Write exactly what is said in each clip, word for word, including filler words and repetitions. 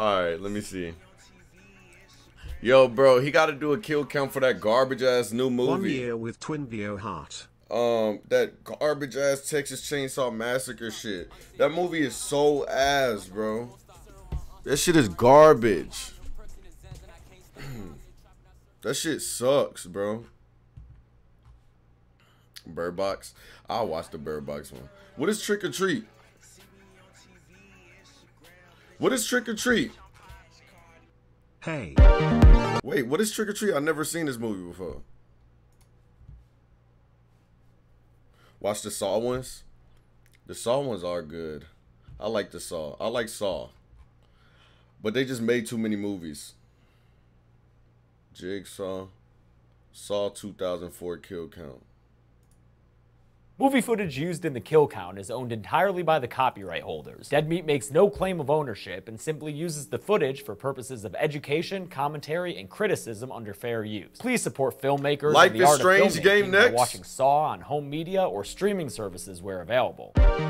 All right, let me see. Yo, bro, he got to do a kill count for that garbage ass new movie. One year with Twinvio Heart. Um, that garbage ass Texas Chainsaw Massacre shit. That movie is so ass, bro. That shit is garbage. That shit sucks, bro. Bird Box. I'll watch the Bird Box one. What is Trick or Treat? What is Trick or Treat? Hey. Wait, what is Trick or Treat? I've never seen this movie before. Watch the Saw ones. The Saw ones are good. I like the Saw. I like Saw. But they just made too many movies. Jigsaw. Saw two thousand four kill count. Movie footage used in the kill count is owned entirely by the copyright holders. Dead Meat makes no claim of ownership and simply uses the footage for purposes of education, commentary, and criticism under fair use. Please support filmmakers Like and the the art Strange of filmmaking Game by next. watching Saw on home media or streaming services where available.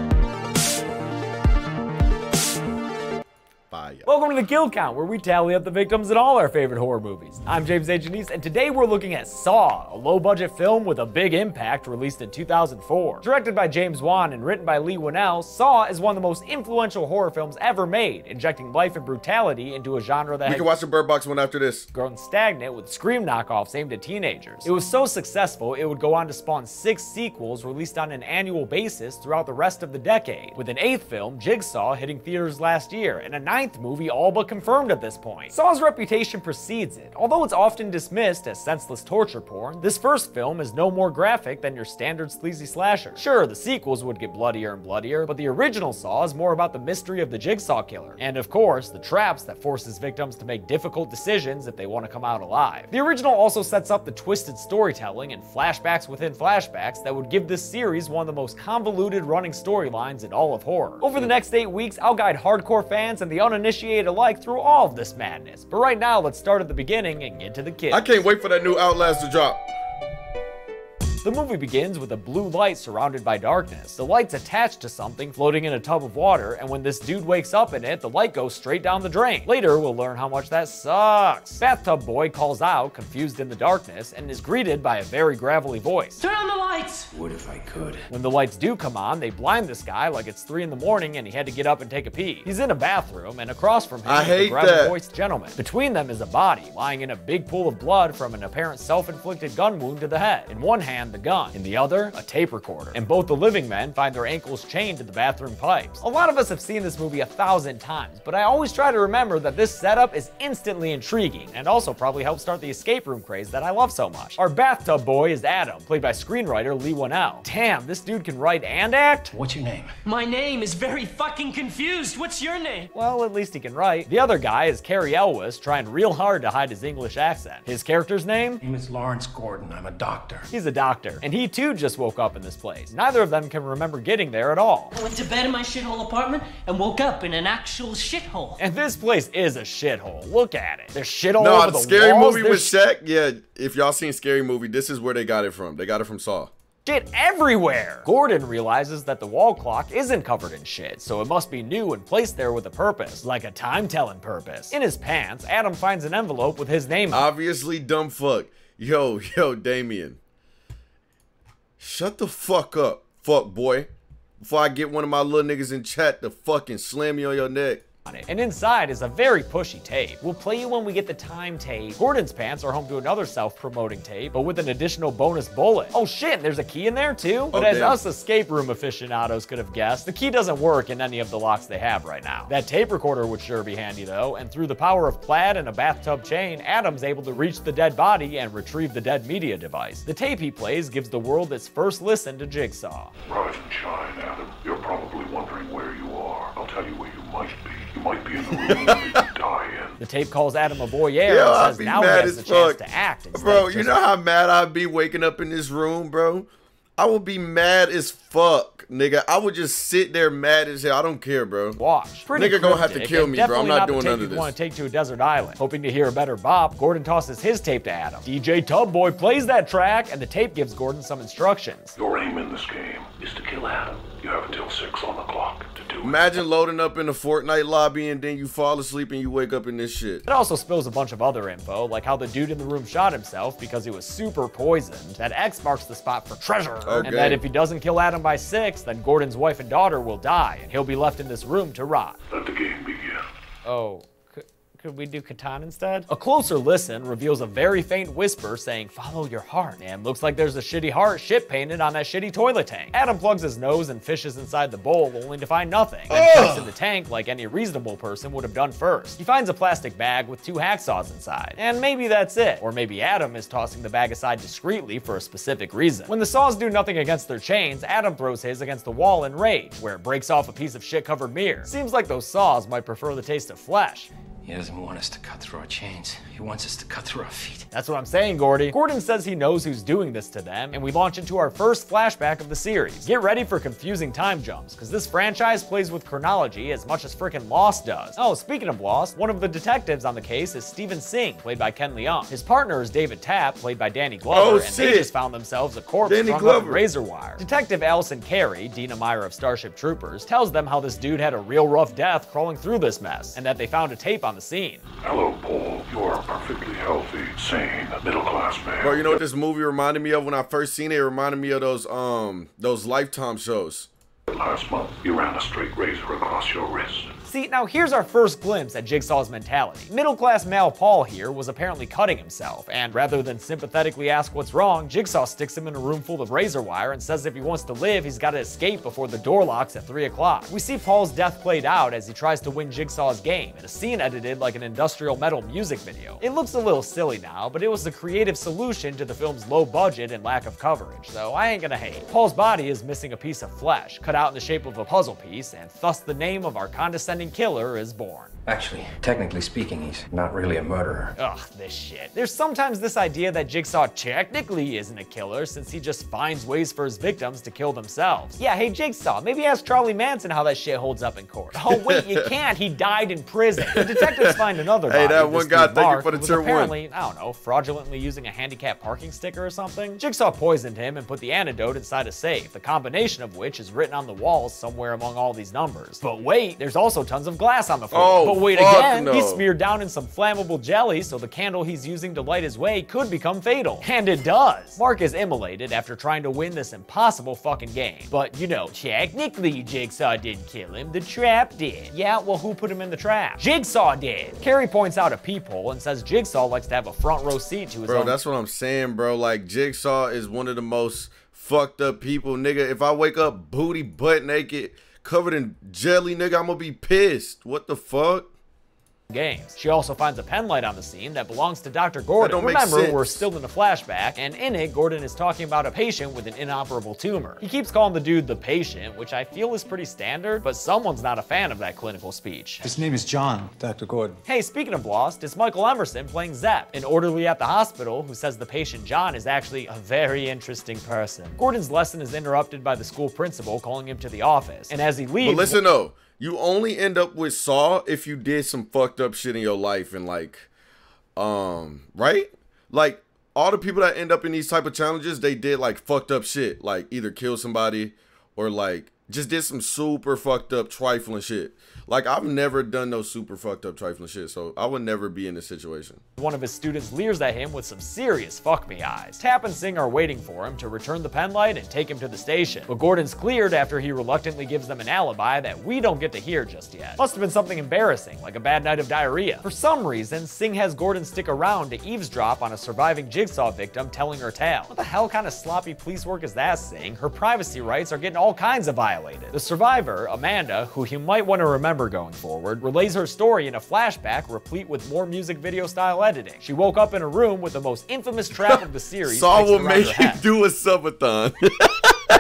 Fire. Welcome to the Kill Count, where we tally up the victims in all our favorite horror movies. I'm James A. Janice, and today we're looking at Saw, a low-budget film with a big impact released in two thousand four. Directed by James Wan and written by Leigh Whannell, Saw is one of the most influential horror films ever made, injecting life and brutality into a genre that We has can watch the Bird Box one after this. grown stagnant with Scream knockoffs aimed at teenagers. It was so successful, it would go on to spawn six sequels released on an annual basis throughout the rest of the decade, with an eighth film, Jigsaw, hitting theaters last year, and a ninth movie all but confirmed at this point. Saw's reputation precedes it. Although it's often dismissed as senseless torture porn, this first film is no more graphic than your standard sleazy slasher. Sure, the sequels would get bloodier and bloodier, but the original Saw is more about the mystery of the Jigsaw killer, and of course, the traps that force his victims to make difficult decisions if they want to come out alive. The original also sets up the twisted storytelling and flashbacks within flashbacks that would give this series one of the most convoluted running storylines in all of horror. Over the next eight weeks, I'll guide hardcore fans and the uninitiated alike through all of this madness. But right now, let's start at the beginning and get to the kids. I can't wait for that new Outlast to drop. The movie begins with a blue light surrounded by darkness. The light's attached to something floating in a tub of water, and when this dude wakes up in it, the light goes straight down the drain. Later, we'll learn how much that sucks. Bathtub Boy calls out, confused in the darkness, and is greeted by a very gravelly voice. Turn on the lights! Would if I could. When the lights do come on, they blind this guy like it's three in the morning and he had to get up and take a pee. He's in a bathroom, and across from him I is hate a gravel-voiced that. gentleman. Between them is a body, lying in a big pool of blood from an apparent self-inflicted gun wound to the head. In one hand, the gun. In the other, a tape recorder. And both the living men find their ankles chained to the bathroom pipes. A lot of us have seen this movie a thousand times, but I always try to remember that this setup is instantly intriguing, and also probably helped start the escape room craze that I love so much. Our bathtub boy is Adam, played by screenwriter Leigh Whannell. Damn, this dude can write and act? What's your name? My name is very fucking confused. What's your name? Well, at least he can write. The other guy is Cary Elwes, trying real hard to hide his English accent. His character's name? My name is Lawrence Gordon. I'm a doctor. He's a doctor, and he too just woke up in this place. Neither of them can remember getting there at all. I went to bed in my shithole apartment and woke up in an actual shithole. And this place is a shithole. Look at it. There's shit all No, over the the Scary walls. Movie with There's Shaq. Yeah, if y'all seen Scary Movie, this is where they got it from. They got it from Saw. shit everywhere. Gordon realizes that the wall clock isn't covered in shit, so it must be new and placed there with a purpose, like a time-telling purpose. In his pants, Adam finds an envelope with his name on it. Obviously, dumb fuck. Yo, yo, Damien. Shut the fuck up, fuck boy. Before I get one of my little niggas in chat to fucking slam you on your neck. And inside is a very pushy tape. We'll play you when we get the time tape. Gordon's pants are home to another self-promoting tape, but with an additional bonus bullet. Oh shit, there's a key in there too? But Oh, as damn. us escape room aficionados could have guessed, the key doesn't work in any of the locks they have right now. That tape recorder would sure be handy though, and through the power of plaid and a bathtub chain, Adam's able to reach the dead body and retrieve the dead media device. The tape he plays gives the world its first listen to Jigsaw. Rise and shine, Adam. You're probably wondering where you are. I'll tell you where you might be. You might be in the room that you die in. The tape calls Adam a voyeur Yo, and I'd says be now he mad has as the chance fuck. to act instead Bro, of you just know how mad I'd be waking up in this room, bro? I would be mad as fuck, nigga. I would just sit there mad as hell. I don't care, bro. Watch. Pretty nigga gonna have to cryptic, kill and me, bro. I'm definitely not the doing tape none of you'd this. want to take to a desert island. Hoping to hear a better bop, Gordon tosses his tape to Adam. D J Tubboy plays that track, and the tape gives Gordon some instructions. Your aim in this game is to kill Adam. You have until six on the clock to do it. Imagine loading up in the Fortnite lobby and then you fall asleep and you wake up in this shit. It also spills a bunch of other info, like how the dude in the room shot himself because he was super poisoned, that X marks the spot for treasure, Okay. and that if he doesn't kill Adam by six, then Gordon's wife and daughter will die, and he'll be left in this room to rot. Let the game begin. Oh. Could we do Catan instead? A closer listen reveals a very faint whisper saying, follow your heart. And looks like there's a shitty heart shit painted on that shitty toilet tank. Adam plugs his nose and fishes inside the bowl, only to find nothing. Then checks in the tank like any reasonable person would have done first. He finds a plastic bag with two hacksaws inside. And maybe that's it. Or maybe Adam is tossing the bag aside discreetly for a specific reason. When the saws do nothing against their chains, Adam throws his against the wall in rage, where it breaks off a piece of shit-covered mirror. Seems like those saws might prefer the taste of flesh. He doesn't want us to cut through our chains. He wants us to cut through our feet. That's what I'm saying, Gordy. Gordon says he knows who's doing this to them, and we launch into our first flashback of the series. Get ready for confusing time jumps, because this franchise plays with chronology as much as frickin' Lost does. Oh, speaking of Lost, one of the detectives on the case is Steven Singh, played by Ken Leung. His partner is David Tapp, played by Danny Glover, Oh, and shit. they just found themselves a corpse Danny strung up Glover. in razor wire. Detective Allison Carey, Dina Meyer of Starship Troopers, tells them how this dude had a real rough death crawling through this mess, and that they found a tape on the scene. Hello, Paul. You are a perfectly healthy, sane, middle-class man. Bro, you know what this movie reminded me of when I first seen it? It reminded me of those um those Lifetime shows. Last month, you ran a straight razor across your wrist. See, now here's our first glimpse at Jigsaw's mentality. Middle-class male Paul here was apparently cutting himself, and rather than sympathetically ask what's wrong, Jigsaw sticks him in a room full of razor wire and says if he wants to live, he's gotta escape before the door locks at three o'clock. We see Paul's death played out as he tries to win Jigsaw's game, in a scene edited like an industrial metal music video. It looks a little silly now, but it was the creative solution to the film's low budget and lack of coverage, so I ain't gonna hate. Paul's body is missing a piece of flesh, cut out in the shape of a puzzle piece, and thus the name of our condescending killer is born. Actually, technically speaking, he's not really a murderer. Ugh, this shit. There's sometimes this idea that Jigsaw technically isn't a killer since he just finds ways for his victims to kill themselves. Yeah, hey Jigsaw, maybe ask Charlie Manson how that shit holds up in court. Oh wait, you can't, he died in prison. The detectives find another body. Hey, that this one guy, dude thank you Mark, for the who was tier one. apparently, I don't know, fraudulently using a handicapped parking sticker or something. Jigsaw poisoned him and put the antidote inside a safe, the combination of which is written on the walls somewhere among all these numbers. But wait, there's also tons of glass on the floor. Oh, but wait fuck again, no. he's smeared down in some flammable jelly so the candle he's using to light his way could become fatal. And it does. Mark is immolated after trying to win this impossible fucking game. But you know, technically Jigsaw didn't kill him, the trap did. Yeah, well who put him in the trap? Jigsaw did. Carrie points out a peephole and says Jigsaw likes to have a front row seat to his Bro, own. that's what I'm saying, bro. Like, Jigsaw is one of the most fucked up people, nigga. If I wake up booty butt naked, covered in jelly, nigga, I'm gonna be pissed. What the fuck? games. She also finds a pen light on the scene that belongs to Doctor Gordon. That don't make Remember, sense. we're still in a flashback, and in it, Gordon is talking about a patient with an inoperable tumor. He keeps calling the dude the patient, which I feel is pretty standard, but someone's not a fan of that clinical speech. His name is John, Doctor Gordon. Hey, speaking of Lost, it's Michael Emerson playing Zepp, an orderly at the hospital who says the patient John is actually a very interesting person. Gordon's lesson is interrupted by the school principal calling him to the office, and as he leaves... But listen though, you only end up with Saw if you did some fucked up shit in your life and like, um, right? Like all the people that end up in these type of challenges, they did like fucked up shit, like either kill somebody or like just did some super fucked up trifling shit. Like I've never done no super fucked up trifling shit, so I would never be in this situation. One of his students leers at him with some serious fuck me eyes. Tapp and Singh are waiting for him to return the pen light and take him to the station. But Gordon's cleared after he reluctantly gives them an alibi that we don't get to hear just yet. Must have been something embarrassing, like a bad night of diarrhea. For some reason, Singh has Gordon stick around to eavesdrop on a surviving Jigsaw victim telling her tale. What the hell kind of sloppy police work is that, Singh? Her privacy rights are getting all kinds of violated. The survivor, Amanda, who you might want to remember going forward, relays her story in a flashback replete with more music video style editing. She woke up in a room with the most infamous trap of the series. Saw fixed will around make her you head. do a subathon.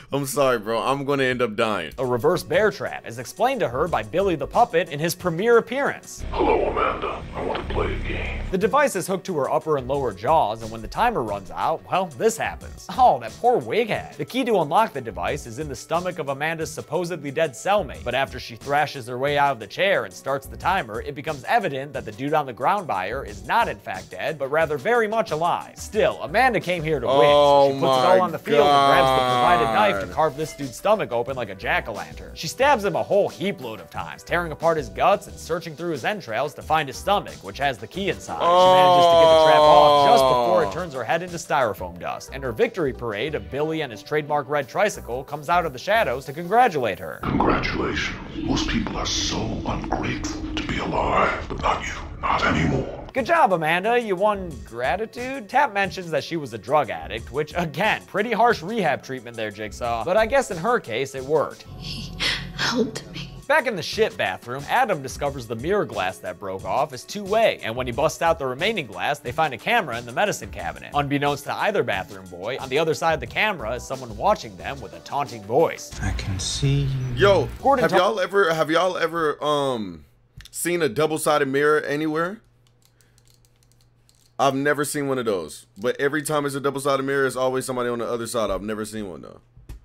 I'm sorry, bro. I'm gonna end up dying. A reverse bear trap is explained to her by Billy the Puppet in his premiere appearance. Hello, Amanda. I want to play a game. The device is hooked to her upper and lower jaws, and when the timer runs out, well, this happens. Oh, that poor wig head. The key to unlock the device is in the stomach of Amanda's supposedly dead cellmate, but after she thrashes her way out of the chair and starts the timer, it becomes evident that the dude on the ground by her is not in fact dead, but rather very much alive. Still, Amanda came here to win, Oh so she puts it my all on the field and grabs the provided God. knife to carve this dude's stomach open like a jack-o'-lantern. She stabs him a whole heap load of times, tearing apart his guts and searching through his entrails to find his stomach, which has the key inside. Oh. She manages to get the trap off just before it turns her head into styrofoam dust, and her victory parade of Billy and his trademark red tricycle comes out of the shadows to congratulate her. Congratulations. Most people are so ungrateful to be alive, but not you. Not anymore. Good job, Amanda. You won gratitude? Tap mentions that she was a drug addict, which, again, pretty harsh rehab treatment there, Jigsaw. But I guess in her case, it worked. He helped me. Back in the shit bathroom, Adam discovers the mirror glass that broke off is two-way, and when he busts out the remaining glass, they find a camera in the medicine cabinet. Unbeknownst to either bathroom boy, on the other side of the camera is someone watching them with a taunting voice. I can see you. Yo, Gordon have ta- y'all ever have y'all ever um seen a double-sided mirror anywhere? I've never seen one of those, but every time it's a double-sided mirror, it's always somebody on the other side. I've never seen one though.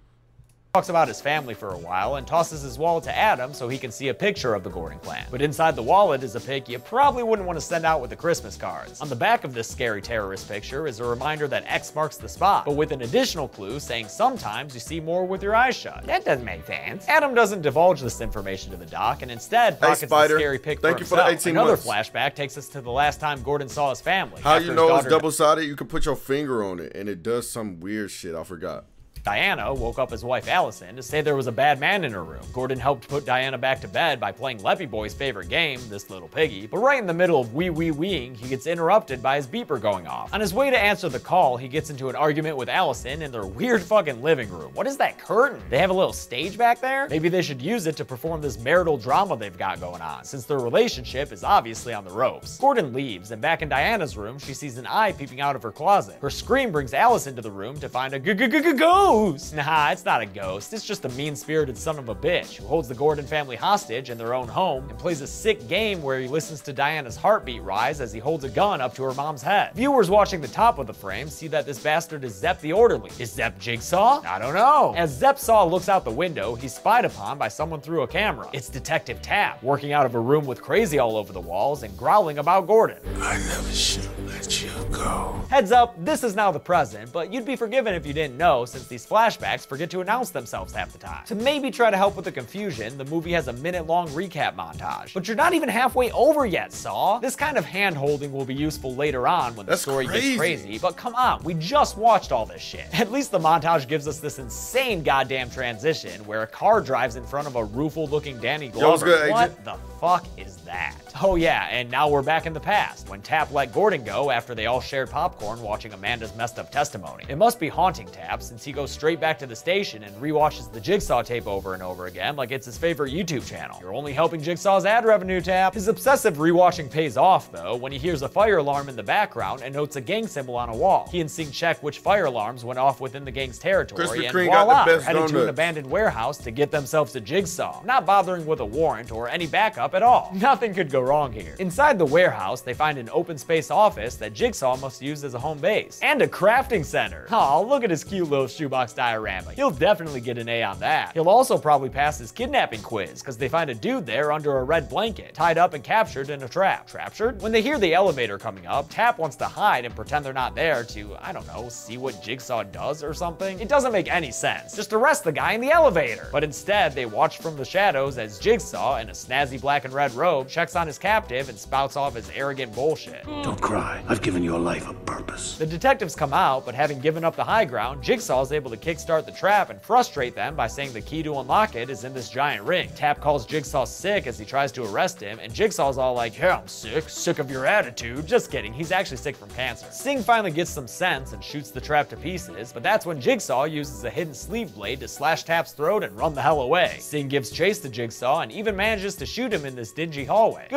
Talks about his family for a while and tosses his wallet to Adam so he can see a picture of the Gordon clan. But inside the wallet is a pic you probably wouldn't want to send out with the Christmas cards. On the back of this scary terrorist picture is a reminder that X marks the spot, but with an additional clue saying sometimes you see more with your eyes shut. That doesn't make sense. Adam doesn't divulge this information to the doc and instead pockets the Spider. scary pic Thank for you for the himself. eighteen Another months. flashback takes us to the last time Gordon saw his family. How after you his know it's daughter- double-sided? You can put your finger on it and it does some weird shit. I forgot. Diana woke up his wife Allison to say there was a bad man in her room. Gordon helped put Diana back to bed by playing Leppy Boy's favorite game, This Little Piggy, but right in the middle of wee wee weeing, he gets interrupted by his beeper going off. On his way to answer the call, he gets into an argument with Allison in their weird fucking living room. What is that curtain? They have a little stage back there? Maybe they should use it to perform this marital drama they've got going on, since their relationship is obviously on the ropes. Gordon leaves, and back in Diana's room, she sees an eye peeping out of her closet. Her scream brings Allison to the room to find a g-g-g-ghost. Nah, it's not a ghost. It's just a mean-spirited son of a bitch who holds the Gordon family hostage in their own home and plays a sick game where he listens to Diana's heartbeat rise as he holds a gun up to her mom's head. Viewers watching the top of the frame see that this bastard is Zepp the Orderly. Is Zepp Jigsaw? I don't know. As Zepp Saw looks out the window, he's spied upon by someone through a camera. It's Detective Tap, working out of a room with crazy all over the walls and growling about Gordon. I never should have let you go. Heads up, this is now the present, but you'd be forgiven if you didn't know, since these flashbacks forget to announce themselves half the time. To maybe try to help with the confusion, the movie has a minute-long recap montage. But you're not even halfway over yet, Saw. This kind of hand-holding will be useful later on when the That's story crazy. gets crazy, but come on, we just watched all this shit. At least the montage gives us this insane goddamn transition where a car drives in front of a rueful-looking Danny Glover. Yo, what's good, what Agent? the fuck is that? Oh yeah, and now we're back in the past, when Tap let Gordon go after they all shared popcorn watching Amanda's messed up testimony. It must be haunting Tap, since he goes straight back to the station and rewatches the Jigsaw tape over and over again like it's his favorite YouTube channel. You're only helping Jigsaw's ad revenue, Tap. His obsessive rewatching pays off, though, when he hears a fire alarm in the background and notes a gang symbol on a wall. He and Sing check which fire alarms went off within the gang's territory, Krispy and Kreme got voila, the they're best headed to an donuts. abandoned warehouse to get themselves a Jigsaw, not bothering with a warrant or any backup at all. Nothing could go wrong here. Inside the warehouse, they find an open space office that Jigsaw must use as a home base, and a crafting center. Aw, look at his cute little shoebox diorama. He'll definitely get an A on that. He'll also probably pass his kidnapping quiz, because they find a dude there under a red blanket, tied up and captured in a trap. Traptured? When they hear the elevator coming up, Tap wants to hide and pretend they're not there to, I don't know, see what Jigsaw does or something. It doesn't make any sense. Just arrest the guy in the elevator. But instead, they watch from the shadows as Jigsaw, in a snazzy black and red robe, checks on his captive and spouts off his arrogant bullshit. Don't cry. I've given your life a purpose. The detectives come out, but having given up the high ground, Jigsaw is able to kickstart the trap and frustrate them by saying the key to unlock it is in this giant ring. Tap calls Jigsaw sick as he tries to arrest him, and Jigsaw's all like, yeah, I'm sick, sick of your attitude. Just kidding, he's actually sick from cancer. Sing finally gets some sense and shoots the trap to pieces, but that's when Jigsaw uses a hidden sleeve blade to slash Tap's throat and run the hell away. Sing gives chase to Jigsaw and even manages to shoot him in this dingy hallway. Good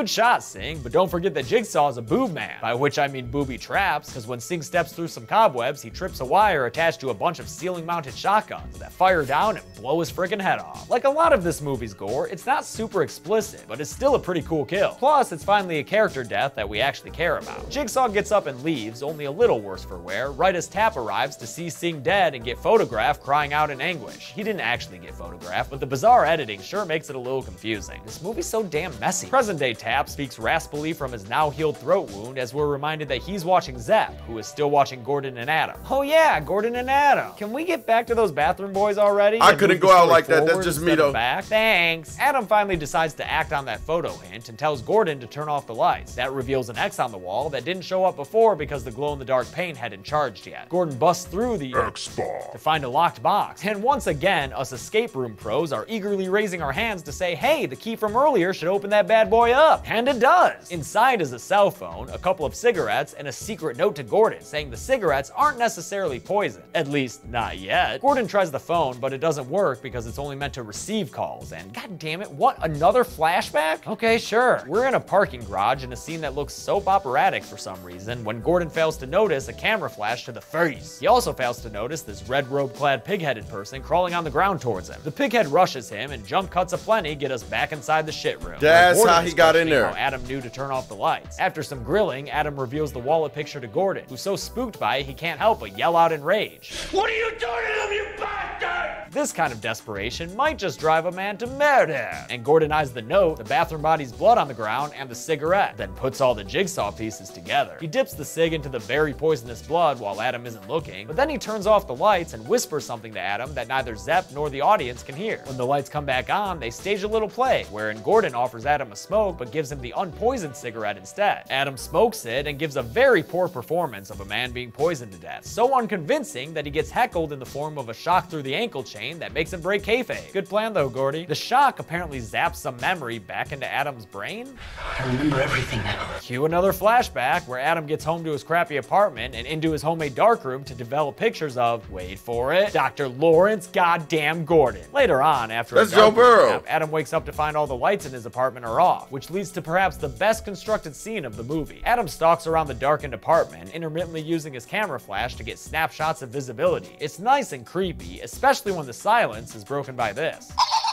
Good shot, Singh, but don't forget that Jigsaw is a boob man, by which I mean booby traps, because when Singh steps through some cobwebs, he trips a wire attached to a bunch of ceiling-mounted shotguns that fire down and blow his freaking head off. Like a lot of this movie's gore, it's not super explicit, but it's still a pretty cool kill. Plus, it's finally a character death that we actually care about. Jigsaw gets up and leaves, only a little worse for wear, right as Tap arrives to see Singh dead and get photographed crying out in anguish. He didn't actually get photographed, but the bizarre editing sure makes it a little confusing. This movie's so damn messy. Present-day Tap speaks raspily from his now-healed throat wound as we're reminded that he's watching Zepp, who is still watching Gordon and Adam. Oh yeah, Gordon and Adam. Can we get back to those bathroom boys already? I couldn't go out like that, that's just me though. Back? Thanks. Adam finally decides to act on that photo hint and tells Gordon to turn off the lights. That reveals an X on the wall that didn't show up before because the glow-in-the-dark paint hadn't charged yet. Gordon busts through the X-Box to find a locked box, and once again, us escape room pros are eagerly raising our hands to say, hey, the key from earlier should open that bad boy up. And it does. Inside is a cell phone, a couple of cigarettes, and a secret note to Gordon saying the cigarettes aren't necessarily poison. At least, not yet. Gordon tries the phone, but it doesn't work because it's only meant to receive calls, and god damn it, what, another flashback? Okay, sure. We're in a parking garage in a scene that looks soap operatic for some reason when Gordon fails to notice a camera flash to the face. He also fails to notice this red robe-clad pig-headed person crawling on the ground towards him. The pighead rushes him, and jump cuts aplenty get us back inside the shit room. That's how he got in there. How Adam knew to turn off the lights. After some grilling, Adam reveals the wallet picture to Gordon, who's so spooked by it he can't help but yell out in rage. What are you doing to them, you bastard? This kind of desperation might just drive a man to murder. And Gordon eyes the note, the bathroom body's blood on the ground, and the cigarette, then puts all the jigsaw pieces together. He dips the cig into the very poisonous blood while Adam isn't looking, but then he turns off the lights and whispers something to Adam that neither Zepp nor the audience can hear. When the lights come back on, they stage a little play, wherein Gordon offers Adam a smoke but gives him the unpoisoned cigarette instead. Adam smokes it and gives a very poor performance of a man being poisoned to death. So unconvincing that he gets heckled in the form of a shock through the ankle chain that makes him break kayfabe. Good plan though, Gordy. The shock apparently zaps some memory back into Adam's brain. I remember everything now. Cue another flashback where Adam gets home to his crappy apartment and into his homemade darkroom to develop pictures of, wait for it, Doctor Lawrence Goddamn Gordon. Later on, after That's a dark Joe Burrow. nap, Adam wakes up to find all the lights in his apartment are off, which leads to perhaps the best constructed scene of the movie. Adam stalks around the darkened apartment, intermittently using his camera flash to get snapshots of visibility. It's nice and creepy, especially when the silence is broken by this.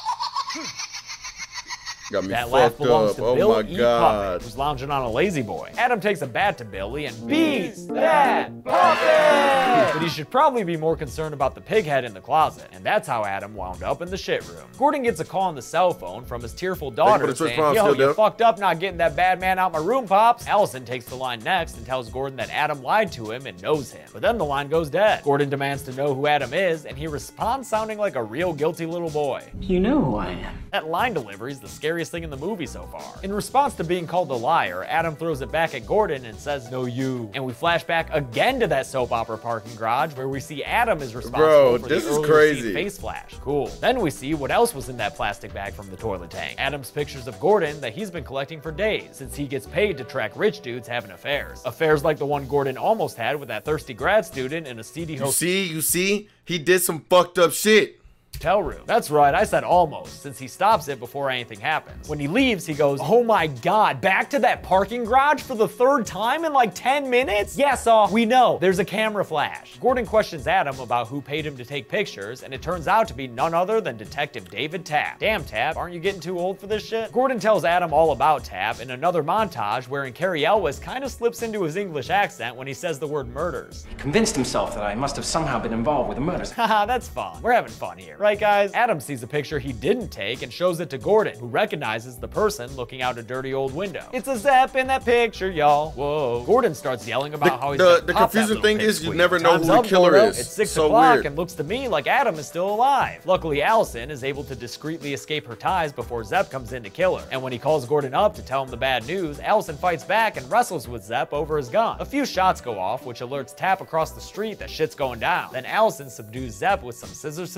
Got me That laugh fucked belongs up. to Oh Bill my E. god. Puppet, who's lounging on a lazy boy. Adam takes a bat to Billy and beats that puppet! But he should probably be more concerned about the pig head in the closet, and that's how Adam wound up in the shit room. Gordon gets a call on the cell phone from his tearful daughter the Twitch saying, Prime, yo, still you dope. fucked up not getting that bad man out my room, Pops. Allison takes the line next and tells Gordon that Adam lied to him and knows him. But then the line goes dead. Gordon demands to know who Adam is, and he responds sounding like a real guilty little boy. You know who I am. That line delivery is the scariest thing in the movie so far. In response to being called a liar, Adam throws it back at Gordon and says, no you. And we flash back again to that soap opera parking garage where we see Adam is responsible Bro, for this the is earlier crazy. scene face flash. Cool. Then we see what else was in that plastic bag from the toilet tank. Adam's pictures of Gordon that he's been collecting for days, since he gets paid to track rich dudes having affairs. Affairs like the one Gordon almost had with that thirsty grad student in a seedy You hotel see, you see, he did some fucked up shit. hotel room. That's right, I said almost, since he stops it before anything happens. When he leaves, he goes, oh my god, back to that parking garage for the third time in like ten minutes? Yeah, Saw, we know, there's a camera flash. Gordon questions Adam about who paid him to take pictures, and it turns out to be none other than Detective David Tap. Damn, Tap, aren't you getting too old for this shit? Gordon tells Adam all about Tap in another montage wherein Cary Elwes kind of slips into his English accent when he says the word murders. He convinced himself that I must have somehow been involved with the murders. Haha, that's fun. We're having fun here. Right, guys? Adam sees a picture he didn't take and shows it to Gordon, who recognizes the person looking out a dirty old window. It's a Zepp in that picture, y'all. Whoa. Gordon starts yelling about The- how he's the- gonna the pop that confusing little thing pig is you squeak. never know Time's who the up, killer Gordo. is. It's six So o'clock weird. and looks to me like Adam is still alive. Luckily, Allison is able to discreetly escape her ties before Zepp comes in to kill her. And when he calls Gordon up to tell him the bad news, Allison fights back and wrestles with Zepp over his gun. A few shots go off, which alerts Tap across the street that shit's going down. Then Allison subdues Zepp with some scissors to the leg.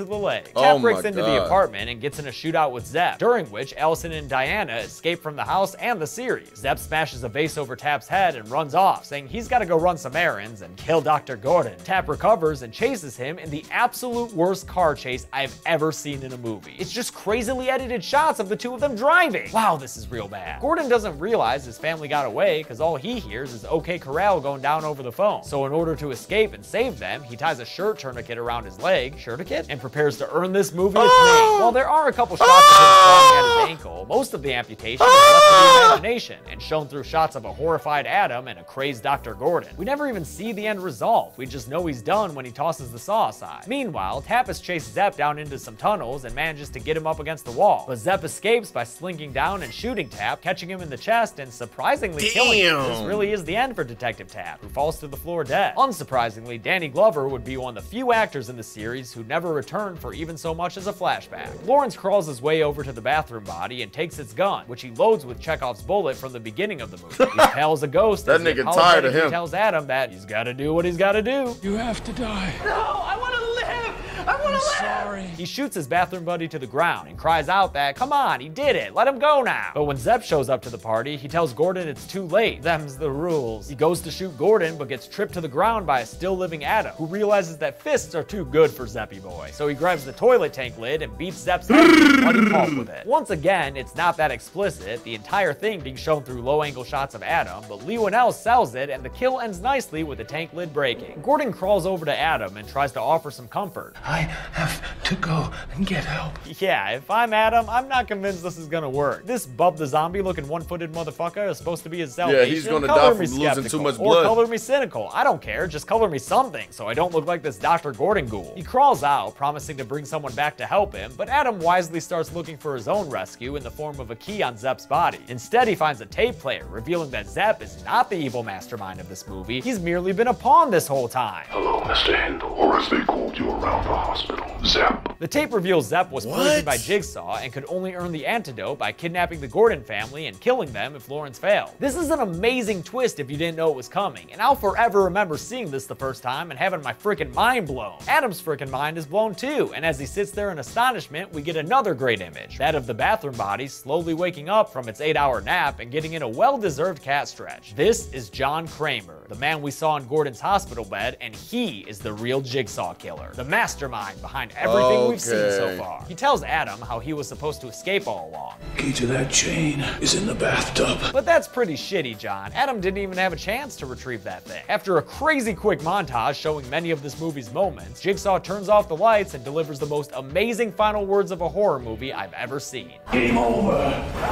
big. Oh Tap breaks my into God. the apartment and gets in a shootout with Zep, during which Allison and Diana escape from the house and the series. Zep smashes a vase over Tap's head and runs off, saying he's got to go run some errands and kill Doctor Gordon. Tap recovers and chases him in the absolute worst car chase I've ever seen in a movie. It's just crazily edited shots of the two of them driving. Wow, this is real bad. Gordon doesn't realize his family got away because all he hears is OK Corral going down over the phone. So in order to escape and save them, he ties a shirt tourniquet around his leg, shirtiquet, and prepares to earn this movie its name. While there are a couple shots of him falling at his ankle, most of the amputation is left to the imagination and shown through shots of a horrified Adam and a crazed Doctor Gordon. We never even see the end result. We just know he's done when he tosses the saw aside. Meanwhile, Tapas chases Zep down into some tunnels and manages to get him up against the wall. But Zep escapes by slinking down and shooting Tap, catching him in the chest and surprisingly Damn. killing him. This really is the end for Detective Tap, who falls to the floor dead. Unsurprisingly, Danny Glover would be one of the few actors in the series who never returned for even so much as a flashback. Lawrence crawls his way over to the bathroom body and takes its gun, which he loads with Chekhov's bullet from the beginning of the movie. He tells a ghost That as he nigga tired of apologetically him. tells Adam that he's gotta do what he's gotta do. You have to die. No, I want to live! I want to live! Sorry. He shoots his bathroom buddy to the ground and cries out that, come on, he did it, let him go now. But when Zep shows up to the party, he tells Gordon it's too late. Them's the rules. He goes to shoot Gordon, but gets tripped to the ground by a still living Adam, who realizes that fists are too good for Zeppy Boy. So he grabs the toilet tank lid and beats Zep's head with a bloody pulp with it. Once again, it's not that explicit, the entire thing being shown through low-angle shots of Adam, but Lee Winnell sells it, and the kill ends nicely with the tank lid breaking. Gordon crawls over to Adam and tries to offer some comfort. I have to go and get help. Yeah, if I'm Adam, I'm not convinced this is gonna work. This Bub the Zombie looking one-footed motherfucker is supposed to be his salvation. Yeah, he's gonna Color die me from losing skeptical, too much Or blood. color me cynical. I don't care, just color me something so I don't look like this Doctor Gordon ghoul. He crawls out, promising to bring someone back to help him, but Adam wisely starts looking for his own rescue in the form of a key on Zep's body. Instead, he finds a tape player, revealing that Zep is not the evil mastermind of this movie. He's merely been a pawn this whole time. Hello, Mister Hindle, or as they called you around the hospital, Zep. The tape reveals Zep was What? poisoned by Jigsaw and could only earn the antidote by kidnapping the Gordon family and killing them if Lawrence failed. This is an amazing twist if you didn't know it was coming, and I'll forever remember seeing this the first time and having my freaking mind blown. Adam's freaking mind is blown too, and as he sits there in astonishment, we get another great image, that of the bathroom body slowly waking up from its eight hour nap and getting in a well-deserved cat stretch. This is John Kramer, the man we saw in Gordon's hospital bed, and he is the real Jigsaw killer, the mastermind behind everything we've seen so Okay. far. He tells Adam how he was supposed to escape all along. Key to that chain is in the bathtub. But that's pretty shitty, John. Adam didn't even have a chance to retrieve that thing. After a crazy quick montage showing many of this movie's moments, Jigsaw turns off the lights and delivers the most amazing final words of a horror movie I've ever seen. Game over.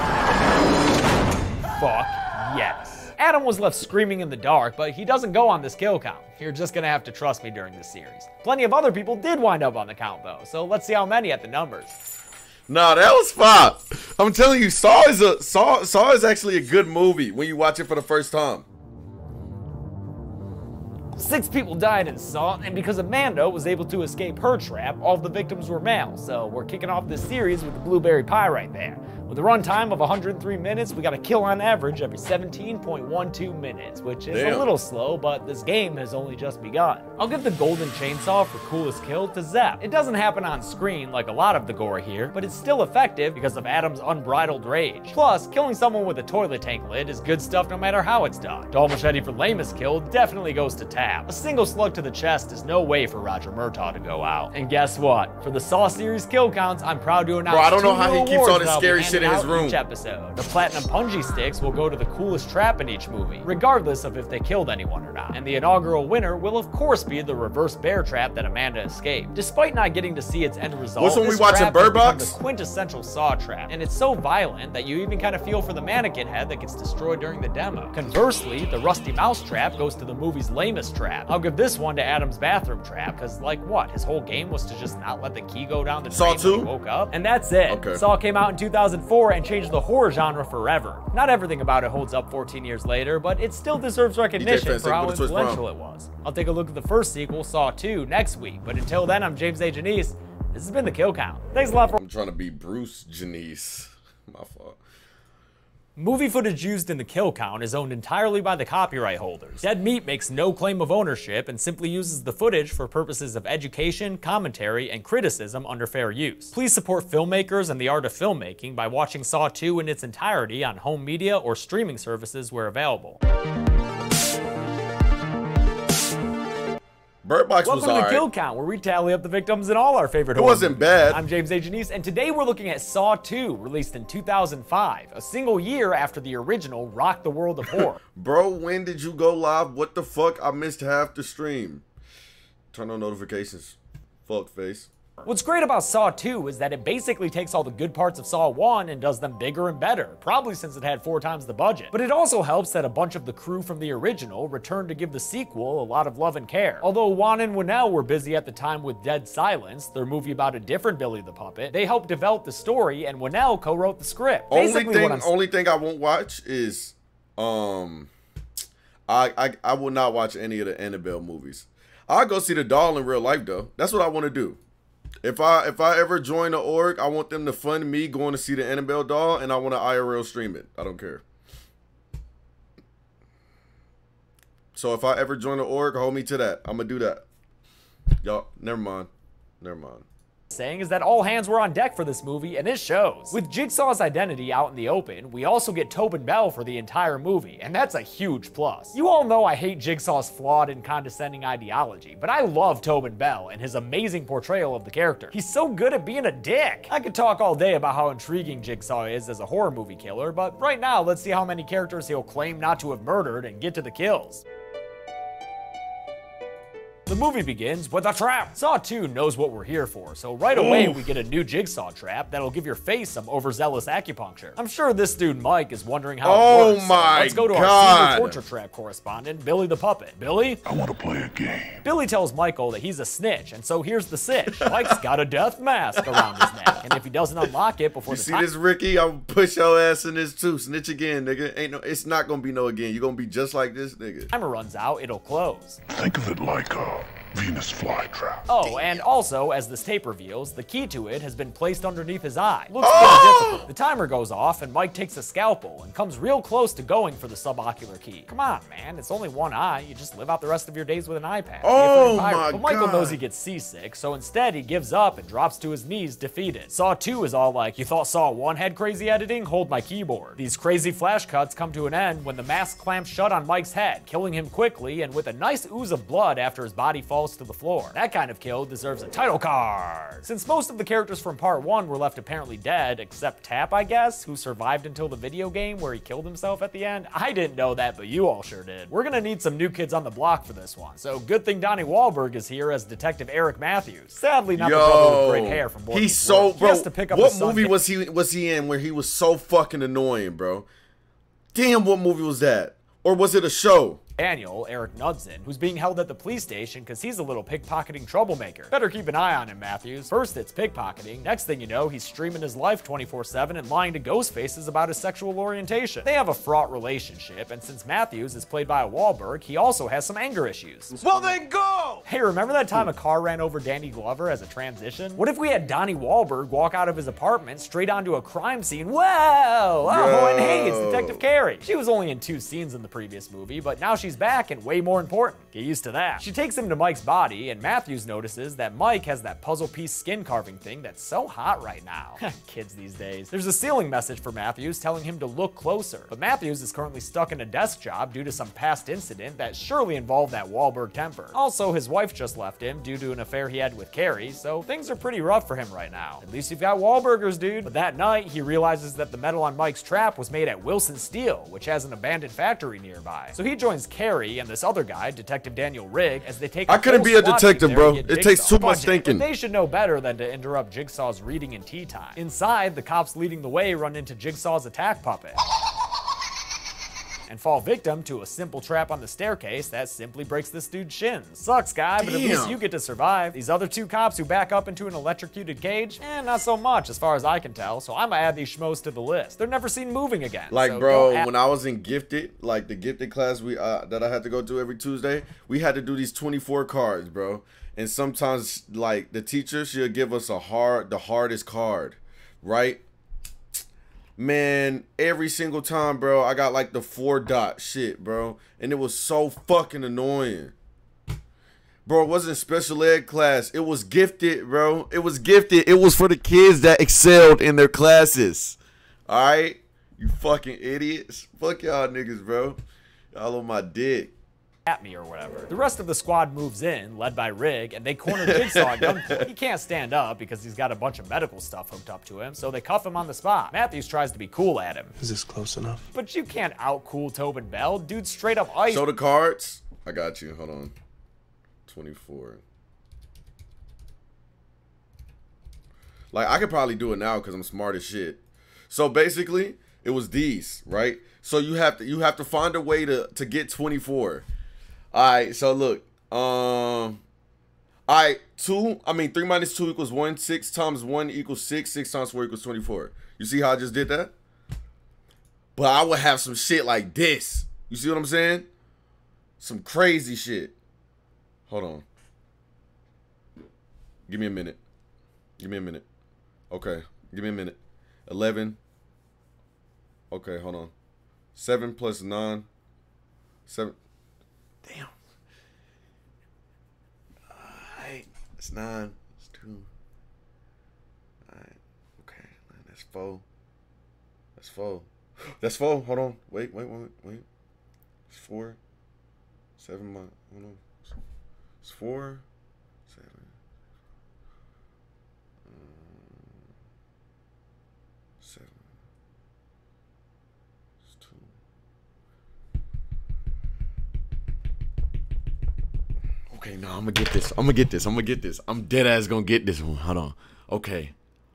Fuck yes. Adam was left screaming in the dark, but he doesn't go on this kill count. You're just gonna have to trust me during this series. Plenty of other people did wind up on the count though, so let's see how many at the numbers. Nah, that was fire. I'm telling you, Saw is a Saw Saw is actually a good movie when you watch it for the first time. Six people died in Saw, and because Amanda was able to escape her trap, all of the victims were male, so we're kicking off this series with the blueberry pie right there. With a runtime of one hundred three minutes, we got a kill on average every seventeen point one two minutes, which is Damn. a little slow, but this game has only just begun. I'll give the golden chainsaw for coolest kill to Zep. It doesn't happen on screen like a lot of the gore here, but it's still effective because of Adam's unbridled rage. Plus, killing someone with a toilet tank lid is good stuff no matter how it's done. Dull Machete for lamest kill definitely goes to Tap. A single slug to the chest is no way for Roger Murtaugh to go out. And guess what? For the Saw series kill counts, I'm proud to announce Bro, I don't know two how he new keeps awards all this that I'll be scary handing shit in his out room. each episode. The Platinum Punji Sticks will go to the coolest trap in each movie, regardless of if they killed anyone or not. And the inaugural winner will of course be the reverse bear trap that Amanda escaped. Despite not getting to see its end result, What's when we this watching trap Bird has become Box? the quintessential Saw trap, and it's so violent that you even kind of feel for the mannequin head that gets destroyed during the demo. Conversely, the Rusty Mouse trap goes to the movie's lamest trap. I'll give this one to Adam's bathroom trap, because like what? His whole game was to just not let the key go down the Saw drain when he two? woke up? And that's it. Okay. Saw came out in two thousand four and changed the horror genre forever. Not everything about it holds up fourteen years later, but it still deserves recognition Fans for take how with a twist influential brown. it was. I'll take a look at the first sequel, Saw two, next week, but until then, I'm James A. Janice. This has been The Kill Count. Thanks a lot for I'm trying to be Bruce Janice. My fault. Movie footage used in the kill count is owned entirely by the copyright holders. Dead Meat makes no claim of ownership and simply uses the footage for purposes of education, commentary, and criticism under fair use. Please support filmmakers and the art of filmmaking by watching Saw two in its entirety on home media or streaming services where available. Bird Box was Welcome to the alright. Kill Count, where we tally up the victims in all our favorite It horror wasn't movies. bad. I'm James A. Janice, and today we're looking at Saw two, released in two thousand five, a single year after the original rocked the world of horror. Bro, when did you go live? What the fuck? I missed half the stream. Turn on notifications. Fuck face. What's great about Saw two is that it basically takes all the good parts of Saw one and does them bigger and better, probably since it had four times the budget. But it also helps that a bunch of the crew from the original returned to give the sequel a lot of love and care. Although Wan and Winnell were busy at the time with Dead Silence, their movie about a different Billy the Puppet, they helped develop the story and Winnell co-wrote the script. Only Basically thing, what I'm only thing I won't watch is, um, I, I I will not watch any of the Annabelle movies. I'll go see the doll in real life though. That's what I want to do. If I if I ever join the org, I want them to fund me going to see the Annabelle doll, and I want to I R L stream it. I don't care. So if I ever join the org, hold me to that. I'm gonna do that. Y'all, never mind. Never mind. saying is that all hands were on deck for this movie, and it shows. With Jigsaw's identity out in the open, we also get Tobin Bell for the entire movie, and that's a huge plus. You all know I hate Jigsaw's flawed and condescending ideology, but I love Tobin Bell and his amazing portrayal of the character. He's so good at being a dick. I could talk all day about how intriguing Jigsaw is as a horror movie killer, but right now let's see how many characters he'll claim not to have murdered and get to the kills. The movie begins with a trap. Saw two knows what we're here for, so right away we get a new Jigsaw trap that'll give your face some overzealous acupuncture. I'm sure this dude Mike is wondering how Oh it works. my so let's go to God. our senior torture trap correspondent, Billy the Puppet. Billy? I want to play a game. Billy tells Michael that he's a snitch, and so here's the sitch. Mike's got a death mask around his neck, and if he doesn't unlock it before You the see time this, Ricky? I'm gonna push your ass in this too. Snitch again, nigga. Ain't no. It's not gonna be no again. You gonna be just like this, nigga. timer runs out, it'll close. Think of it like a Venus flytrap. Oh, and also, as this tape reveals, the key to it has been placed underneath his eye. Looks Oh! pretty difficult. The timer goes off, and Mike takes a scalpel and comes real close to going for the subocular key. Come on, man, it's only one eye. You just live out the rest of your days with an eye patch. Be a Oh freaking pirate. my But Michael God. knows he gets seasick, so instead he gives up and drops to his knees, defeated. Saw two is all like, you thought Saw one had crazy editing? Hold my keyboard. These crazy flash cuts come to an end when the mask clamps shut on Mike's head, killing him quickly and with a nice ooze of blood after his body falls to the floor. That kind of kill deserves a title card. Since most of the characters from part one were left apparently dead, except Tap, I guess, who survived until the video game where he killed himself at the end. I didn't know that, but you all sure did. We're gonna need some new kids on the block for this one, so good thing Donnie Wahlberg is here as Detective Eric Matthews. Sadly, not the brother with great hair from Boy he's Meets so World. He bro. has to pick up What his son movie Dan- was he was he in where he was so fucking annoying, bro? Damn, what movie was that? Or was it a show? Daniel, Eric Knudsen, who's being held at the police station because he's a little pickpocketing troublemaker. Better keep an eye on him, Matthews. First it's pickpocketing, next thing you know, he's streaming his life twenty-four seven and lying to ghost faces about his sexual orientation. They have a fraught relationship, and since Matthews is played by a Wahlberg, he also has some anger issues. Well then go! Hey, remember that time a car ran over Danny Glover as a transition? What if we had Donnie Wahlberg walk out of his apartment straight onto a crime scene? Whoa! Oh, and hey, it's Detective Carey. She was only in two scenes in the previous movie, but now she's back and way more important. Get used to that. She takes him to Mike's body, and Matthews notices that Mike has that puzzle piece skin carving thing that's so hot right now. Kids these days. There's a ceiling message for Matthews telling him to look closer, but Matthews is currently stuck in a desk job due to some past incident that surely involved that Wahlberg temper. Also, his wife just left him due to an affair he had with Carrie, so things are pretty rough for him right now. At least you've got Wahlburgers, dude. But that night, he realizes that the metal on Mike's trap was made at Wilson Steel, which has an abandoned factory nearby. So he joins Carrie and this other guy, Detective Daniel Rigg, as they take I couldn't whole be a squad detective, team there bro. to get It takes Jigsaw. too much Budget. thinking. But they should know better than to interrupt Jigsaw's reading and tea time. Inside, the cops leading the way run into Jigsaw's attack puppet and fall victim to a simple trap on the staircase that simply breaks this dude's shins. Sucks, guy, but at least Damn. you get to survive. These other two cops who back up into an electrocuted cage, eh, not so much as far as I can tell, so I'm gonna add these schmoes to the list. They're never seen moving again. Like, so bro, don't add- when I was in gifted, like the gifted class we uh, that I had to go to every Tuesday, we had to do these twenty-four cards, bro. And sometimes, like, the teacher, she'll give us a hard, the hardest card, right? Man, every single time, bro, I got like the four dot shit, bro. And it was so fucking annoying. Bro, it wasn't special ed class. It was gifted, bro. It was gifted. It was for the kids that excelled in their classes. All right? You fucking idiots. Fuck y'all niggas, bro. Y'all on my dick. At me or whatever. The rest of the squad moves in, led by Rig, and they corner Jigsaw at gunpoint. He can't stand up because he's got a bunch of medical stuff hooked up to him, so they cuff him on the spot. Matthews tries to be cool at him. Is this close enough? But you can't out-cool Tobin Bell. Dude straight up ice. Show the cards. I got you. Hold on. twenty-four. Like, I could probably do it now because I'm smart as shit. So basically, it was these, right? So you have to you have to find a way to to get twenty-four. All right, so look, um, all right, two, I mean, three minus two equals one, six times one equals six, six times four equals twenty-four. You see how I just did that? But I would have some shit like this. You see what I'm saying? Some crazy shit. Hold on. Give me a minute. Give me a minute. Okay, give me a minute. eleven. Okay, hold on. seven plus nine. seven. Damn. Alright. It's nine. It's two. Alright. Okay. That's four. That's four. That's four. Hold on. Wait, wait, wait, wait. It's four. Seven. Hold on. It's four. Seven. Um, seven. It's two. Okay, no, I'm gonna get this. I'm gonna get this. I'm gonna get this. I'm dead ass gonna get this one. Hold on. Okay.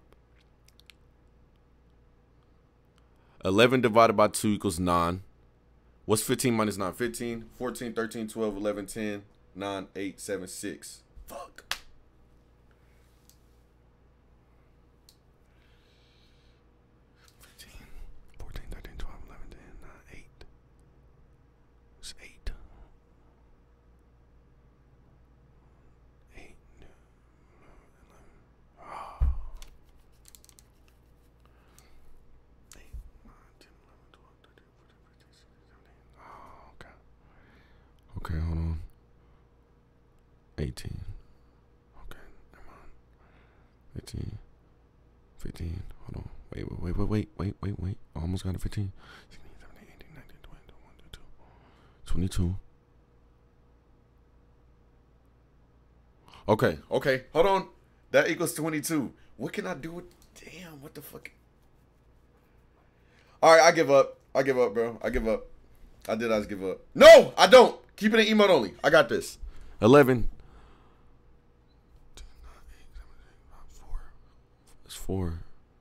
eleven divided by two equals nine. What's fifteen minus nine? fifteen, fourteen, thirteen, twelve, eleven, ten, nine, eight, seven, six. Fuck. fifteen, fourteen, thirteen, twelve, eleven, ten, nine, eight. It's eight. eight, eleven. Oh. eight, nine, ten, eleven, twelve, thirteen, fourteen, fifteen, sixteen, seventeen. Oh, okay. Okay, hold on. eighteen. Okay, never mind. fifteen. fifteen. Hold on. Wait, wait, wait, wait, wait, wait, wait. I almost got a fifteen. sixteen, seventeen, eighteen, nineteen, twenty, twenty-one, twenty-two. Okay, okay. Hold on. That equals twenty-two. What can I do with... Damn, what the fuck? All right, I give up. I give up, bro. I give up. I did. I just give up. No, I don't. Keep it in emote only. I got this. eleven. It's four.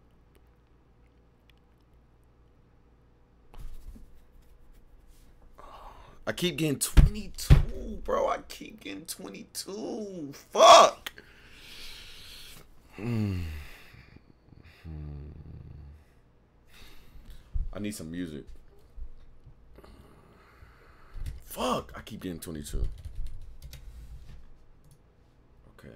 I keep getting twenty-two, bro. I keep getting twenty-two. Fuck. Mm. I need some music. Fuck. I keep getting twenty-two. Okay.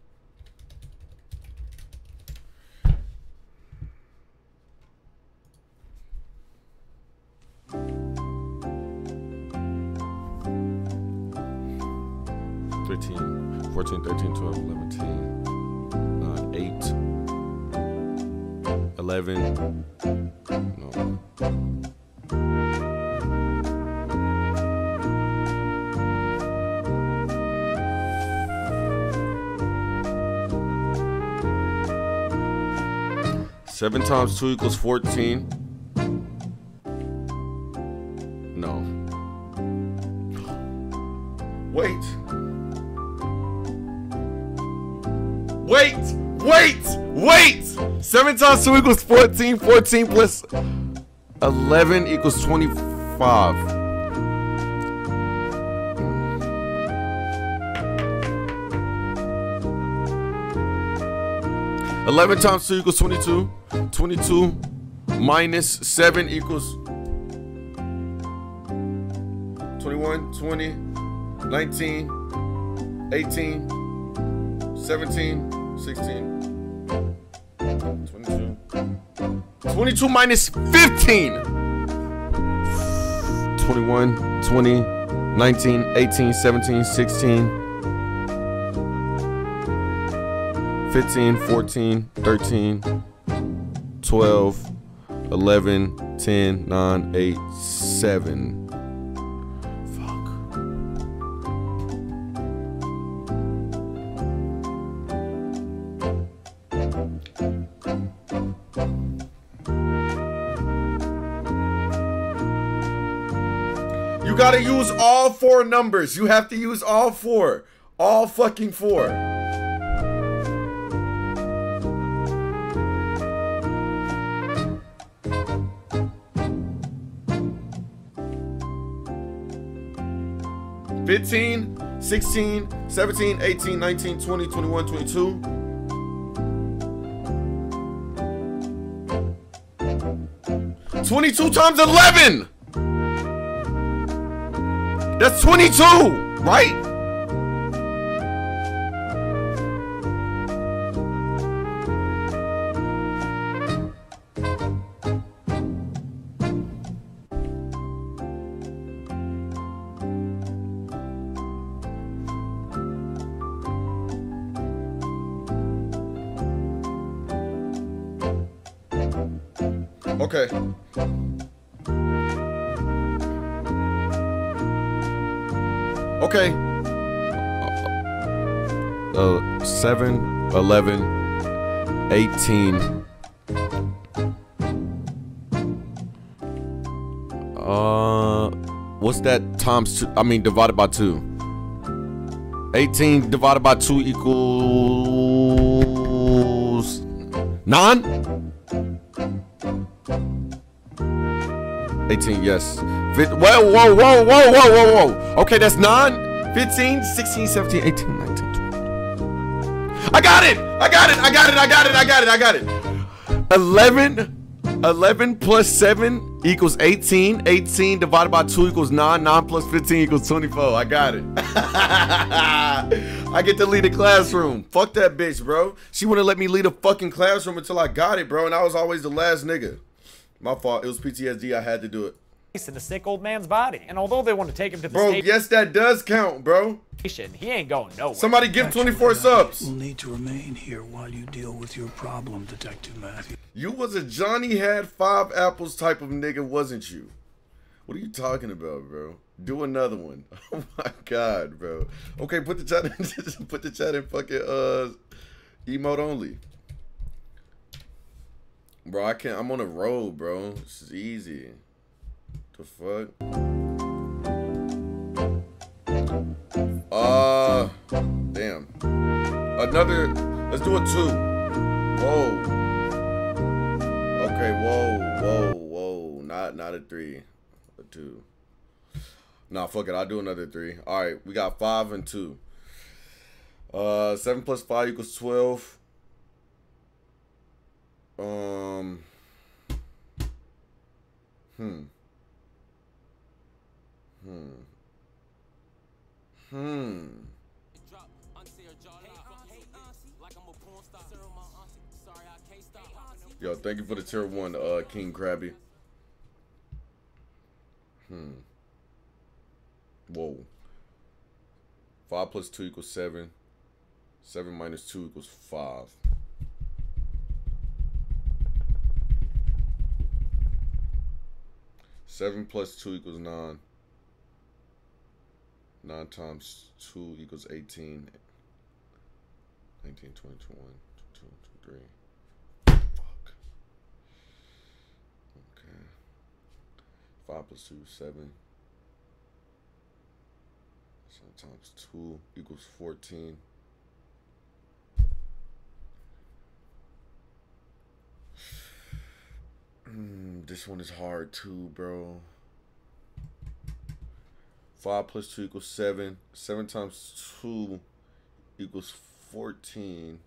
thirteen, fourteen, thirteen, twelve, eleven, ten, nine, eight, eleven, no. seven times two equals fourteen. No. Wait. Wait, wait, wait! seven times two equals fourteen. fourteen plus eleven equals twenty-five. eleven times two equals twenty-two. twenty-two minus seven equals twenty-one, twenty, nineteen, eighteen, seventeen, sixteen, twenty-two, twenty-two minus fifteen. twenty-one, twenty, nineteen, eighteen, seventeen, sixteen, fifteen, fourteen, thirteen, twelve, eleven, ten, nine, eight, seven. You gotta use all four numbers. You have to use all four. All fucking four. fifteen, sixteen, seventeen, eighteen, nineteen, twenty, twenty-one, twenty-two. twenty-two times eleven. That's twenty-two, right? Okay. Okay. Uh, seven, eleven, eighteen. Uh, what's that times two? I mean, divided by two. eighteen divided by two equals nine? eighteen, yes. Whoa, whoa, whoa, whoa, whoa, whoa, whoa. Okay, that's nine, fifteen, sixteen, seventeen, eighteen, nineteen, twenty. I got it! I got it! I got it! I got it! I got it! I got it! eleven, eleven plus seven equals eighteen. eighteen divided by two equals nine. nine plus fifteen equals twenty-four. I got it. I get to lead the classroom. Fuck that bitch, bro. She wouldn't let me lead a fucking classroom until I got it, bro. And I was always the last nigga. My fault. It was P T S D. I had to do it. In the sick old man's body, and although they want to take him to the bro, station, yes, that does count, bro. He ain't going nowhere. Somebody give twenty-four subs. We'll need to remain here while you deal with your problem, Detective Matthew. You was a Johnny had five apples type of nigga, wasn't you? What are you talking about, bro? Do another one. Oh my god, bro. Okay, put the chat in. Put the chat in fucking uh emote only. Bro, I can't. I'm on a road, bro. This is easy. The fuck? Uh, damn. Another. Let's do a two. Whoa. Okay. Whoa. Whoa. Whoa. Not not a three. A two. Nah, fuck it. I'll do another three. All right. We got five and two. Uh, seven plus five equals twelve. Um. Hmm. Hmm. Hmm. Yo, thank you for the tier one, uh, King Krabby. Hmm. Whoa. Five plus two equals seven. Seven minus two equals five. Seven plus two equals nine. Nine times two equals eighteen. nineteen, twenty, twenty-one, twenty-two, twenty-three. Fuck. Okay. Five plus two, seven. Seven times two equals fourteen. Mm, this one is hard too, bro. Five plus two equals seven. Seven times two equals fourteen.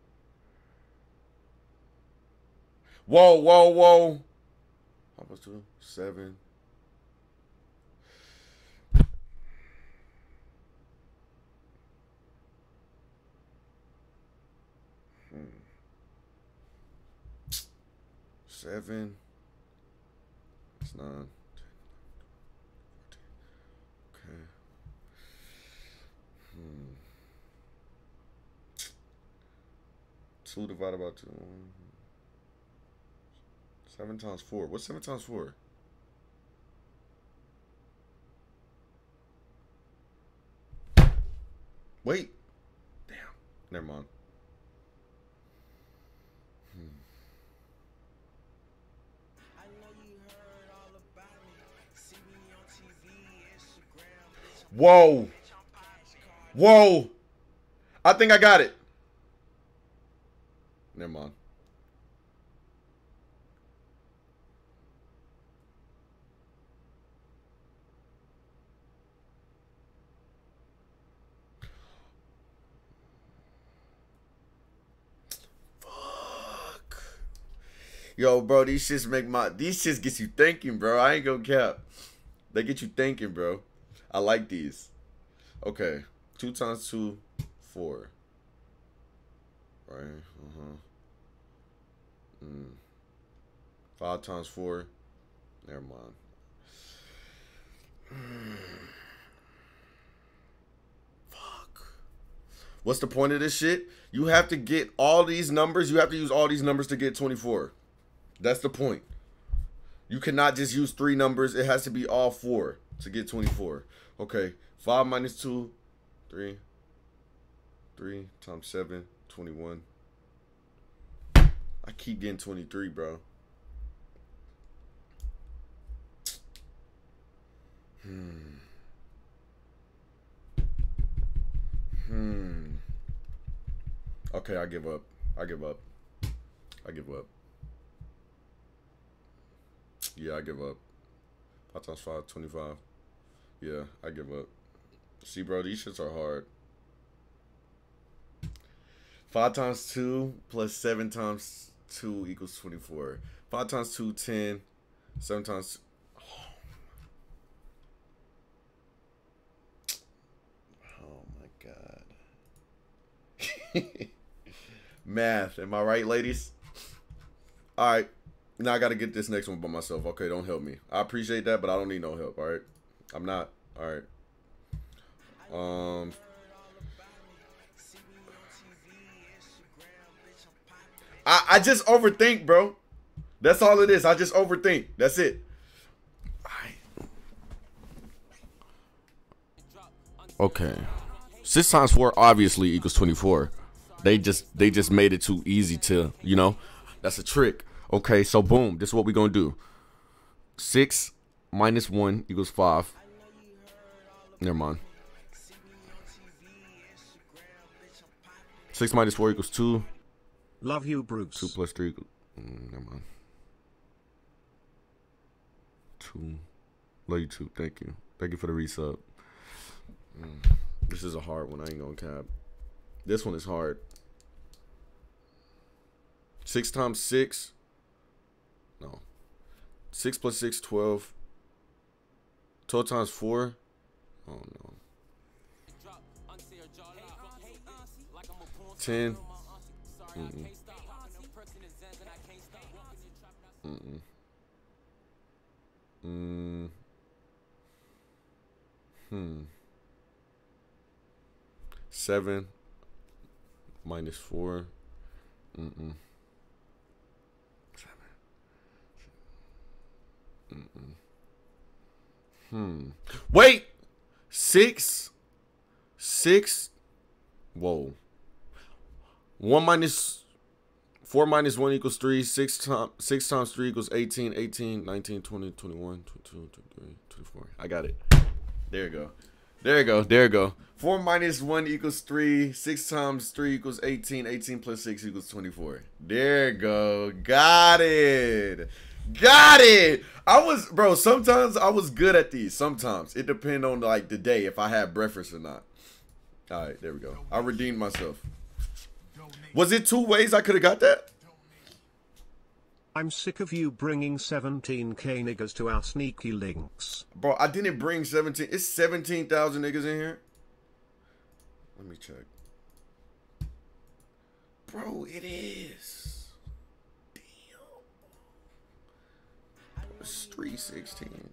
Whoa, whoa, whoa. Five plus two, seven. Hmm. seven. It's nine. Okay. Hmm. Two divided by two. Seven times four. What's seven times four? Wait. Damn. Never mind. Hmm. Whoa. Whoa. I think I got it. Never mind. Fuck. Yo, bro, these shits make my these shits get you thinking, bro. I ain't gonna cap. They get you thinking, bro. I like these. Okay. Two times two, four. Right. Uh-huh. Mm. Five times four. Never mind. Fuck. What's the point of this shit? You have to get all these numbers. You have to use all these numbers to get twenty-four. That's the point. You cannot just use three numbers. It has to be all four to get twenty-four. Okay. Five minus two. Three. Three times seven. twenty-one. I keep getting twenty-three, bro. Hmm. Hmm. Okay, I give up. I give up. I give up. Yeah, I give up. Five times five, twenty-five. Yeah, I give up. See, bro, these shits are hard. Five times two plus seven times two equals twenty-four. Five times two, ten. Seven times. Oh my god. Math. Am I right, ladies? All right. Now I got to get this next one by myself. Okay, don't help me. I appreciate that, but I don't need no help. All right. I'm not. All right. Um. I, I just overthink, bro. That's all it is. I just overthink. That's it. Right. Okay. Six times four obviously equals twenty-four. They just they just made it too easy to, you know. That's a trick. Okay, so boom. This is what we're gonna do. Six minus one equals five. Never mind. Six minus four equals two. Love you, Bruce. Two plus three equals... Mm, never mind. Two. Love you too. Thank you. Thank you for the resub. Mm. This is a hard one. I ain't gonna cap. This one is hard. Six times six. No. Six plus six, twelve. Twelve times four. Oh no. Ten. Mm-mm. Mm-mm. Mm. Hmm. Seven minus four. Mm-mm. Seven. Mm-mm. Hmm. Wait. Six. Six. Whoa. One minus four minus one equals three. Six times six times three equals eighteen. eighteen, nineteen, twenty, twenty-one, twenty-two, twenty-three, twenty-four. I got it. There you go. There you go. There you go. Four minus one equals three. Six times three equals eighteen. eighteen plus six equals twenty-four. There you go. Got it. Got it. I was, bro, sometimes I was good at these. Sometimes. It depends on, like, the day, if I had breakfast or not. All right, there we go. I redeemed myself. Was it two ways I could have got that? I'm sick of you bringing seventeen K niggas to our sneaky links. Bro, I didn't bring seventeen. It's seventeen thousand niggas in here. Let me check. Bro, it is. Damn. It's three sixteen.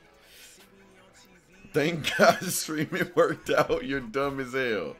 Thank God streaming worked out. You're dumb as hell.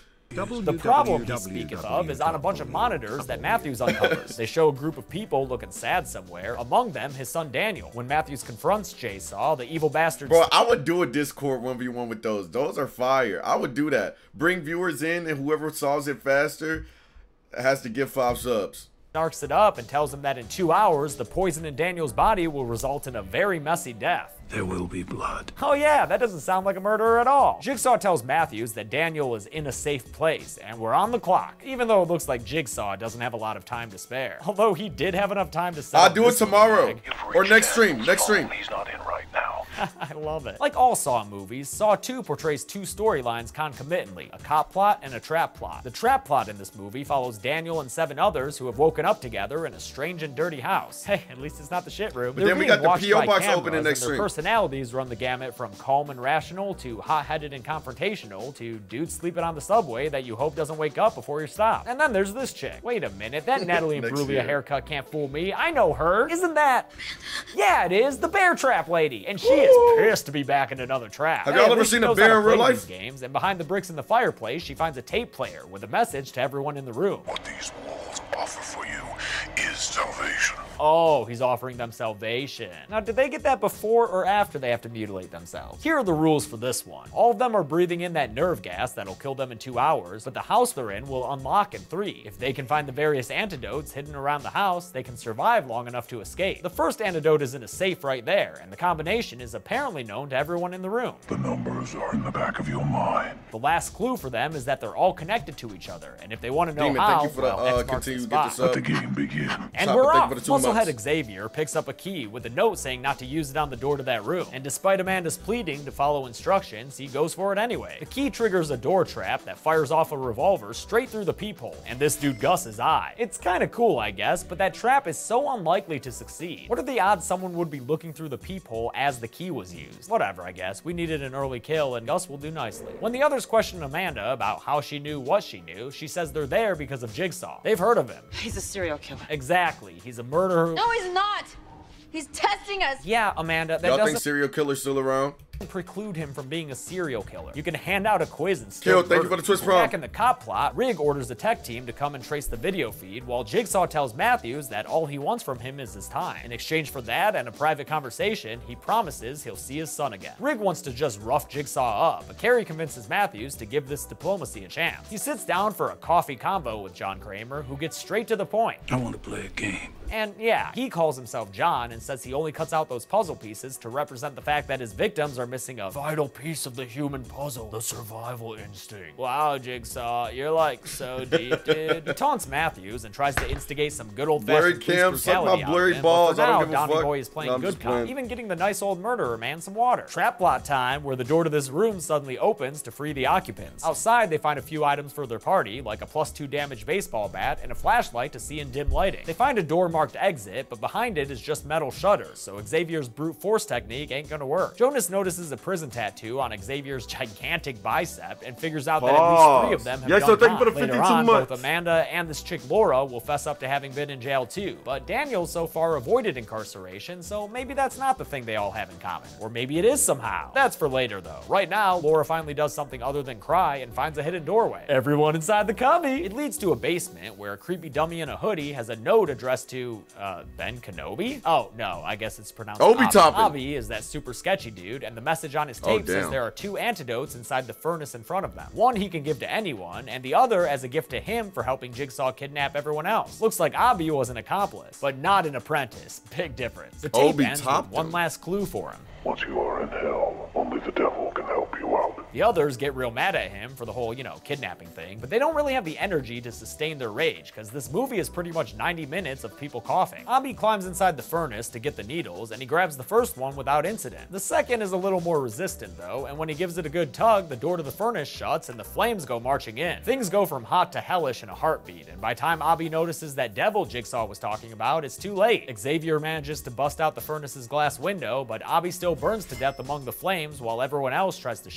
The problem he speaketh of is on a bunch of monitors that Matthews uncovers. They show a group of people looking sad somewhere, among them his son Daniel. When Matthews confronts Jigsaw, the evil bastard... Bro, I would do a Discord one v one with those. Those are fire. I would do that. Bring viewers in, and whoever solves it faster has to give five subs. Narcs it up and tells him that in two hours, the poison in Daniel's body will result in a very messy death. There will be blood. Oh yeah, that doesn't sound like a murderer at all. Jigsaw tells Matthews that Daniel is in a safe place, and we're on the clock, even though it looks like Jigsaw doesn't have a lot of time to spare. Although he did have enough time to set I'll up do it this tomorrow. bag. Or next stream, next stream. He's not in right now. I love it. Like all Saw movies, Saw two portrays two storylines concomitantly, a cop plot and a trap plot. The trap plot in this movie follows Daniel and seven others who have woken up together in a strange and dirty house. Hey, at least it's not the shit room. But They're then we being got the watched P O by box cameras, opening and next their stream. personalities run the gamut from calm and rational to hot-headed and confrontational to dudes sleeping on the subway that you hope doesn't wake up before you stop. And then there's this chick. Wait a minute, that Natalie Next Imbruglia year. haircut can't fool me. I know her. Isn't that? Yeah, it is. The bear trap lady. And she is pissed to be back in another trap. Have y'all Hey, at ever least she seen a knows bear how to in real play life? these games, and behind the bricks in the fireplace, she finds a tape player with a message to everyone in the room. What these walls offer for you is salvation. Oh, he's offering them salvation. Now, did they get that before or after they have to mutilate themselves? Here are the rules for this one. All of them are breathing in that nerve gas that'll kill them in two hours, but the house they're in will unlock in three. If they can find the various antidotes hidden around the house, they can survive long enough to escape. The first antidote is in a safe right there, and the combination is apparently known to everyone in the room. The numbers are in the back of your mind. The last clue for them is that they're all connected to each other, and if they want to know Demon, how, thank you for the well, uh, X marks the continue to get spot. this Let up. the game begin. And Chopper, we're thank you off. for the two Musclehead months. Xavier picks up a key with a note saying not to use it on the door to that room. And despite Amanda's pleading to follow instructions, he goes for it anyway. The key triggers a door trap that fires off a revolver straight through the peephole, and this dude Gus's eye. It's kind of cool, I guess, but that trap is so unlikely to succeed. What are the odds someone would be looking through the peephole as the key was used? Whatever, I guess. We needed an early kill, and Gus will do nicely. When the others question Amanda about how she knew what she knew, she says they're there because of Jigsaw. They've heard of him. He's a serial killer. Exactly. He's a murderer. No, he's not. He's testing us. Yeah, Amanda, that Y'all doesn't think serial killer's still around? preclude him from being a serial killer. You can hand out a quiz and still Kill, thank you murder for the twist people. prom. Back in the cop plot, Rig orders the tech team to come and trace the video feed, while Jigsaw tells Matthews that all he wants from him is his time. In exchange for that and a private conversation, he promises he'll see his son again. Rig wants to just rough Jigsaw up, but Carrie convinces Matthews to give this diplomacy a chance. He sits down for a coffee convo with John Kramer, who gets straight to the point. I want to play a game. And yeah, he calls himself John and says he only cuts out those puzzle pieces to represent the fact that his victims are missing a vital piece of the human puzzle, the survival instinct. Wow, Jigsaw, you're like so deep, dude. He taunts Matthews and tries to instigate some good Blurry old-fashioned police cam, suck my brutality out of blurry him, balls, but for I don't now, give a Donnie fuck. Boy is playing No, I'm good just cop, playing. even getting the nice old murderer man some water. Trap plot time, where the door to this room suddenly opens to free the occupants. Outside, they find a few items for their party, like a plus two damage baseball bat and a flashlight to see in dim lighting. They find a door marked exit, but behind it is just metal shutters, so Xavier's brute force technique ain't gonna work. Jonas notices a prison tattoo on Xavier's gigantic bicep and figures out that at least three of them have Yes, so gone thank you for the Later fifty-two on, months. both Amanda and this chick Laura will fess up to having been in jail too, but Daniel so far avoided incarceration, so maybe that's not the thing they all have in common. Or maybe it is somehow. That's for later though. Right now, Laura finally does something other than cry and finds a hidden doorway. Everyone inside the cubby! It leads to a basement where a creepy dummy in a hoodie has a note addressed to, uh, Ben Kenobi? Oh, no, I guess it's pronounced Obi Avi. Toppin. Avi is that super sketchy dude, and the message on his Oh, tape says damn. there are two antidotes inside the furnace in front of them. One he can give to anyone, and the other as a gift to him for helping Jigsaw kidnap everyone else. Looks like Avi was an accomplice, but not an apprentice. Big difference. The tape Obi ends with Toppin. one last clue for him. Once you are in hell, only the devil can help you out. The others get real mad at him for the whole, you know, kidnapping thing, but they don't really have the energy to sustain their rage, because this movie is pretty much ninety minutes of people coughing. Abi climbs inside the furnace to get the needles, and he grabs the first one without incident. The second is a little more resistant, though, and when he gives it a good tug, the door to the furnace shuts and the flames go marching in. Things go from hot to hellish in a heartbeat, and by the time Abi notices that devil Jigsaw was talking about, it's too late. Xavier manages to bust out the furnace's glass window, but Abi still burns to death among the flames, while everyone else tries to shield their eyes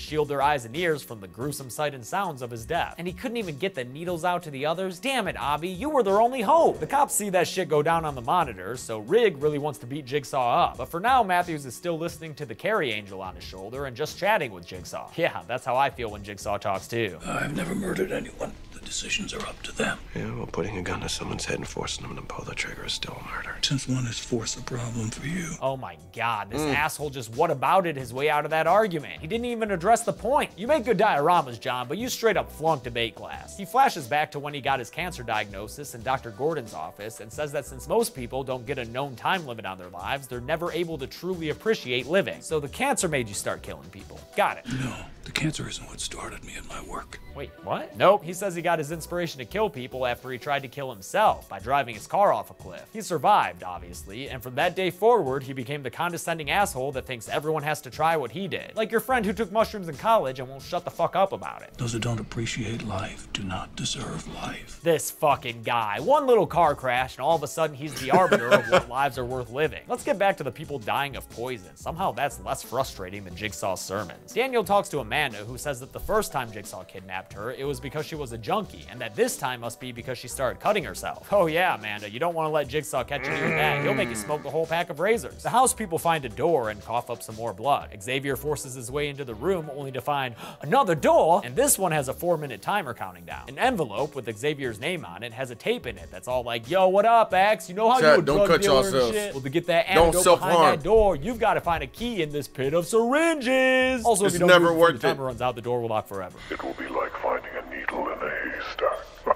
eyes and ears from the gruesome sight and sounds of his death. And he couldn't even get the needles out to the others? Damn it, Avi, you were their only hope. The cops see that shit go down on the monitors, so Rig really wants to beat Jigsaw up. But for now, Matthews is still listening to the Carrie Angel on his shoulder and just chatting with Jigsaw. Yeah, that's how I feel when Jigsaw talks too. I've never murdered anyone. The decisions are up to them. Yeah, well, putting a gun to someone's head and forcing them to pull the trigger is still murder. Since when is force a problem for you? Oh my god, this mm. asshole just whatabouted his way out of that argument. He didn't even address the point. You make good dioramas, John, but you straight up flunked debate class. He flashes back to when he got his cancer diagnosis in Doctor Gordon's office and says that since most people don't get a known time limit on their lives, they're never able to truly appreciate living. So the cancer made you start killing people. Got it. No, the cancer isn't what started me in my work. Wait, what? Nope, he says he got his inspiration to kill people after he tried to kill himself by driving his car off a cliff. He survived, obviously, and from that day forward, he became the condescending asshole that thinks everyone has to try what he did. Like your friend who took mushrooms in college and won't shut the fuck up about it. Those who don't appreciate life do not deserve life. This fucking guy. One little car crash and all of a sudden he's the arbiter of what lives are worth living. Let's get back to the people dying of poison. Somehow that's less frustrating than Jigsaw's sermons. Daniel talks to Amanda, who says that the first time Jigsaw kidnapped her, it was because she was a junkie, and that this time must be because she started cutting herself. Oh yeah, Amanda, you don't want to let Jigsaw catch you doing that. He'll make you smoke the whole pack of razors. The house people find a door and cough up some more blood. Xavier forces his way into the room only to find another door, and this one has a four minute timer counting down. An envelope with Xavier's name on it has a tape in it that's all like, yo, what up, X? You know how Chat, you a don't drug cut dealer yourself. and shit? Well, to get that Don't antidote self-harm. behind that door, you've got to find a key in this pit of syringes. Also, It's if you don't never move before worked the timer it. runs out, the door will lock forever. It will be like finding a needle in a haystack.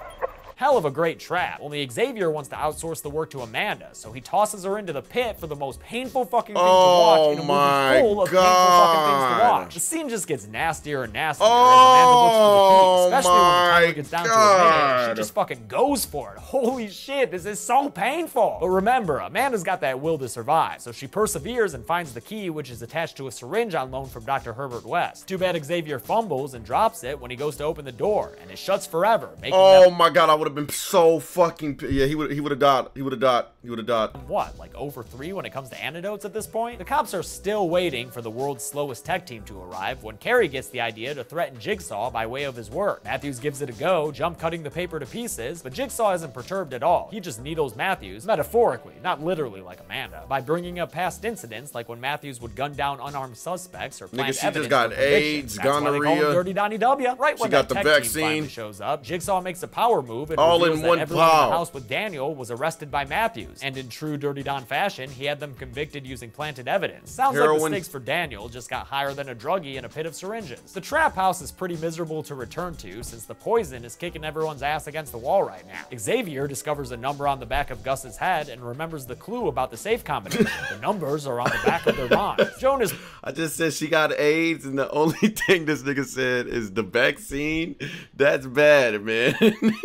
Hell of a great trap, only Xavier wants to outsource the work to Amanda, so he tosses her into the pit for the most painful fucking thing Oh to watch in a my movie full of painful fucking things to God. watch. The scene just gets nastier and nastier as Amanda looks for the key, especially when the my timer gets down to a minute. She God. just fucking goes for it. Holy shit, this is so painful. But remember, Amanda's got that will to survive, so she perseveres and finds the key, which is attached to a syringe on loan from Doctor Herbert West. Too bad Xavier fumbles and drops it when he goes to open the door, and it shuts forever, making Oh them my god, I would have been so fucking p- yeah. He would he would have died. He would have died. He would have died. what, like over three when it comes to antidotes at this point? The cops are still waiting for the world's slowest tech team to arrive when Carrie gets the idea to threaten Jigsaw by way of his work. Matthews gives it a go, jump cutting the paper to pieces, but Jigsaw isn't perturbed at all. He just needles Matthews, metaphorically, not literally like Amanda, by bringing up past incidents like when Matthews would gun down unarmed suspects or plant Nigga, she evidence just got for conviction. AIDS, That's why they call him gonorrhea. Dirty Donnie W. Right when She got that the tech team vaccine. finally shows up, Jigsaw makes a power move and All reveals in that one everyone in pow. the house with Daniel was arrested by Matthews, and in true Dirty Don fashion, he had them convicted using planted evidence. Sounds like Heroin. the stakes for Daniel just got higher than a druggie in a pit of syringes. The trap house is pretty miserable to return to since the poison is kicking everyone's ass against the wall right now. Xavier discovers a number on the back of Gus's head and remembers the clue about the safe combination. The numbers are on the back of their bonds. Jonas I just said she got AIDS, and the only thing this nigga said is the vaccine. That's bad, man.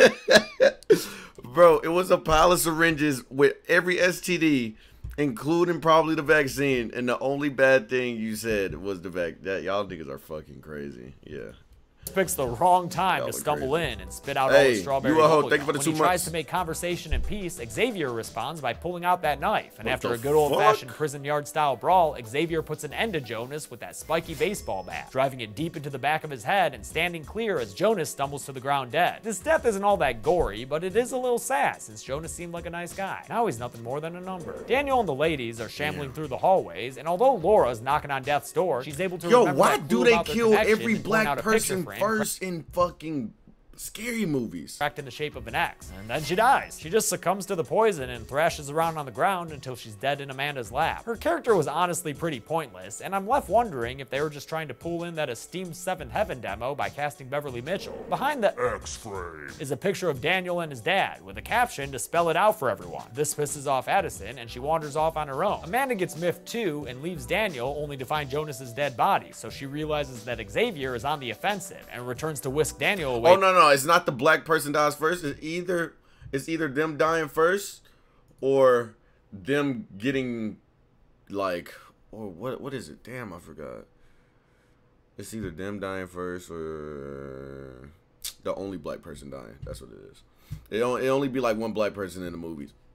Bro, it was a pile of syringes with every S T D, including probably the vaccine, and the only bad thing you said was the vac. That y'all niggas are fucking crazy. Yeah. picks the wrong time That to was stumble crazy. in and spit out Hey, all the strawberry you a hoe. bubblegum. Thank you for the When two he tries months. to make conversation and peace, Xavier responds by pulling out that knife. And What after the a good old-fashioned fuck? prison yard style brawl, Xavier puts an end to Jonas with that spiky baseball bat, driving it deep into the back of his head and standing clear as Jonas stumbles to the ground dead. This death isn't all that gory, but it is a little sad since Jonas seemed like a nice guy. Now he's nothing more than a number. Daniel and the ladies are shambling through the hallways, and although Laura's knocking on death's door, she's able to Yo, remember why that do clue they about their kill connection every and pulling out black a picture person frame first in fucking scary movies? cracked in the shape of an X, and then she dies. She just succumbs to the poison and thrashes around on the ground until she's dead in Amanda's lap. Her character was honestly pretty pointless, and I'm left wondering if they were just trying to pull in that esteemed Seventh Heaven demo by casting Beverly Mitchell. Behind the X-frame is a picture of Daniel and his dad, with a caption to spell it out for everyone. This pisses off Addison, and she wanders off on her own. Amanda gets miffed too, and leaves Daniel only to find Jonas's dead body, so she realizes that Xavier is on the offensive, and returns to whisk Daniel away. Oh no, no, it's not the black person dies first. It's either it's either them dying first or them getting like or what what is it? Damn, I forgot. It's either them dying first or the only black person dying. That's what it is. It only, it only be like one black person in the movies.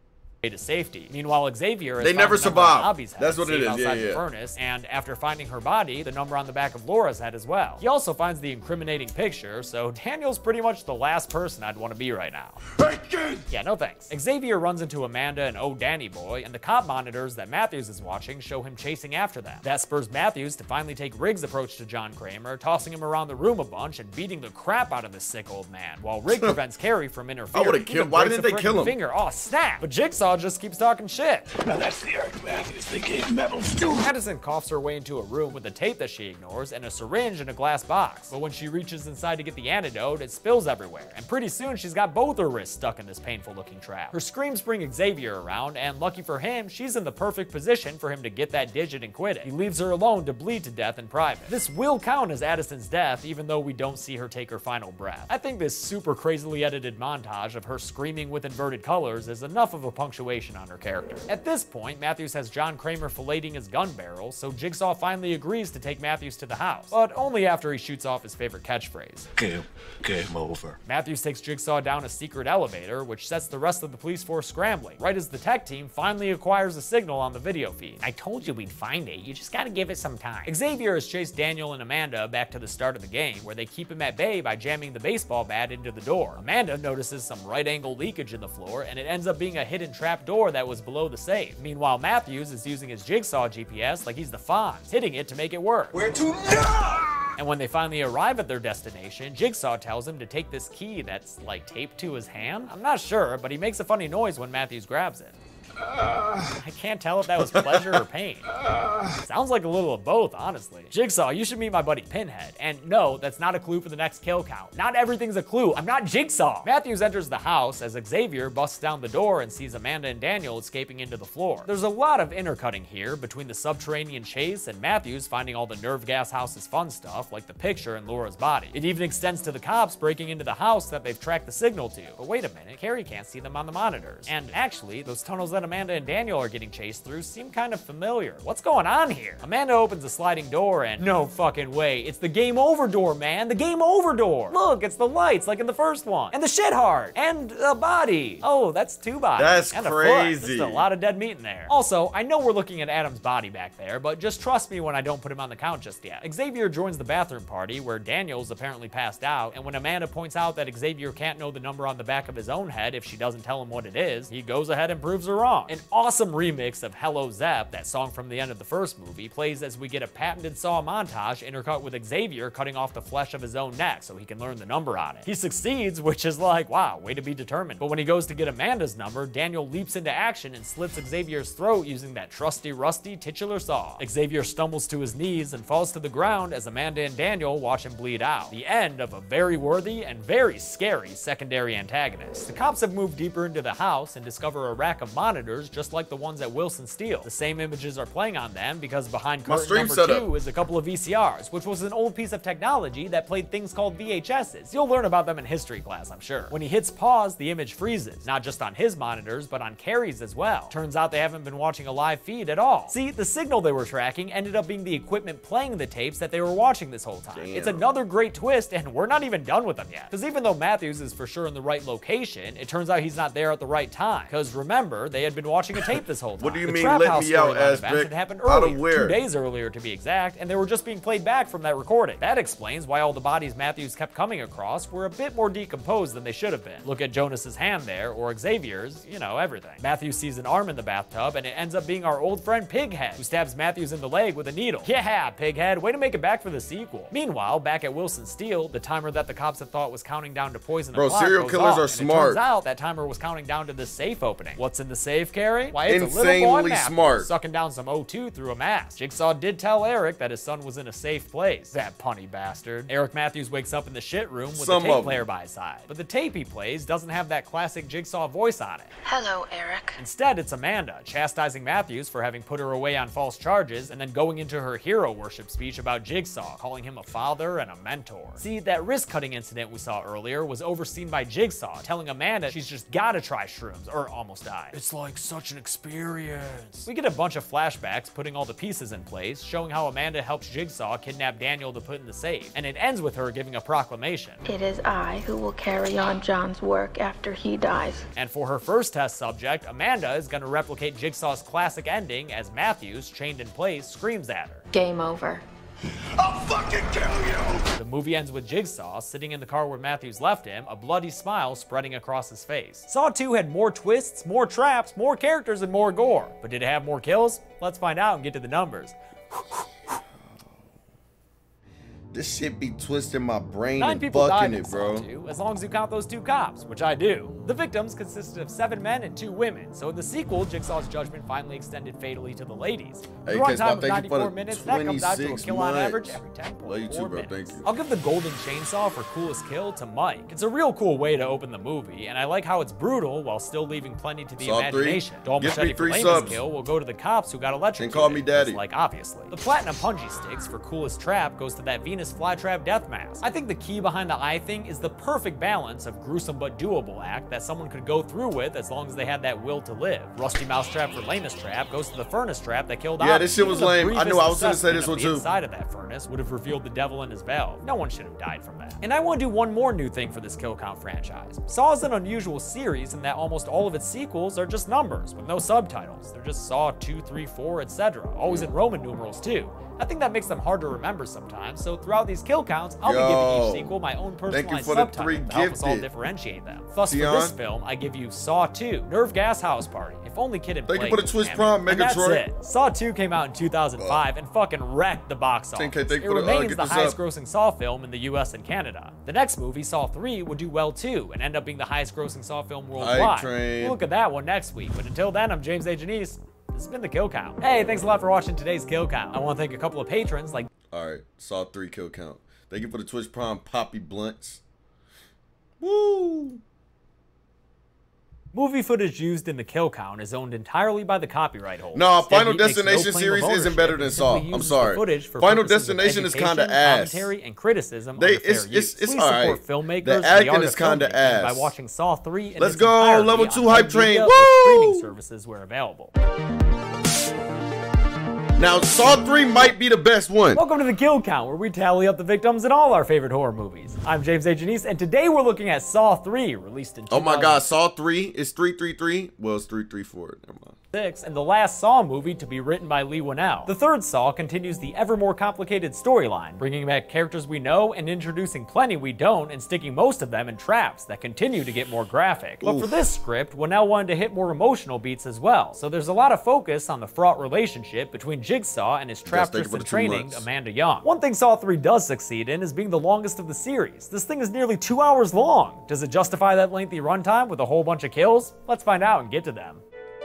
to safety. Meanwhile, Xavier is They never survive. Abby's head, That's what it safe is. outside Yeah, the yeah. furnace, and after finding her body, the number on the back of Laura's head as well. He also finds the incriminating picture, so Daniel's pretty much the last person I'd want to be right now. Yeah, no thanks. Xavier runs into Amanda and Oh Danny Boy, and the cop monitors that Matthews is watching show him chasing after them. That spurs Matthews to finally take Riggs' approach to John Kramer, tossing him around the room a bunch and beating the crap out of this sick old man, while Rig prevents Carrie from interfering. I would've killed- why didn't they kill him? Finger. Oh, snap! But Jigsaw just keeps talking shit. Now that's the Eric Matthews they gave medals to. Madison coughs her way into a room with a tape that she ignores and a syringe in a glass box. But when she reaches inside to get the antidote, it spills everywhere. And pretty soon, she's got both her wrists stuck in this painful-looking trap. Her screams bring Xavier around, and lucky for him, she's in the perfect position for him to get that digit and quit it. He leaves her alone to bleed to death in private. This will count as Addison's death, even though we don't see her take her final breath. I think this super crazily edited montage of her screaming with inverted colors is enough of a punctuation on her character. At this point, Matthews has John Kramer filleting his gun barrel, so Jigsaw finally agrees to take Matthews to the house, but only after he shoots off his favorite catchphrase. Game, game over. Matthews takes Jigsaw down a secret elevator, which sets the rest of the police force scrambling, right as the tech team finally acquires a signal on the video feed. I told you we'd find it, you just gotta give it some time. Xavier has chased Daniel and Amanda back to the start of the game, where they keep him at bay by jamming the baseball bat into the door. Amanda notices some right angle leakage in the floor, and it ends up being a hidden trap door that was below the safe. Meanwhile, Matthews is using his Jigsaw G P S like he's the Fonz, hitting it to make it work. Where to now? And when they finally arrive at their destination, Jigsaw tells him to take this key that's like taped to his hand. I'm not sure, but he makes a funny noise when Matthews grabs it. I can't tell if that was pleasure or pain. Sounds like a little of both, honestly. Jigsaw, you should meet my buddy Pinhead. And no, that's not a clue for the next kill count. Not everything's a clue. I'm not Jigsaw. Matthews enters the house as Xavier busts down the door and sees Amanda and Daniel escaping into the floor. There's a lot of intercutting here between the subterranean chase and Matthews finding all the nerve gas house's fun stuff, like the picture and Laura's body. It even extends to the cops breaking into the house that they've tracked the signal to. But wait a minute, Carrie can't see them on the monitors. And actually, those tunnels that Amanda and Daniel are getting chased through seem kind of familiar. What's going on here? Amanda opens a sliding door and no fucking way, it's the game over door, man. The game over door. Look, it's the lights like in the first one. And the shit heart. And a body. Oh, that's two bodies. That's and a crazy. Foot. There's a lot of dead meat in there. Also, I know we're looking at Adam's body back there, but just trust me when I don't put him on the count just yet. Xavier joins the bathroom party where Daniel's apparently passed out, and when Amanda points out that Xavier can't know the number on the back of his own head if she doesn't tell him what it is, he goes ahead and proves her wrong. An awesome remix of Hello Zep, that song from the end of the first movie, plays as we get a patented Saw montage intercut with Xavier cutting off the flesh of his own neck so he can learn the number on it. He succeeds, which is like, wow, way to be determined. But when he goes to get Amanda's number, Daniel leaps into action and slits Xavier's throat using that trusty, rusty titular saw. Xavier stumbles to his knees and falls to the ground as Amanda and Daniel watch him bleed out. The end of a very worthy and very scary secondary antagonist. The cops have moved deeper into the house and discover a rack of monitors just like the ones at Wilson Steel. The same images are playing on them because behind My curtain stream number setup. two is a couple of V C Rs, which was an old piece of technology that played things called V H Ss. You'll learn about them in history class, I'm sure. When he hits pause, the image freezes, not just on his monitors, but on Carrie's as well. Turns out they haven't been watching a live feed at all. See, the signal they were tracking ended up being the equipment playing the tapes that they were watching this whole time. Damn. It's another great twist, and we're not even done with them yet. Because even though Matthews is for sure in the right location, it turns out he's not there at the right time. Because remember, they had been watching a tape this whole time. What do you the mean, Trap let House me out, storyline events Aztec? had happened Out of earlier, where? two days earlier to be exact, and they were just being played back from that recording. That explains why all the bodies Matthews kept coming across were a bit more decomposed than they should have been. Look at Jonas's hand there, or Xavier's, you know, everything. Matthews sees an arm in the bathtub, and it ends up being our old friend Pighead, who stabs Matthews in the leg with a needle. Yeah, Pighead, way to make it back for the sequel. Meanwhile, back at Wilson Steel, the timer that the cops had thought was counting down to poison Bro, a clock serial goes killers off, are and smart. It turns out that timer was counting down to the safe opening. What's in the safe, Carrie? Why, it's a little boy Insanely Matthews smart. sucking down some O two through a mask. Jigsaw did tell Eric that his son was in a safe place. That punny bastard. Eric Matthews wakes up in the shit room with Some the of tape 'em. player by his side. But the tape he plays doesn't have that classic Jigsaw voice on it. Hello, Eric. Instead, it's Amanda, chastising Matthews for having put her away on false charges and then going into her hero worship speech about Jigsaw, calling him a father and a mentor. See, that wrist-cutting incident we saw earlier was overseen by Jigsaw, telling Amanda she's just gotta try shrooms, or almost died. It's like such an experience. We get a bunch of flashbacks putting all the pieces in place, showing how Amanda helps Jigsaw kidnap Daniel to put in the safe, and it ends with her giving a proclamation. It is I who will carry on John's work after he dies. And for her first test subject, Amanda is going to replicate Jigsaw's classic ending as Matthews, chained in place, screams at her. Game over. I'll fucking kill you! The movie ends with Jigsaw sitting in the car where Matthews left him, a bloody smile spreading across his face. Saw two had more twists, more traps, more characters, and more gore. But did it have more kills? Let's find out and get to the numbers. This shit be twisting my brain Nine and people died fucking in it, Saw bro. two, as long as you count those two cops, which I do. The victims consisted of seven men and two women, so in the sequel, Jigsaw's judgment finally extended fatally to the ladies. The Hey, runtime Caseball, of thank you for ninety-four the minutes, that comes out to a twenty-six kill on average months. every ten point four Love you too, bro. minutes. Thank you. I'll give the Golden Chainsaw for coolest kill to Mike. It's a real cool way to open the movie, and I like how it's brutal while still leaving plenty to the Saw three. imagination. Dole Give me Machete for three lamest subs. kill will go to the cops who got electrocuted. And call me daddy. Just like, obviously. The Platinum Punji Sticks for coolest trap goes to that Venus flytrap death mask. I think the key behind the eye thing is the perfect balance of gruesome but doable act that someone could go through with as long as they had that will to live. Rusty Mousetrap for lamest trap goes to the furnace trap that killed Yeah, Oz. this shit was Even the lame. I briefest knew I was gonna say assessment this of one the too. Inside of that furnace would have revealed the devil in his valve. No one should have died from that. And I want to do one more new thing for this kill count franchise. Saw is an unusual series in that almost all of its sequels are just numbers with no subtitles. They're just Saw two, three, four, et cetera. Always in Roman numerals too. I think that makes them hard to remember sometimes, so throughout these kill counts, I'll Yo, be giving each sequel my own thank you personalized for the subtitle three to help us all gifted. differentiate them. Thus, for Tion? this film, I give you Saw two, Nerve Gas House Party. If only Kid had Thank you played for the this Twitch damn Prime, it. And that's Megatroid. it. Saw two came out in two thousand five and fucking wrecked the box office. ten K, thank you It for the, uh, remains get the this highest up. grossing Saw film in the U S and Canada. The next movie, Saw three, would do well too and end up being the highest grossing Saw film worldwide. train. We'll look at that one next week, but until then, I'm James A. Janice. This has been the Kill Count. Hey, thanks a lot for watching today's Kill Count. I want to thank a couple of patrons like All right, Saw three kill count. Thank you for the Twitch Prime, Poppy Blunts. Woo! movie footage used in the Kill Count is owned entirely by the copyright holder. No, Instead, Final he makes no Destination claim series of isn't ownership better and than simply Saw. I'm uses sorry. the footage for Final purposes of Destination is education, kinda ass. commentary, and criticism They- of the fair it's- use. it's- it's Please support alright. filmmakers The and acting art is of kinda filmmaking by ass. watching Saw three in Let's its go, entirety level on two hype Prime train. Video or Woo! streaming services where available. Now, Saw three might be the best one. Welcome to the Kill Count, where we tally up the victims in all our favorite horror movies. I'm James A. Janice, and today we're looking at Saw three, released in Oh my god, Saw three is three three three? Well, it's three three four. Never mind. and the last Saw movie to be written by Lee Winnell. The third Saw continues the ever more complicated storyline, bringing back characters we know and introducing plenty we don't and sticking most of them in traps that continue to get more graphic. But for this script, Winnell wanted to hit more emotional beats as well, so there's a lot of focus on the fraught relationship between Jigsaw and his Yes, thank you traptress for in the two training, months. Amanda Young. One thing Saw three does succeed in is being the longest of the series. This thing is nearly two hours long. Does it justify that lengthy runtime with a whole bunch of kills? Let's find out and get to them.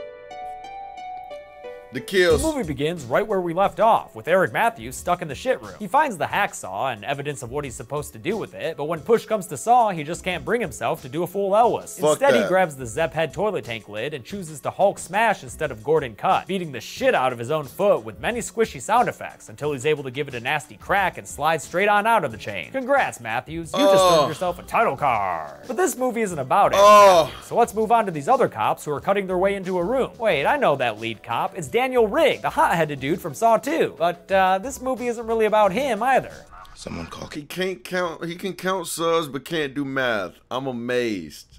The kills. The movie begins right where we left off, with Eric Matthews stuck in the shit room. He finds the hacksaw and evidence of what he's supposed to do with it, but when push comes to Saw, he just can't bring himself to do a full Elwes. Fuck Instead, he that. grabs the Zepp head toilet tank lid and chooses to Hulk smash instead of Gordon cut, beating the shit out of his own foot with many squishy sound effects until he's able to give it a nasty crack and slide straight on out of the chain. Congrats, Matthews, you just Oh. earned yourself a title card. But this movie isn't about it. Oh. So let's move on to these other cops who are cutting their way into a room. Wait, I know that lead cop. It's Daniel Rigg, the hot-headed dude from Saw two. But uh, this movie isn't really about him either. Someone call. He can't count. He can count subs, but can't do math. I'm amazed.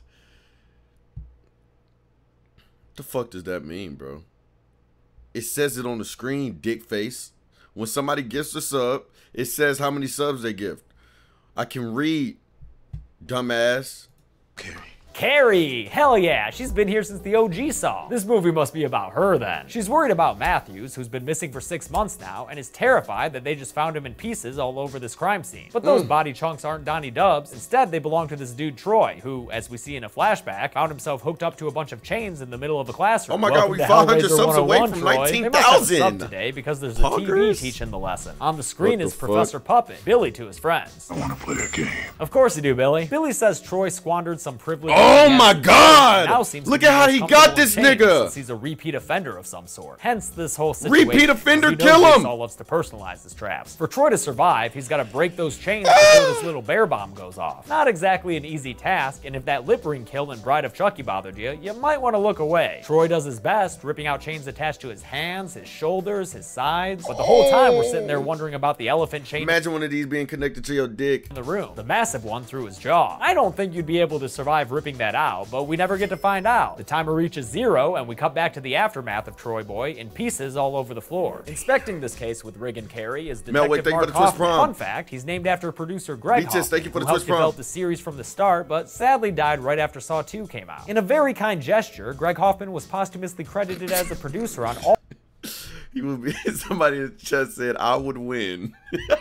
The fuck does that mean, bro? It says it on the screen, dick face. When somebody gifts a sub, it says how many subs they gift. I can read, dumbass. Carrie. Carrie! Hell yeah, she's been here since the O G Saw. This movie must be about her then. She's worried about Matthews, who's been missing for six months now, and is terrified that they just found him in pieces all over this crime scene. But those Mm. body chunks aren't Donnie Dubs. Instead, they belong to this dude Troy, who, as we see in a flashback, found himself hooked up to a bunch of chains in the middle of a classroom. Oh my God, Welcome we to five hundred Hellraiser subs away one oh one, from Troy. nineteen They must have a sub thousand. today because there's a T V Poggers? teaching the lesson. On the screen What is the fuck? Professor Puppet, Billy to his friends. I want to play a game. Of course you do, Billy. Billy says Troy squandered some privileged Oh my God! Now seems Look to be at how most he comfortable got this in chains, nigga. since he's a repeat offender of some sort. Hence this whole situation. Repeat offender, You know kill him. Jigsaw loves to personalize his traps. For Troy to survive, he's got to break those chains before this little bear bomb goes off. Not exactly an easy task, and if that lip ring kill in Bride of Chucky bothered you, you might want to look away. Troy does his best, ripping out chains attached to his hands, his shoulders, his sides, but the whole time we're sitting there wondering about the elephant chain. Imagine one of these being connected to your dick In the room, the massive one through his jaw. I don't think you'd be able to survive ripping that out, but we never get to find out. The timer reaches zero, and we cut back to the aftermath of Troy Boy in pieces all over the floor. Inspecting this case with Rig and Carey is Detective Melway, thank you Mark for the twist Hoffman. prom. Fun fact, he's named after producer Greg Beaches, Hoffman, thank you for the who helped twist prom. develop the series from the start, but sadly died right after Saw two came out. In a very kind gesture, Greg Hoffman was posthumously credited as a producer on all He would be somebody in the chat said I would win.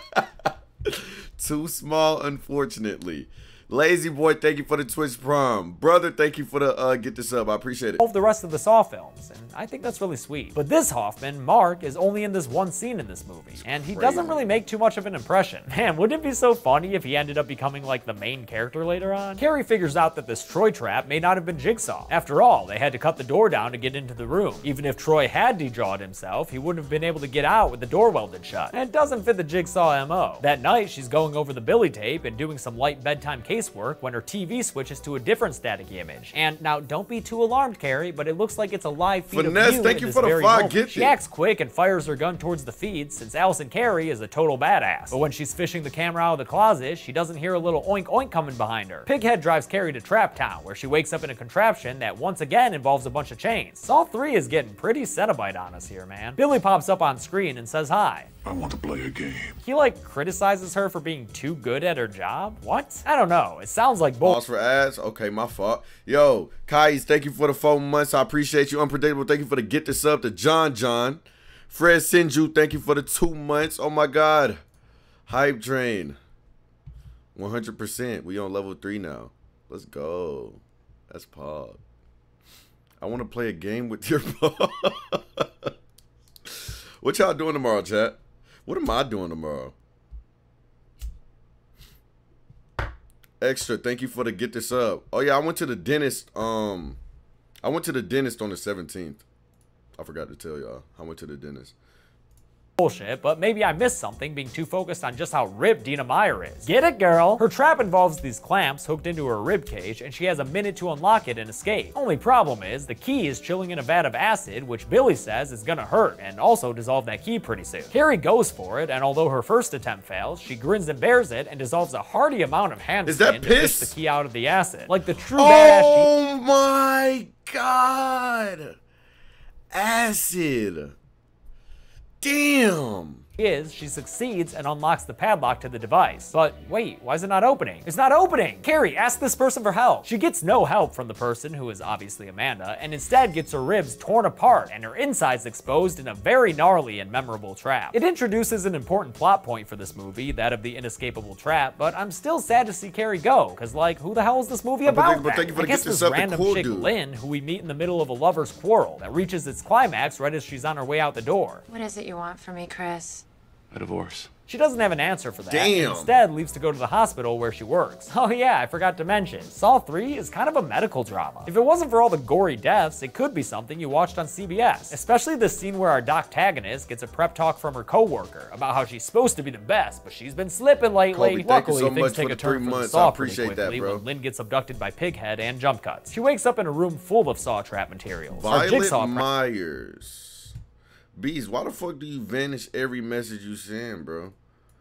Too small, unfortunately. Lazy Boy, thank you for the Twitch prom. Brother, thank you for the uh, get this up. I appreciate it. of the rest of the Saw films, and I think that's really sweet. But this Hoffman, Mark, is only in this one scene in this movie, and he doesn't really make too much of an impression. Man, wouldn't it be so funny if he ended up becoming like the main character later on? Carrie figures out that this Troy trap may not have been Jigsaw. After all, they had to cut the door down to get into the room. Even if Troy had de-jawed himself, he wouldn't have been able to get out with the door welded shut. And it doesn't fit the Jigsaw M O. That night, she's going over the Billy tape and doing some light bedtime casework when her T V switches to a different static image. And now, don't be too alarmed, Carrie, but it looks like it's a live feed Finesse, of you thank at you this for the very five moment. gifted. She acts quick and fires her gun towards the feed, since Allison Carey is a total badass. But when she's fishing the camera out of the closet, she doesn't hear a little oink oink coming behind her. Pighead drives Carrie to Trap Town, where she wakes up in a contraption that once again involves a bunch of chains. Saw three is getting pretty Cenobite on us here, man. Billy pops up on screen and says hi. I want to play a game. He like criticizes her for being too good at her job? What? I don't know. It sounds like bull. Pause for ads. Okay, my fault. Yo, Kais, thank you for the four months. I appreciate you. Unpredictable, thank you for the get this up to John John. Fred Sinju, thank you for the two months. Oh my God. Hype Train. one hundred percent. We on level three now. Let's go. That's Pog. I want to play a game with your Pog. What y'all doing tomorrow, chat? What am I doing tomorrow? Extra, thank you for the get this up. Oh yeah, I went to the dentist. Um, I went to the dentist on the seventeenth. I forgot to tell y'all. I went to the dentist. Bullshit, but maybe I missed something being too focused on just how ripped Dina Meyer is. Get it, girl? Her trap involves these clamps hooked into her rib cage, and she has a minute to unlock it and escape. Only problem is, the key is chilling in a vat of acid, which Billy says is gonna hurt, and also dissolve that key pretty soon. Carrie goes for it, and although her first attempt fails, she grins and bears it, and dissolves a hearty amount of hand Is that spin to fish piss? the key out of the acid. Like the true badass she Oh my God. Acid. Damn. is, she succeeds and unlocks the padlock to the device. But wait, why is it not opening? It's not opening! Carrie, ask this person for help. She gets no help from the person, who is obviously Amanda, and instead gets her ribs torn apart and her insides exposed in a very gnarly and memorable trap. It introduces an important plot point for this movie, that of the inescapable trap, but I'm still sad to see Carrie go, cause like, who the hell is this movie But about? thank- but thank you for I the guess get this this up, the random cool chick dude. Lynn, who we meet in the middle of a lover's quarrel that reaches its climax right as she's on her way out the door. What is it you want from me, Chris? A divorce. She doesn't have an answer for that, Damn. and instead leaves to go to the hospital where she works. Oh yeah, I forgot to mention, Saw three is kind of a medical drama. If it wasn't for all the gory deaths, it could be something you watched on C B S. Especially the scene where our doctagonist gets a prep talk from her coworker about how she's supposed to be the best, but she's been slipping lately. Kobe, thank you Luckily, so things much take for a the turn three for the months. Saw I pretty appreciate that, quickly bro. when Lynn gets abducted by Pighead and jump cuts. She wakes up in a room full of Saw trap materials. Her Violet Jigsaw Myers. Bees, why the fuck do you vanish every message you send, bro?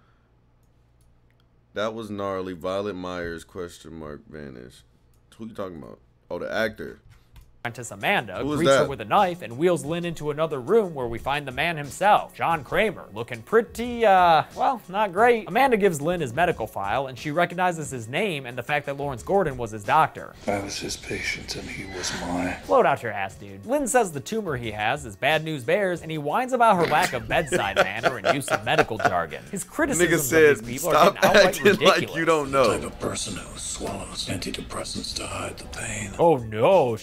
That was gnarly. Violet Myers, question mark, vanish. Who you talking about? Oh, the actor. Apprentice Amanda Who is greets her that? with a knife and wheels Lynn into another room where we find the man himself, John Kramer, looking pretty, uh, well, not great. Amanda gives Lynn his medical file, and she recognizes his name and the fact that Lawrence Gordon was his doctor. I was his patient and he was mine. Float out your ass, dude. Lynn says the tumor he has is bad news bears, and he whines about her lack of bedside manner and use of medical jargon. His Nigga criticisms said, of these people are stop getting outright acting ridiculous. like you don't The know. type of person who swallows antidepressants to hide the pain. Oh no, she takes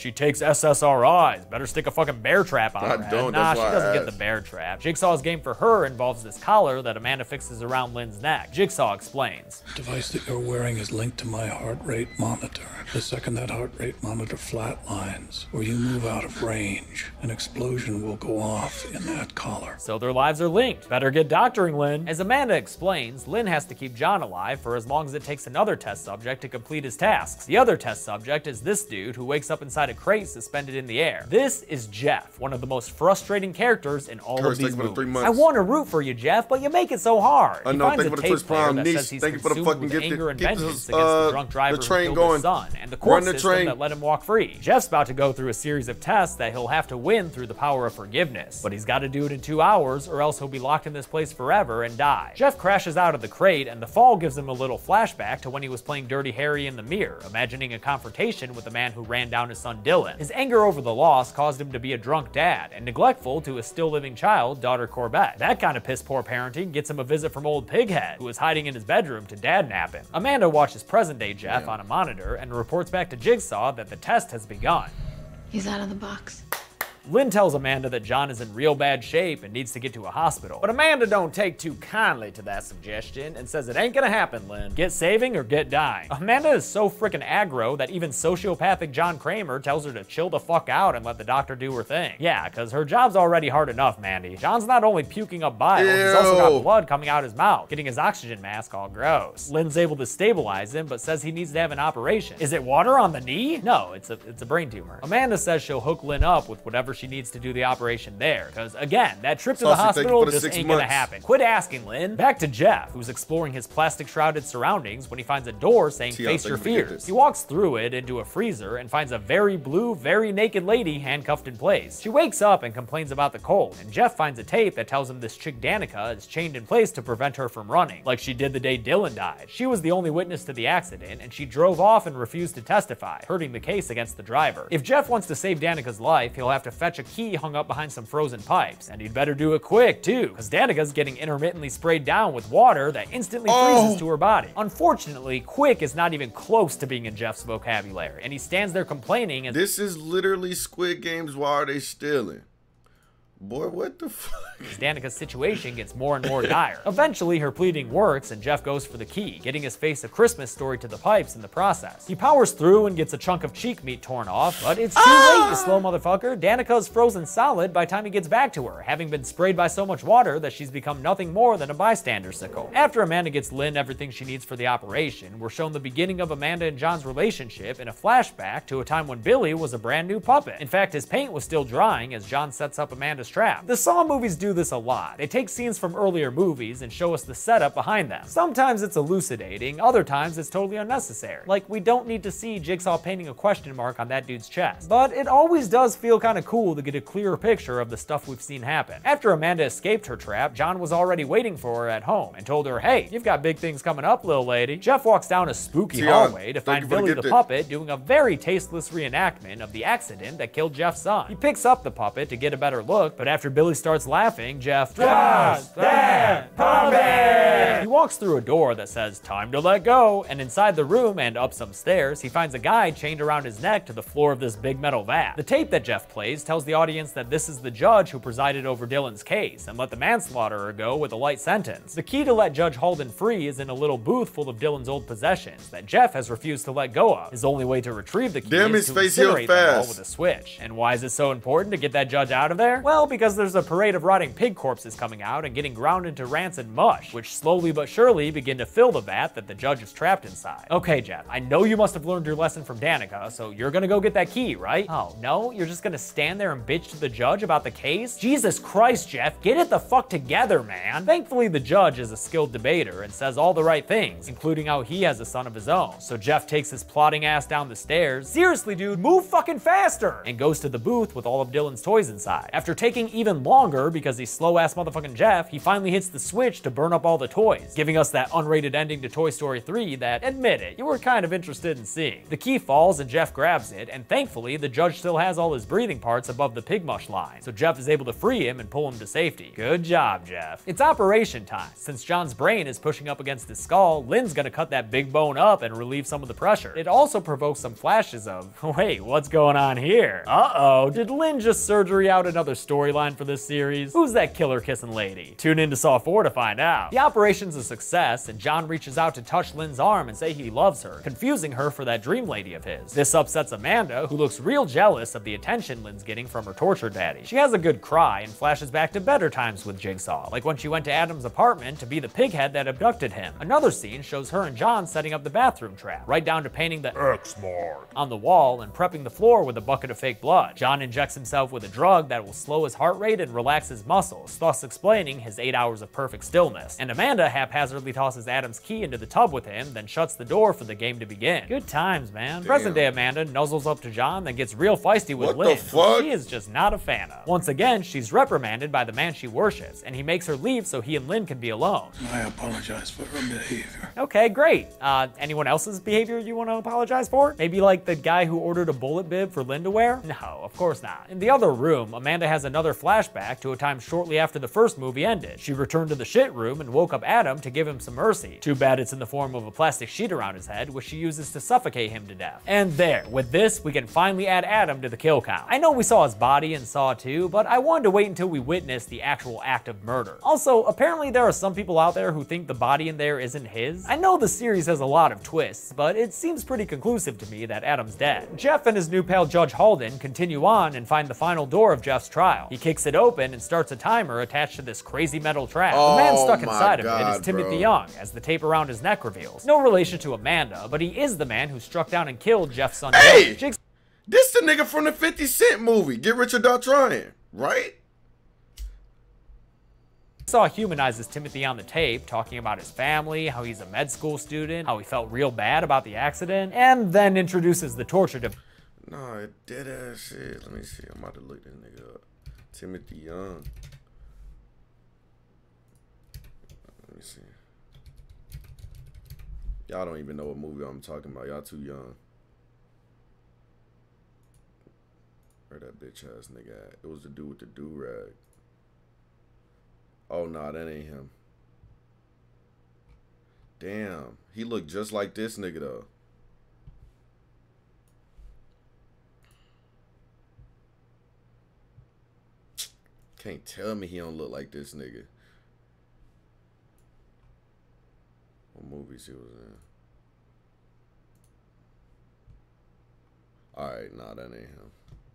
S S R Is. Better stick a fucking bear trap on I her head. don't, Nah, that's she why I doesn't get asked. the bear trap. Jigsaw's game for her involves this collar that Amanda fixes around Lynn's neck. Jigsaw explains. The device that you're wearing is linked to my heart rate monitor. The second that heart rate monitor flatlines, or you move out of range, an explosion will go off in that collar. So their lives are linked. Better get doctoring, Lynn. As Amanda explains, Lynn has to keep John alive for as long as it takes another test subject to complete his tasks. The other test subject is this dude who wakes up inside a crate suspended in the air. This is Jeff, one of the most frustrating characters in all Curse, of these thank you for the three movies. months. I want to root for you, Jeff, but you make it so hard. I He know, finds thank a you for the tape Twitch player Prime, that niece. says he's Thank you for the consumed fucking with gift. anger and Keep vengeance this, against uh, the drunk driver the who train killed going. his son, and the court Run the system train. that let him walk free. Jeff's about to go through a series of tests that he'll have to win through the power of forgiveness, but he's got to do it in two hours or else he'll be locked in this place forever and die. Jeff crashes out of the crate, and the fall gives him a little flashback to when he was playing Dirty Harry in the mirror, imagining a confrontation with the man who ran down his son Dylan. His anger over the loss caused him to be a drunk dad and neglectful to his still living child, daughter Corbett. That kind of piss poor parenting gets him a visit from old Pighead, who is hiding in his bedroom to dad nap him. Amanda watches present day Jeff Yeah. on a monitor and reports back to Jigsaw that the test has begun. He's out of the box. Lynn tells Amanda that John is in real bad shape and needs to get to a hospital. But Amanda don't take too kindly to that suggestion and says it ain't gonna happen, Lynn. Get saving or get dying. Amanda is so freaking aggro that even sociopathic John Kramer tells her to chill the fuck out and let the doctor do her thing. Yeah, cause her job's already hard enough, Mandy. John's not only puking up bile, he's also Ew. got blood coming out his mouth, getting his oxygen mask all gross. Lynn's able to stabilize him, but says he needs to have an operation. Is it water on the knee? No, it's a, it's a brain tumor. Amanda says she'll hook Lynn up with whatever she needs to do the operation there, because again, that trip to the Saucy, thank you hospital for the just six ain't gonna months. happen. Quit asking, Lynn. Back to Jeff, who's exploring his plastic shrouded surroundings when he finds a door saying T L, face thank your you for getting fears. this. He walks through it into a freezer and finds a very blue, very naked lady handcuffed in place. She wakes up and complains about the cold, and Jeff finds a tape that tells him this chick Danica is chained in place to prevent her from running, like she did the day Dylan died. She was the only witness to the accident, and she drove off and refused to testify, hurting the case against the driver. If Jeff wants to save Danica's life, he'll have to fetch a key hung up behind some frozen pipes, and he'd better do it quick too, because Danica's getting intermittently sprayed down with water that instantly freezes Oh. to her body. Unfortunately, quick is not even close to being in Jeff's vocabulary, and he stands there complaining and This is literally Squid Games. Why are they stealing? Boy, what the fuck? as Danica's situation gets more and more dire. Eventually, her pleading works, and Jeff goes for the key, getting his face a Christmas story to the pipes in the process. He powers through and gets a chunk of cheek meat torn off, but it's too late, you slow motherfucker. Danica is frozen solid by the time he gets back to her, having been sprayed by so much water that she's become nothing more than a bystander sickle. After Amanda gets Lynn everything she needs for the operation, we're shown the beginning of Amanda and John's relationship in a flashback to a time when Billy was a brand new puppet. In fact, his paint was still drying as John sets up Amanda's trap. The Saw movies do this a lot. They take scenes from earlier movies and show us the setup behind them. Sometimes it's elucidating, other times it's totally unnecessary. Like, we don't need to see Jigsaw painting a question mark on that dude's chest. But it always does feel kind of cool to get a clearer picture of the stuff we've seen happen. After Amanda escaped her trap, John was already waiting for her at home and told her, hey, you've got big things coming up, little lady. Jeff walks down a spooky Tion, hallway to thank find you for the Billy the gifted. puppet doing a very tasteless reenactment of the accident that killed Jeff's son. He picks up the puppet to get a better look, but after Billy starts laughing, Jeff, Just that puppet! He walks through a door that says, time to let go, and inside the room and up some stairs, he finds a guy chained around his neck to the floor of this big metal vat. The tape that Jeff plays tells the audience that this is the judge who presided over Dylan's case and let the manslaughterer go with a light sentence. The key to let Judge Halden free is in a little booth full of Dylan's old possessions that Jeff has refused to let go of. His only way to retrieve the key Damn, is his to face healed incinerate them all fast. with a switch. And why is it so important to get that judge out of there? Well, because there's a parade of rotting pig corpses coming out and getting ground into rancid mush, which slowly but surely begin to fill the vat that the judge is trapped inside. Okay, Jeff, I know you must have learned your lesson from Danica, so you're gonna go get that key, right? Oh, no? You're just gonna stand there and bitch to the judge about the case? Jesus Christ, Jeff, get it the fuck together, man. Thankfully, the judge is a skilled debater and says all the right things, including how he has a son of his own. So Jeff takes his plodding ass down the stairs, seriously, dude, move fucking faster, and goes to the booth with all of Dylan's toys inside. After taking taking even longer because he's slow-ass motherfucking Jeff, he finally hits the switch to burn up all the toys, giving us that unrated ending to Toy Story three that, admit it, you were kind of interested in seeing. The key falls and Jeff grabs it, and thankfully, the judge still has all his breathing parts above the pigmush line, so Jeff is able to free him and pull him to safety. Good job, Jeff. It's operation time. Since John's brain is pushing up against his skull, Lynn's gonna cut that big bone up and relieve some of the pressure. It also provokes some flashes of, wait, what's going on here? Uh-oh, did Lynn just surgery out another storyline for this series? Who's that killer kissing lady? Tune in to Saw four to find out. The operation's a success, and John reaches out to touch Lynn's arm and say he loves her, confusing her for that dream lady of his. This upsets Amanda, who looks real jealous of the attention Lynn's getting from her torture daddy. She has a good cry and flashes back to better times with Jigsaw, like when she went to Adam's apartment to be the pighead that abducted him. Another scene shows her and John setting up the bathroom trap, right down to painting the X mark on the wall and prepping the floor with a bucket of fake blood. John injects himself with a drug that will slow his heart rate and relax his muscles, thus explaining his eight hours of perfect stillness. And Amanda haphazardly tosses Adam's key into the tub with him, then shuts the door for the game to begin. Good times, man. Present day Amanda nuzzles up to John, then gets real feisty with what Lynn, the fuck? who she is just not a fan of. Once again, she's reprimanded by the man she worships, and he makes her leave so he and Lynn can be alone. I apologize for her behavior. Okay, great. Uh, anyone else's behavior you want to apologize for? Maybe like the guy who ordered a bullet bib for Lynn to wear? No, of course not. In the other room, Amanda has another flashback to a time shortly after the first movie ended. She returned to the shit room and woke up Adam to give him some mercy. Too bad it's in the form of a plastic sheet around his head, which she uses to suffocate him to death. And there, with this, we can finally add Adam to the kill count. I know we saw his body in Saw two, but I wanted to wait until we witnessed the actual act of murder. Also, apparently there are some people out there who think the body in there isn't his. I know the series has a lot of twists, but it seems pretty conclusive to me that Adam's dead. Jeff and his new pal Judge Halden continue on and find the final door of Jeff's trial. He kicks it open and starts a timer attached to this crazy metal trap. Oh, the man stuck inside God, of it is Timothy bro. Young, as the tape around his neck reveals. No relation to Amanda, but he is the man who struck down and killed Jeff's son. Hey! Jigs This the nigga from the fifty cent movie, Get Rich or Die Trying, right? Jigsaw humanizes Timothy on the tape, talking about his family, how he's a med school student, how he felt real bad about the accident, and then introduces the torture device. No, it dead ass shit. Let me see. I'm about to look this nigga up. Timothy Young. Let me see. Y'all don't even know what movie I'm talking about. Y'all too young. Where that bitch ass nigga at? It was the dude with the do-rag. Oh, nah, that ain't him. Damn. He looked just like this nigga, though. Can't tell me he don't look like this nigga. What movies he was in? Alright, nah, that ain't him.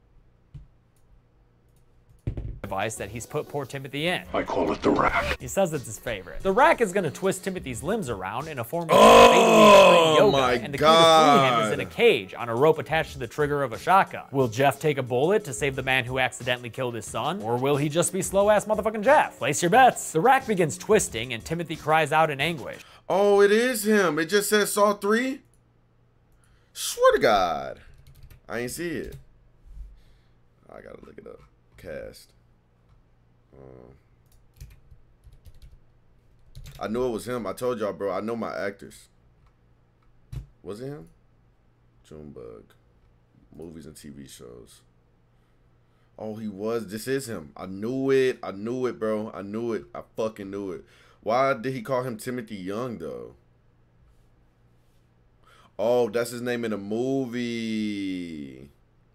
Device that he's put poor Timothy in. I call it the rack. He says it's his favorite. The rack is going to twist Timothy's limbs around in a form of oh, yoga, my and the God. key to free him is in a cage on a rope attached to the trigger of a shotgun. Will Jeff take a bullet to save the man who accidentally killed his son, or will he just be slow-ass motherfucking Jeff? Place your bets. The rack begins twisting, and Timothy cries out in anguish. Oh, it is him. It just says Saw three. Swear to God, I ain't see it. I gotta look it up. Cast. Um, I knew it was him. I told y'all, bro. I know my actors. Was it him? Junebug. Movies and T V shows. Oh, he was. This is him. I knew it. I knew it, bro. I knew it. I fucking knew it. Why did he call him Timothy Young, though? Oh, that's his name in the movie.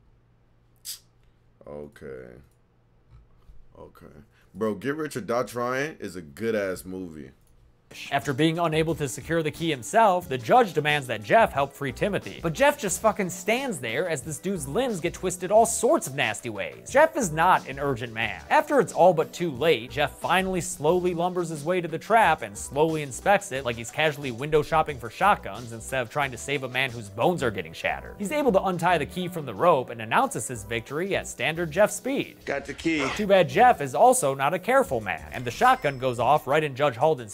Okay. Okay. Bro, Get Rich or Die Trying is a good-ass movie. After being unable to secure the key himself, the judge demands that Jeff help free Timothy. But Jeff just fucking stands there as this dude's limbs get twisted all sorts of nasty ways. Jeff is not an urgent man. After it's all but too late, Jeff finally slowly lumbers his way to the trap and slowly inspects it like he's casually window shopping for shotguns instead of trying to save a man whose bones are getting shattered. He's able to untie the key from the rope and announces his victory at standard Jeff speed. Got the key. Too bad Jeff is also not a careful man, and the shotgun goes off right in Judge Halden's face,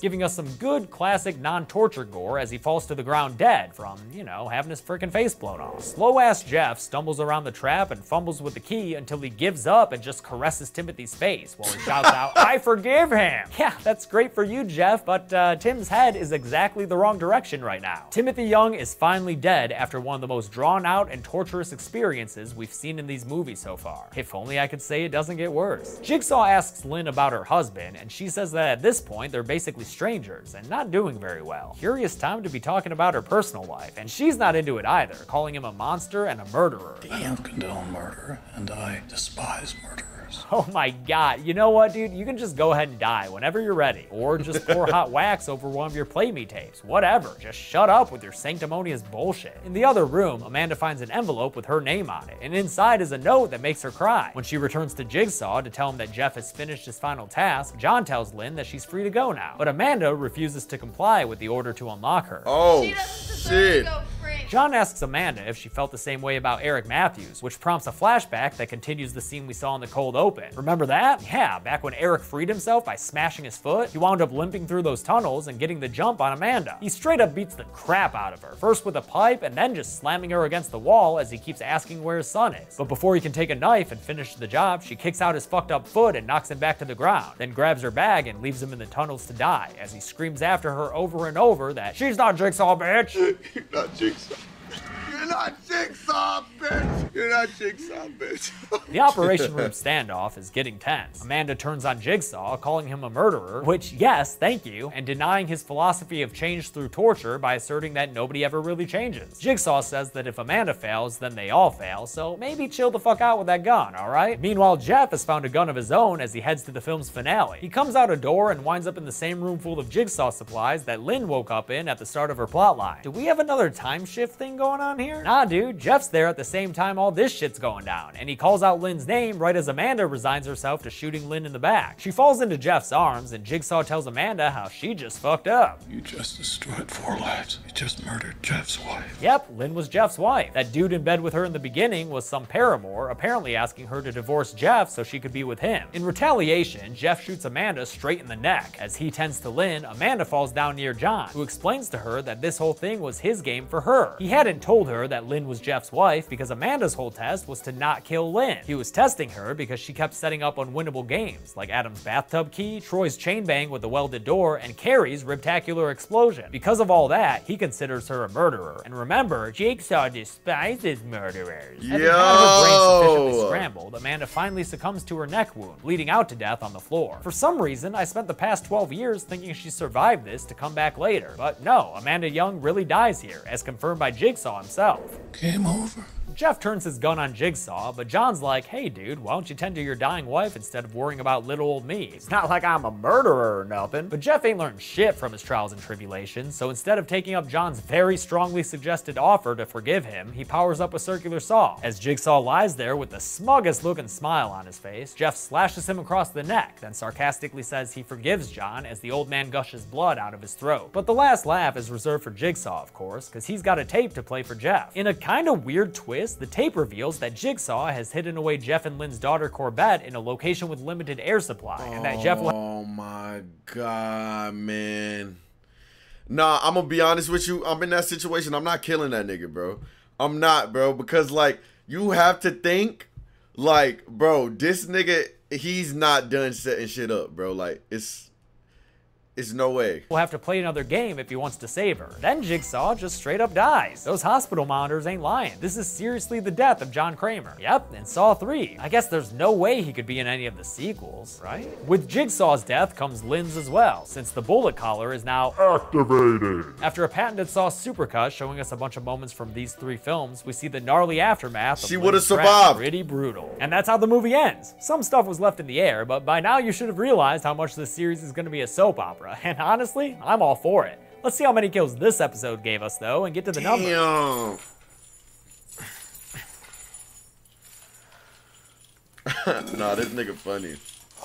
giving us some good classic non-torture gore as he falls to the ground dead from, you know, having his frickin' face blown off. Slow-ass Jeff stumbles around the trap and fumbles with the key until he gives up and just caresses Timothy's face while he shouts out, "I forgive him!" Yeah, that's great for you, Jeff, but uh, Tim's head is exactly the wrong direction right now. Timothy Young is finally dead after one of the most drawn-out and torturous experiences we've seen in these movies so far. If only I could say it doesn't get worse. Jigsaw asks Lynn about her husband, and she says that at this point they're basically strangers and not doing very well. Curious time to be talking about her personal life, and she's not into it either, calling him a monster and a murderer. I don't condone murder, and I despise murderers. Oh my god, you know what, dude? You can just go ahead and die whenever you're ready. Or just pour hot wax over one of your Play Me tapes. Whatever, just shut up with your sanctimonious bullshit. In the other room, Amanda finds an envelope with her name on it, and inside is a note that makes her cry. When she returns to Jigsaw to tell him that Jeff has finished his final task, John tells Lynn that she's free to go now. But Amanda refuses to comply with the order to unlock her. Oh, shit. John asks Amanda if she felt the same way about Eric Matthews, which prompts a flashback that continues the scene we saw in the cold open. Remember that? Yeah, back when Eric freed himself by smashing his foot, he wound up limping through those tunnels and getting the jump on Amanda. He straight up beats the crap out of her, first with a pipe and then just slamming her against the wall as he keeps asking where his son is. But before he can take a knife and finish the job, she kicks out his fucked up foot and knocks him back to the ground, then grabs her bag and leaves him in the tunnels to die, as he screams after her over and over that she's not Jigsaw, bitch! You're not Jigsaw. You're not Jigsaw, bitch! You're not Jigsaw, bitch. The Operation Room standoff is getting tense. Amanda turns on Jigsaw, calling him a murderer, which, yes, thank you, and denying his philosophy of change through torture by asserting that nobody ever really changes. Jigsaw says that if Amanda fails, then they all fail, so maybe chill the fuck out with that gun, alright? Meanwhile, Jeff has found a gun of his own as he heads to the film's finale. He comes out a door and winds up in the same room full of Jigsaw supplies that Lynn woke up in at the start of her plotline. Do we have another time shift thing going on here? Nah, dude, Jeff's there at the same time all this shit's going down, and he calls out Lynn's name right as Amanda resigns herself to shooting Lynn in the back. She falls into Jeff's arms, and Jigsaw tells Amanda how she just fucked up. You just destroyed four lives. You just murdered Jeff's wife. Yep, Lynn was Jeff's wife. That dude in bed with her in the beginning was some paramour, apparently asking her to divorce Jeff so she could be with him. In retaliation, Jeff shoots Amanda straight in the neck. As he tends to Lynn, Amanda falls down near John, who explains to her that this whole thing was his game for her. He hadn't told her that Lynn was Jeff's wife because Amanda's whole test was to not kill Lynn. He was testing her because she kept setting up unwinnable games, like Adam's bathtub key, Troy's chain bang with the welded door, and Carrie's ribtacular explosion. Because of all that, he considers her a murderer. And remember, Jigsaw despises murderers. Yo! Having had her brain sufficiently scrambled, Amanda finally succumbs to her neck wound, bleeding out to death on the floor. For some reason, I spent the past twelve years thinking she survived this to come back later. But no, Amanda Young really dies here, as confirmed by Jigsaw himself. Game over. Jeff turns his gun on Jigsaw, but John's like, hey dude, why don't you tend to your dying wife instead of worrying about little old me? It's not like I'm a murderer or nothing. But Jeff ain't learned shit from his trials and tribulations, so instead of taking up John's very strongly suggested offer to forgive him, he powers up a circular saw. As Jigsaw lies there with the smuggest looking smile on his face, Jeff slashes him across the neck, then sarcastically says he forgives John as the old man gushes blood out of his throat. But the last laugh is reserved for Jigsaw, of course, because he's got a tape to play for Jeff. In a kind of weird twist, the tape reveals that Jigsaw has hidden away Jeff and Lynn's daughter Corbett in a location with limited air supply, and that Jeff will- Oh my god, man. Nah, I'm gonna be honest with you. I'm in that situation. I'm not killing that nigga, bro. I'm not, bro, because like you have to think, like, bro, this nigga, he's not done setting shit up, bro. Like it's. It's no way. Will have to play another game if he wants to save her. Then Jigsaw just straight up dies. Those hospital monitors ain't lying. This is seriously the death of John Kramer. Yep, in Saw three. I guess there's no way he could be in any of the sequels, right? With Jigsaw's death comes Lynn's as well, since the bullet collar is now activated. After a patented Saw supercut showing us a bunch of moments from these three films, we see the gnarly aftermath of She would have Lynn's trap. survived. Pretty brutal. And that's how the movie ends. Some stuff was left in the air, but by now you should have realized how much this series is going to be a soap opera. And honestly, I'm all for it. Let's see how many kills this episode gave us, though, and get to the numbers. Damn. Nah, this nigga funny.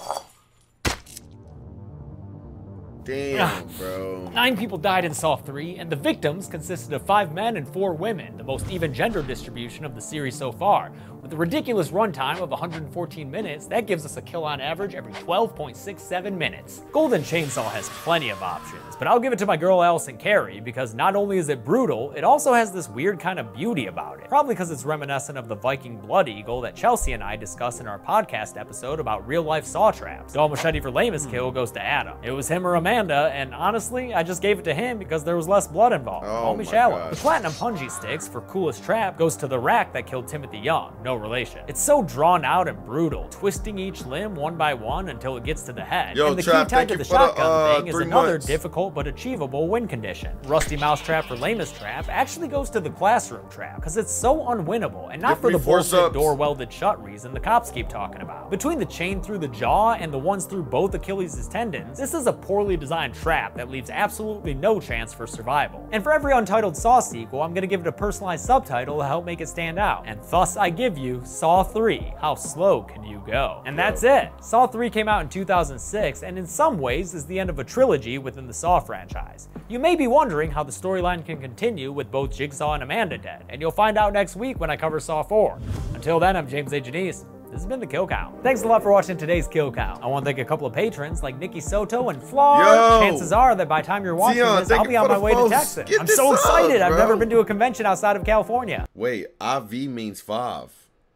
Damn, bro. Nine people died in Saw three, and the victims consisted of five men and four women, the most even gender distribution of the series so far, with With a ridiculous runtime of one hundred fourteen minutes, that gives us a kill on average every twelve point six seven minutes. Golden Chainsaw has plenty of options, but I'll give it to my girl Allison Carey because not only is it brutal, it also has this weird kind of beauty about it. Probably because it's reminiscent of the Viking Blood Eagle that Chelsea and I discussed in our podcast episode about real-life saw traps. Dull Machete for lamest kill goes to Adam. It was him or Amanda, and honestly, I just gave it to him because there was less blood involved. Oh Call me my shallow. God. The Platinum Punji Sticks for coolest trap goes to the rack that killed Timothy Young, no relation. It's so drawn out and brutal, twisting each limb one by one until it gets to the head. Yo, and the Trap, key tied thank to you the for the, shotgun uh, thing is three another months. difficult but achievable win condition. Rusty Mousetrap for lamest trap actually goes to the classroom trap because it's so unwinnable, and not Give for me the four bullshit subs. door welded shut reason the cops keep talking about. Between the chain through the jaw and the ones through both Achilles' tendons, this is a poorly designed trap that leaves absolutely no chance for survival. And for every Untitled Saw sequel, I'm gonna give it a personalized subtitle to help make it stand out. And thus I give you Saw three, How Slow Can You Go? And that's it. Saw three came out in two thousand six, and in some ways is the end of a trilogy within the Saw franchise. You may be wondering how the storyline can continue with both Jigsaw and Amanda dead, and you'll find out next week when I cover Saw four. Until then, I'm James A. Janice. This has been the Kill Count. Thanks a lot for watching today's Kill Count. I want to thank a couple of patrons like Nikki Soto and Flar. Yo! Chances are that by the time you're watching Tion, this, thank I'll you be on for my the way to folks. Texas. Get I'm this so up, excited. I've bro. never been to a convention outside of California. Wait, I V means five.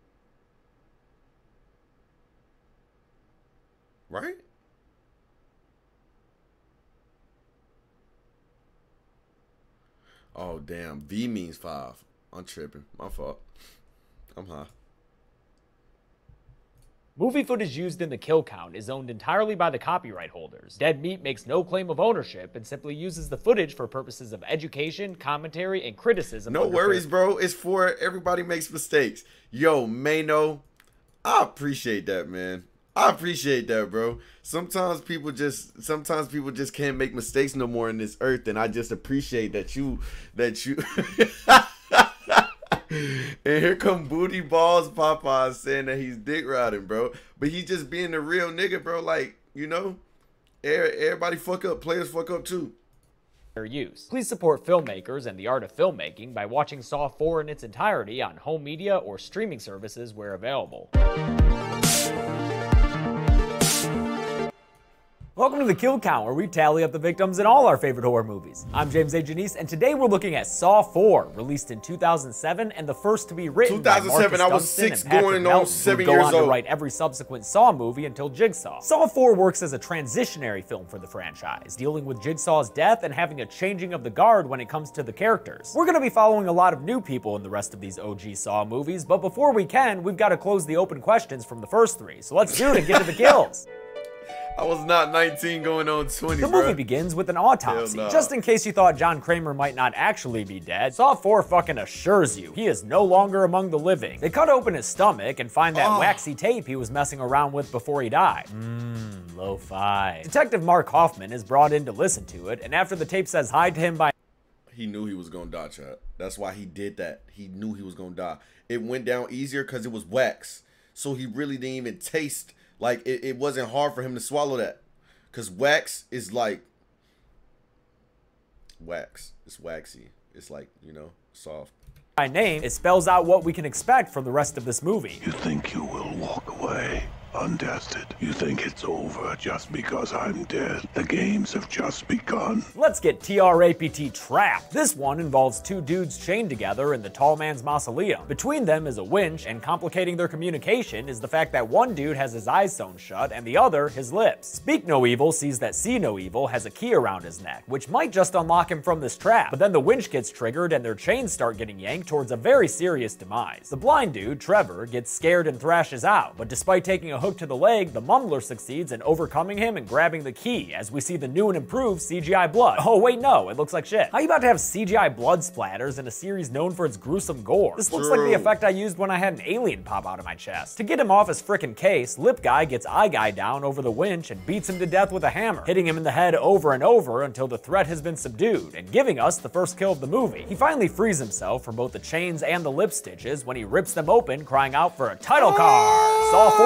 Right? Oh, damn. V means five. I'm tripping. My fault. I'm high. Movie footage used in the Kill Count is owned entirely by the copyright holders. Dead Meat makes no claim of ownership and simply uses the footage for purposes of education, commentary, and criticism. No of the worries, film. bro. It's for everybody makes mistakes. Yo, Mano, I appreciate that, man. I appreciate that, bro. Sometimes people just sometimes people just can't make mistakes no more in this earth, and I just appreciate that you that you And here come Booty Balls Popeye saying that he's dick riding, bro. But he's just being a real nigga, bro. Like, you know, everybody fuck up. Players fuck up too. Their use. Please support filmmakers and the art of filmmaking by watching Saw four in its entirety on home media or streaming services where available. Welcome to the Kill Count, where we tally up the victims in all our favorite horror movies. I'm James A. Janice, and today we're looking at Saw four, released in two thousand seven and the first to be written by Marcus two thousand seven, I was Dunstan six and Patrick going on Melton, seven who would go years on to old. write every subsequent Saw movie until Jigsaw. Saw four works as a transitionary film for the franchise, dealing with Jigsaw's death and having a changing of the guard when it comes to the characters. We're going to be following a lot of new people in the rest of these O G Saw movies, but before we can, we've got to close the open questions from the first three, so let's do it and get to the kills. I was not nineteen going on twenty, The bro. movie begins with an autopsy. Hell nah. Just in case you thought John Kramer might not actually be dead, Saw four fucking assures you he is no longer among the living. They cut open his stomach and find that Oh. waxy tape he was messing around with before he died. Mmm, lo-fi. Detective Mark Hoffman is brought in to listen to it, and after the tape says hi to him by He knew he was gonna die, Chad. That's why he did that. He knew he was gonna die. It went down easier because it was wax. So he really didn't even taste, like, it, it wasn't hard for him to swallow that. Because wax is like, wax. It's waxy. It's like, you know, soft. by name, it spells out what we can expect from the rest of this movie. You think you will walk away untested? You think it's over just because I'm dead? The games have just begun. Let's get T R A P T trapped. This one involves two dudes chained together in the tall man's mausoleum. Between them is a winch, and complicating their communication is the fact that one dude has his eyes sewn shut and the other his lips. Speak No Evil sees that See No Evil has a key around his neck, which might just unlock him from this trap, but then the winch gets triggered and their chains start getting yanked towards a very serious demise. The blind dude, Trevor, gets scared and thrashes out, but despite taking a hook to the leg, the mumbler succeeds in overcoming him and grabbing the key, as we see the new and improved C G I blood. Oh wait, no, it looks like shit. How you about to have C G I blood splatters in a series known for its gruesome gore? This looks like the effect I used when I had an alien pop out of my chest. To get him off his frickin' case, Lip Guy gets Eye Guy down over the winch and beats him to death with a hammer, hitting him in the head over and over until the threat has been subdued, and giving us the first kill of the movie. He finally frees himself from both the chains and the lip stitches when he rips them open, crying out for a title card. Saw four, baby!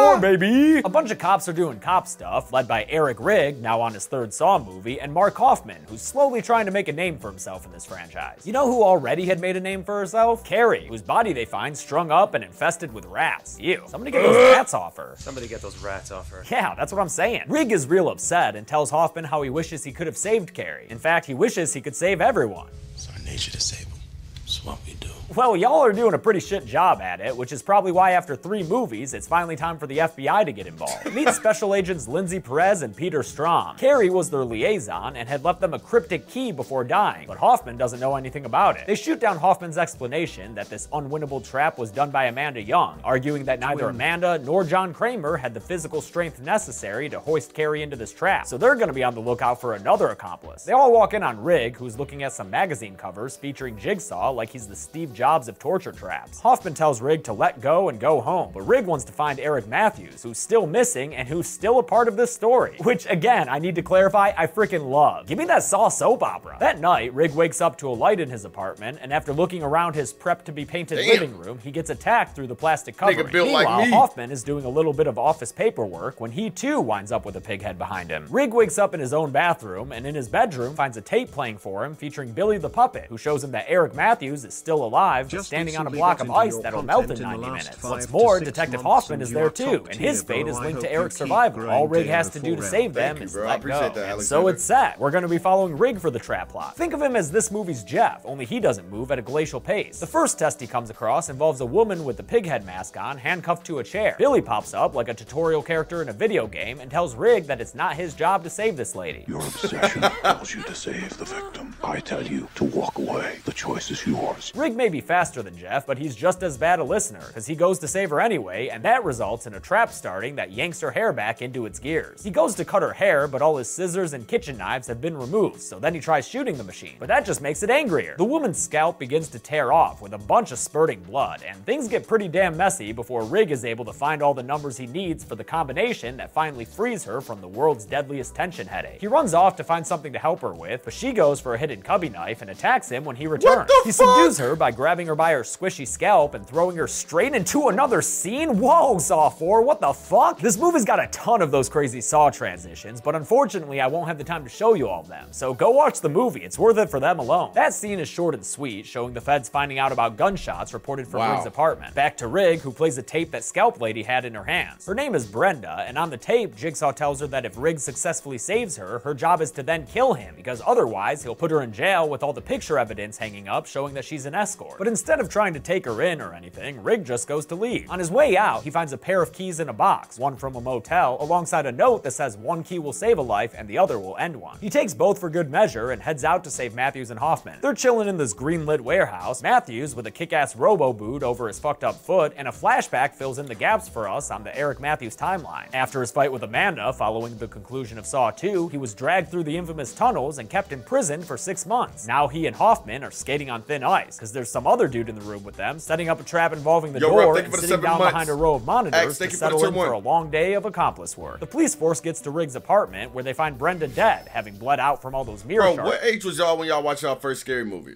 baby! A bunch of cops are doing cop stuff, led by Eric Rigg, now on his third Saw movie, and Mark Hoffman, who's slowly trying to make a name for himself in this franchise. You know who already had made a name for herself? Carrie, whose body they find strung up and infested with rats. Ew. Somebody get those rats off her. Somebody get those rats off her. Yeah, that's what I'm saying. Rigg is real upset and tells Hoffman how he wishes he could have saved Carrie. In fact, he wishes he could save everyone. It's our nature to save them. It's what we do. Well, y'all are doing a pretty shit job at it, which is probably why after three movies, it's finally time for the F B I to get involved. Meet Special Agents Lindsay Perez and Peter Strom. Carrie was their liaison and had left them a cryptic key before dying, but Hoffman doesn't know anything about it. They shoot down Hoffman's explanation that this unwinnable trap was done by Amanda Young, arguing that neither Amanda nor John Kramer had the physical strength necessary to hoist Carrie into this trap, so they're gonna be on the lookout for another accomplice. They all walk in on Rigg, who's looking at some magazine covers featuring Jigsaw like he's the Steve Jobs of torture traps. Hoffman tells Rigg to let go and go home, but Rigg wants to find Eric Matthews, who's still missing and who's still a part of this story. Which, again, I need to clarify, I freaking love. Give me that Saw soap opera. That night, Rigg wakes up to a light in his apartment, and after looking around his prep-to-be-painted Damn. living room, he gets attacked through the plastic covering. Nigga built like Meanwhile, me. Hoffman is doing a little bit of office paperwork when he too winds up with a pig head behind him. Rigg wakes up in his own bathroom, and in his bedroom finds a tape playing for him featuring Billy the Puppet, who shows him that Eric Matthews is still alive, Just standing on a recently block got of into ice your that'll melt in content in the ninety last minutes. five What's to more, six Detective months Hoffman and is you there are too, top and his tier, fate bro. is I linked hope to you Eric's keep survival. All Rigg grinding has the to do to full save round. them Thank you, is bro. I let appreciate go. that, And so Alexander. it's set. We're gonna be following Rigg for the trap plot. Think of him as this movie's Jeff, only he doesn't move at a glacial pace. The first test he comes across involves a woman with the pig head mask on, handcuffed to a chair. Billy pops up like a tutorial character in a video game and tells Rigg that it's not his job to save this lady. Your obsession tells you to save the victim. I tell you to walk away. The choice is yours. Rigg may be faster than Jeff, but he's just as bad a listener, because he goes to save her anyway, and that results in a trap starting that yanks her hair back into its gears. He goes to cut her hair, but all his scissors and kitchen knives have been removed, so then he tries shooting the machine, but that just makes it angrier. The woman's scalp begins to tear off with a bunch of spurting blood, and things get pretty damn messy before Rigg is able to find all the numbers he needs for the combination that finally frees her from the world's deadliest tension headache. He runs off to find something to help her with, but she goes for a hidden cubby knife and attacks him when he returns. He subdues her by grabbing her by her squishy scalp and throwing her straight into another scene? Whoa, Saw four, what the fuck? This movie's got a ton of those crazy Saw transitions, but unfortunately I won't have the time to show you all of them, so go watch the movie, it's worth it for them alone. That scene is short and sweet, showing the feds finding out about gunshots reported from Wow. Rigg's apartment. Back to Rigg, who plays a tape that Scalp Lady had in her hands. Her name is Brenda, and on the tape, Jigsaw tells her that if Rigg successfully saves her, her job is to then kill him, because otherwise he'll put her in jail with all the picture evidence hanging up showing that she's an escort. But instead of trying to take her in or anything, Rigg just goes to leave. On his way out, he finds a pair of keys in a box, one from a motel, alongside a note that says one key will save a life and the other will end one. He takes both for good measure and heads out to save Matthews and Hoffman. They're chilling in this green-lit warehouse, Matthews with a kick-ass robo-boot over his fucked up foot, and a flashback fills in the gaps for us on the Eric Matthews timeline. After his fight with Amanda, following the conclusion of Saw two, he was dragged through the infamous tunnels and kept in prison for six months. Now he and Hoffman are skating on thin ice, because there's some other dude in the room with them, setting up a trap involving the Yo, door Rob, thank and you for the sitting seven down months. behind a row of monitors X, thank to you for the settle in two for a one. long day of accomplice work. The police force gets to Rigg's apartment, where they find Brenda dead, having bled out from all those mirror Bro, shards. what age was y'all when y'all watched y'all first scary movie?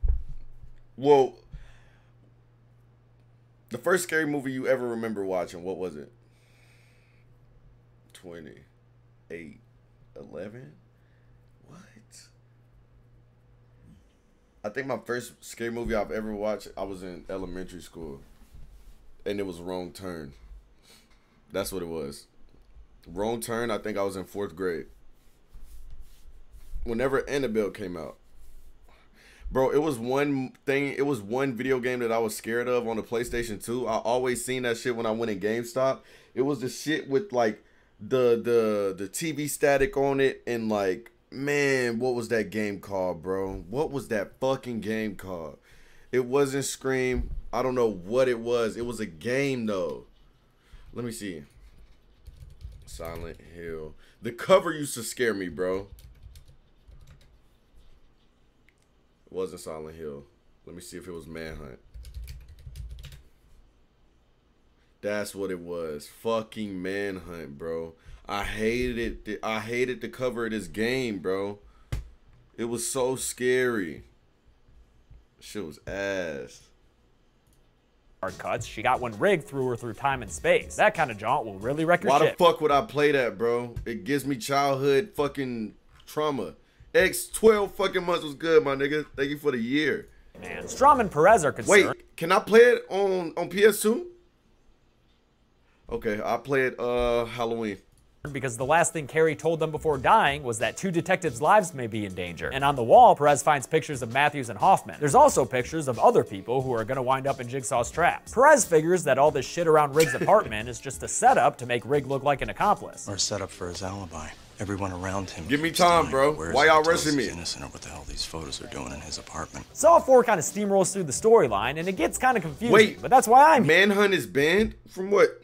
Well, the first scary movie you ever remember watching, what was it? twenty-eight, eleven? What? I think my first scary movie I've ever watched, I was in elementary school. And it was Wrong Turn. That's what it was. Wrong Turn, I think I was in fourth grade. Whenever Annabelle came out. Bro, it was one thing, it was one video game that I was scared of on the PlayStation two. I always seen that shit when I went in GameStop. It was the shit with like the the the T V static on it, and like, man, what was that game called, bro? What was that fucking game called? It wasn't Scream. I don't know what it was. It was a game though. Let me see. Silent Hill. The cover used to scare me, bro. It wasn't Silent Hill. Let me see if it was Manhunt. That's what it was. Fucking Manhunt, bro. I hated it. I hated the cover of this game, bro. It was so scary. Shit was ass. cuts she got when Rig threw her through time and space. That kind of jaunt will really wreck your Why ship. the fuck would I play that, bro? It gives me childhood fucking trauma. X twelve fucking months was good, my nigga. Thank you for the year. Man, Strom and Perez are concerned. Wait, can I play it on, on P S two? Okay, I'll play it uh Halloween. Because the last thing Carrie told them before dying was that two detectives' lives may be in danger. And on the wall, Perez finds pictures of Matthews and Hoffman. There's also pictures of other people who are gonna wind up in Jigsaw's traps. Perez figures that all this shit around Rig's apartment is just a setup to make Rig look like an accomplice. Or a setup for his alibi. Everyone around him. Give me time, bro. Why y'all rushing me? Innocent or what the hell these photos are doing in his apartment. Saw four kind of steamrolls through the storyline, and it gets kind of confusing. Wait, but that's why I'm Manhunt is banned from what?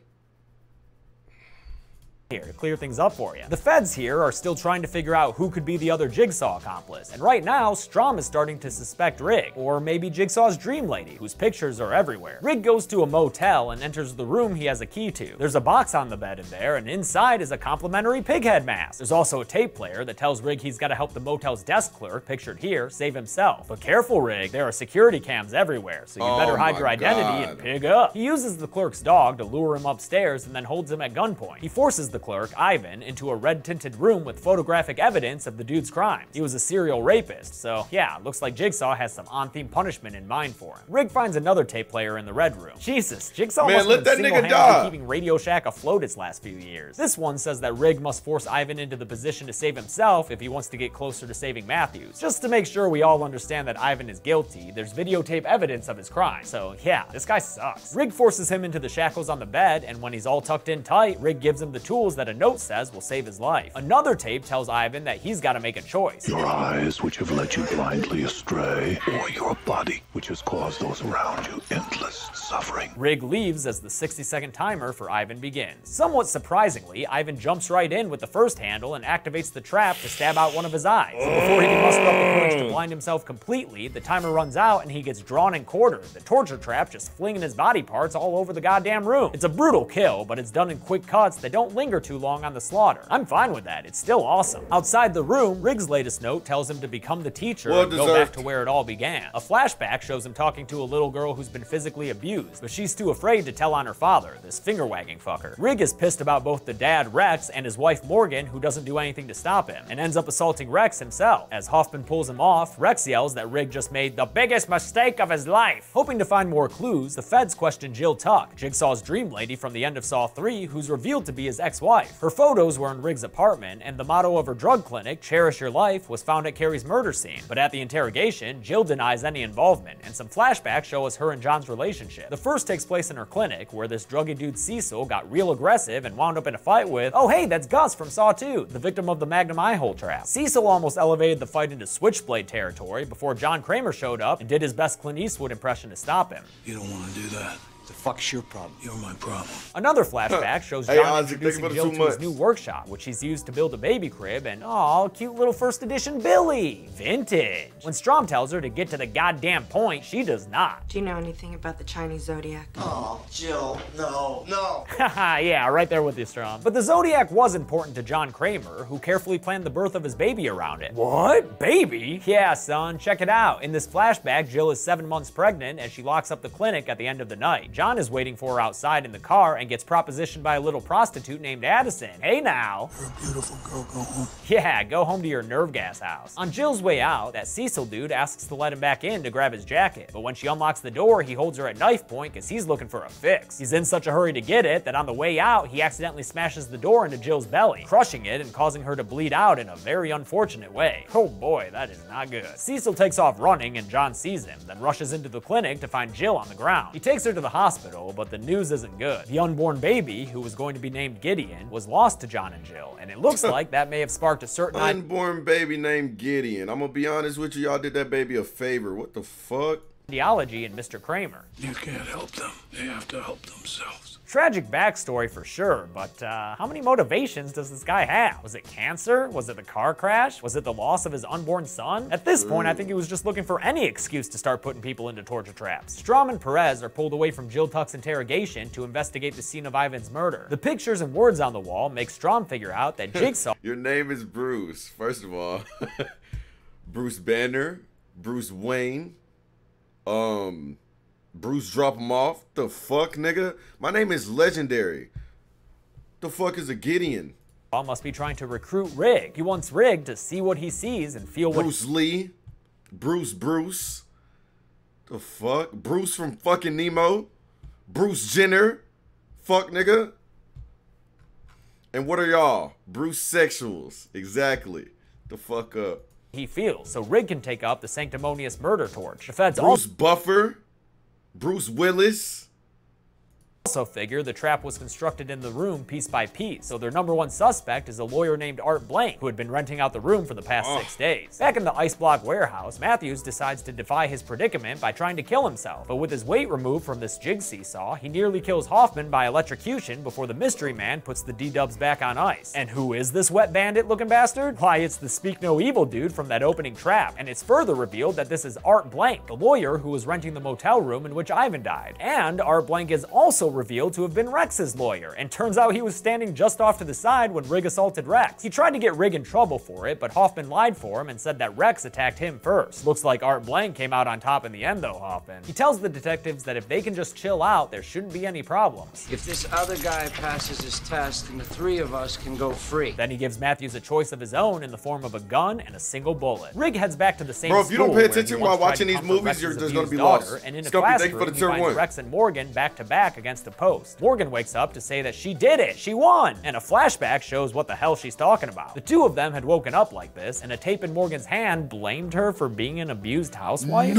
here to clear things up for you. The feds here are still trying to figure out who could be the other Jigsaw accomplice, and right now, Strom is starting to suspect Rig, or maybe Jigsaw's dream lady, whose pictures are everywhere. Rig goes to a motel and enters the room he has a key to. There's a box on the bed in there, and inside is a complimentary pighead mask. There's also a tape player that tells Rig he's got to help the motel's desk clerk, pictured here, save himself. But careful, Rig, there are security cams everywhere, so you Oh better hide my your identity God. and pig up. He uses the clerk's dog to lure him upstairs and then holds him at gunpoint. He forces the clerk, Ivan, into a red-tinted room with photographic evidence of the dude's crimes. He was a serial rapist, so yeah, looks like Jigsaw has some on-theme punishment in mind for him. Rig finds another tape player in the red room. Jesus, Jigsaw Man, must let have that been nigga single-handedly die. keeping Radio Shack afloat its last few years. This one says that Rig must force Ivan into the position to save himself if he wants to get closer to saving Matthews. Just to make sure we all understand that Ivan is guilty, there's videotape evidence of his crime. So yeah, this guy sucks. Rig forces him into the shackles on the bed, and when he's all tucked in tight, Rig gives him the tools that a note says will save his life. Another tape tells Ivan that he's got to make a choice. Your eyes, which have led you blindly astray, or your body, which has caused those around you endless suffering. Rig leaves as the sixty second timer for Ivan begins. Somewhat surprisingly, Ivan jumps right in with the first handle and activates the trap to stab out one of his eyes. Before he can muster up the courage to blind himself completely, the timer runs out and he gets drawn and quartered, the torture trap just flinging his body parts all over the goddamn room. It's a brutal kill, but it's done in quick cuts that don't linger too long on the slaughter. I'm fine with that, it's still awesome. Outside the room, Rig's latest note tells him to become the teacher Well and go deserved. back to where it all began. A flashback shows him talking to a little girl who's been physically abused, but she's too afraid to tell on her father, this finger-wagging fucker. Rig is pissed about both the dad, Rex, and his wife, Morgan, who doesn't do anything to stop him, and ends up assaulting Rex himself. As Hoffman pulls him off, Rex yells that Rig just made the biggest mistake of his life. Hoping to find more clues, the feds question Jill Tuck, Jigsaw's dream lady from the end of Saw three, who's revealed to be his ex-wife. Her photos were in Rig's apartment, and the motto of her drug clinic, Cherish Your Life, was found at Carrie's murder scene. But at the interrogation, Jill denies any involvement, and some flashbacks show us her and John's relationship. The first takes place in her clinic, where this druggy dude Cecil got real aggressive and wound up in a fight with, oh hey, that's Gus from Saw two, the victim of the Magnum eye hole trap. Cecil almost elevated the fight into Switchblade territory before John Kramer showed up and did his best Clint Eastwood impression to stop him. You don't want to do that. The fuck's your problem? You're my problem. Another flashback shows Hey, John Isaac, introducing think about it Jill too to his much. new workshop, which he's used to build a baby crib, and oh, cute little first edition Billy. Vintage. When Strom tells her to get to the goddamn point, she does not. Do you know anything about the Chinese zodiac? Oh, Jill, no, no. Haha, yeah, right there with you, Strom. But the Zodiac was important to John Kramer, who carefully planned the birth of his baby around it. What? Baby? Yeah, son, check it out. In this flashback, Jill is seven months pregnant as she locks up the clinic at the end of the night. John is waiting for her outside in the car and gets propositioned by a little prostitute named Addison. Hey now. You're a beautiful girl, go home. Yeah, go home to your nerve gas house. On Jill's way out, that Cecil dude asks to let him back in to grab his jacket, but when she unlocks the door, he holds her at knife point because he's looking for a fix. He's in such a hurry to get it that on the way out, he accidentally smashes the door into Jill's belly, crushing it and causing her to bleed out in a very unfortunate way. Oh boy, that is not good. Cecil takes off running and John sees him, then rushes into the clinic to find Jill on the ground. He takes her to the hospital, but the news isn't good. The unborn baby, who was going to be named Gideon, was lost to John and Jill, and it looks like that may have sparked a certain Unborn baby named Gideon. I'm gonna be honest with you, y'all did that baby a favor. What the fuck? ideology in Mister Kramer. You can't help them. They have to help themselves. Tragic backstory for sure, but uh, how many motivations does this guy have? Was it cancer? Was it the car crash? Was it the loss of his unborn son? At this point, I think he was just looking for any excuse to start putting people into torture traps. Strom and Perez are pulled away from Jill Tuck's interrogation to investigate the scene of Ivan's murder. The pictures and words on the wall make Strom figure out that Jigsaw— Your name is Bruce, first of all. Bruce Banner, Bruce Wayne, um, Bruce drop him off. The fuck, nigga? My name is Legendary. The fuck is a Gideon? Must be trying to recruit Rig. He wants Rig to see what he sees and feel what- Bruce Lee. Bruce Bruce. The fuck? Bruce from fucking Nemo. Bruce Jenner. Fuck, nigga. And what are y'all? Bruce sexuals. Exactly. The fuck up. He feels, so Rig can take up the sanctimonious murder torch. The feds Bruce Buffer. Bruce Willis. also figure the trap was constructed in the room piece by piece, so their number one suspect is a lawyer named Art Blank, who had been renting out the room for the past oh. six days. Back in the ice block warehouse, Matthews decides to defy his predicament by trying to kill himself, but with his weight removed from this jig seesaw, he nearly kills Hoffman by electrocution before the mystery man puts the D-dubs back on ice. And who is this wet bandit looking bastard? Why, it's the Speak No Evil dude from that opening trap, and it's further revealed that this is Art Blank, the lawyer who was renting the motel room in which Ivan died. And Art Blank is also revealed to have been Rex's lawyer, and turns out he was standing just off to the side when Rig assaulted Rex. He tried to get Rig in trouble for it, but Hoffman lied for him and said that Rex attacked him first. Looks like Art Blank came out on top in the end though, Hoffman. He tells the detectives that if they can just chill out, there shouldn't be any problems. If this other guy passes his test, then the three of us can go free. Then he gives Matthews a choice of his own in the form of a gun and a single bullet. Rig heads back to the same Bro, if you don't pay attention while watching to these movies, you're just gonna be daughter, lost. And in a Stumpy, thank you for classroom, the he turn finds one. Rex and Morgan back to back against a post. Morgan wakes up to say that she did it, she won, and a flashback shows what the hell she's talking about. The two of them had woken up like this, and a tape in Morgan's hand blamed her for being an abused housewife.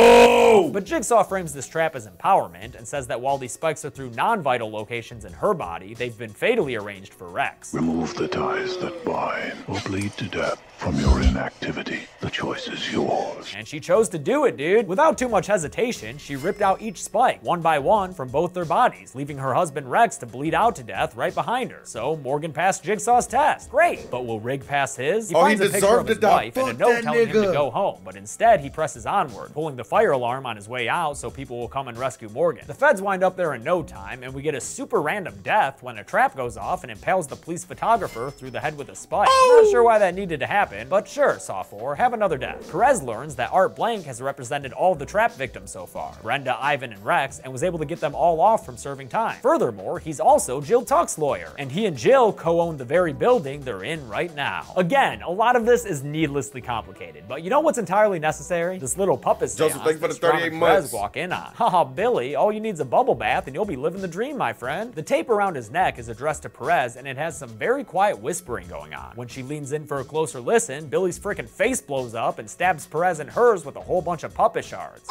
No! But Jigsaw frames this trap as empowerment and says that while these spikes are through non-vital locations in her body, they've been fatally arranged for Rex. Remove the ties that bind or bleed to death from your inactivity. The choice is yours. And she chose to do it, dude. Without too much hesitation, she ripped out each spike, one by one, from both their bodies, leaving her husband Rex to bleed out to death right behind her. So Morgan passed Jigsaw's test. Great, but will Rig pass his? He oh, finds he a picture of his die. wife Fuck and a note that telling nigga. him to go home, but instead he presses onward, pulling the fire alarm on his way out so people will come and rescue Morgan. The feds wind up there in no time, and we get a super random death when a trap goes off and impales the police photographer through the head with a spike. Oh. Not sure why that needed to happen, but sure, Saw four, have another death. Perez learns that Art Blank has represented all of the trap victims so far, Brenda, Ivan, and Rex, and was able to get them all off from serving time. Furthermore, he's also Jill Tuck's lawyer, and he and Jill co-own the very building they're in right now. Again, a lot of this is needlessly complicated, but you know what's entirely necessary? This little puppet seance Joseph, thank you for the that Strom thirty-eight and Perez months. walk in on. Haha, Billy, all you need's a bubble bath and you'll be living the dream, my friend. The tape around his neck is addressed to Perez, and it has some very quiet whispering going on. When she leans in for a closer listen, Billy's freaking face blows up and stabs Perez and hers with a whole bunch of puppet shards.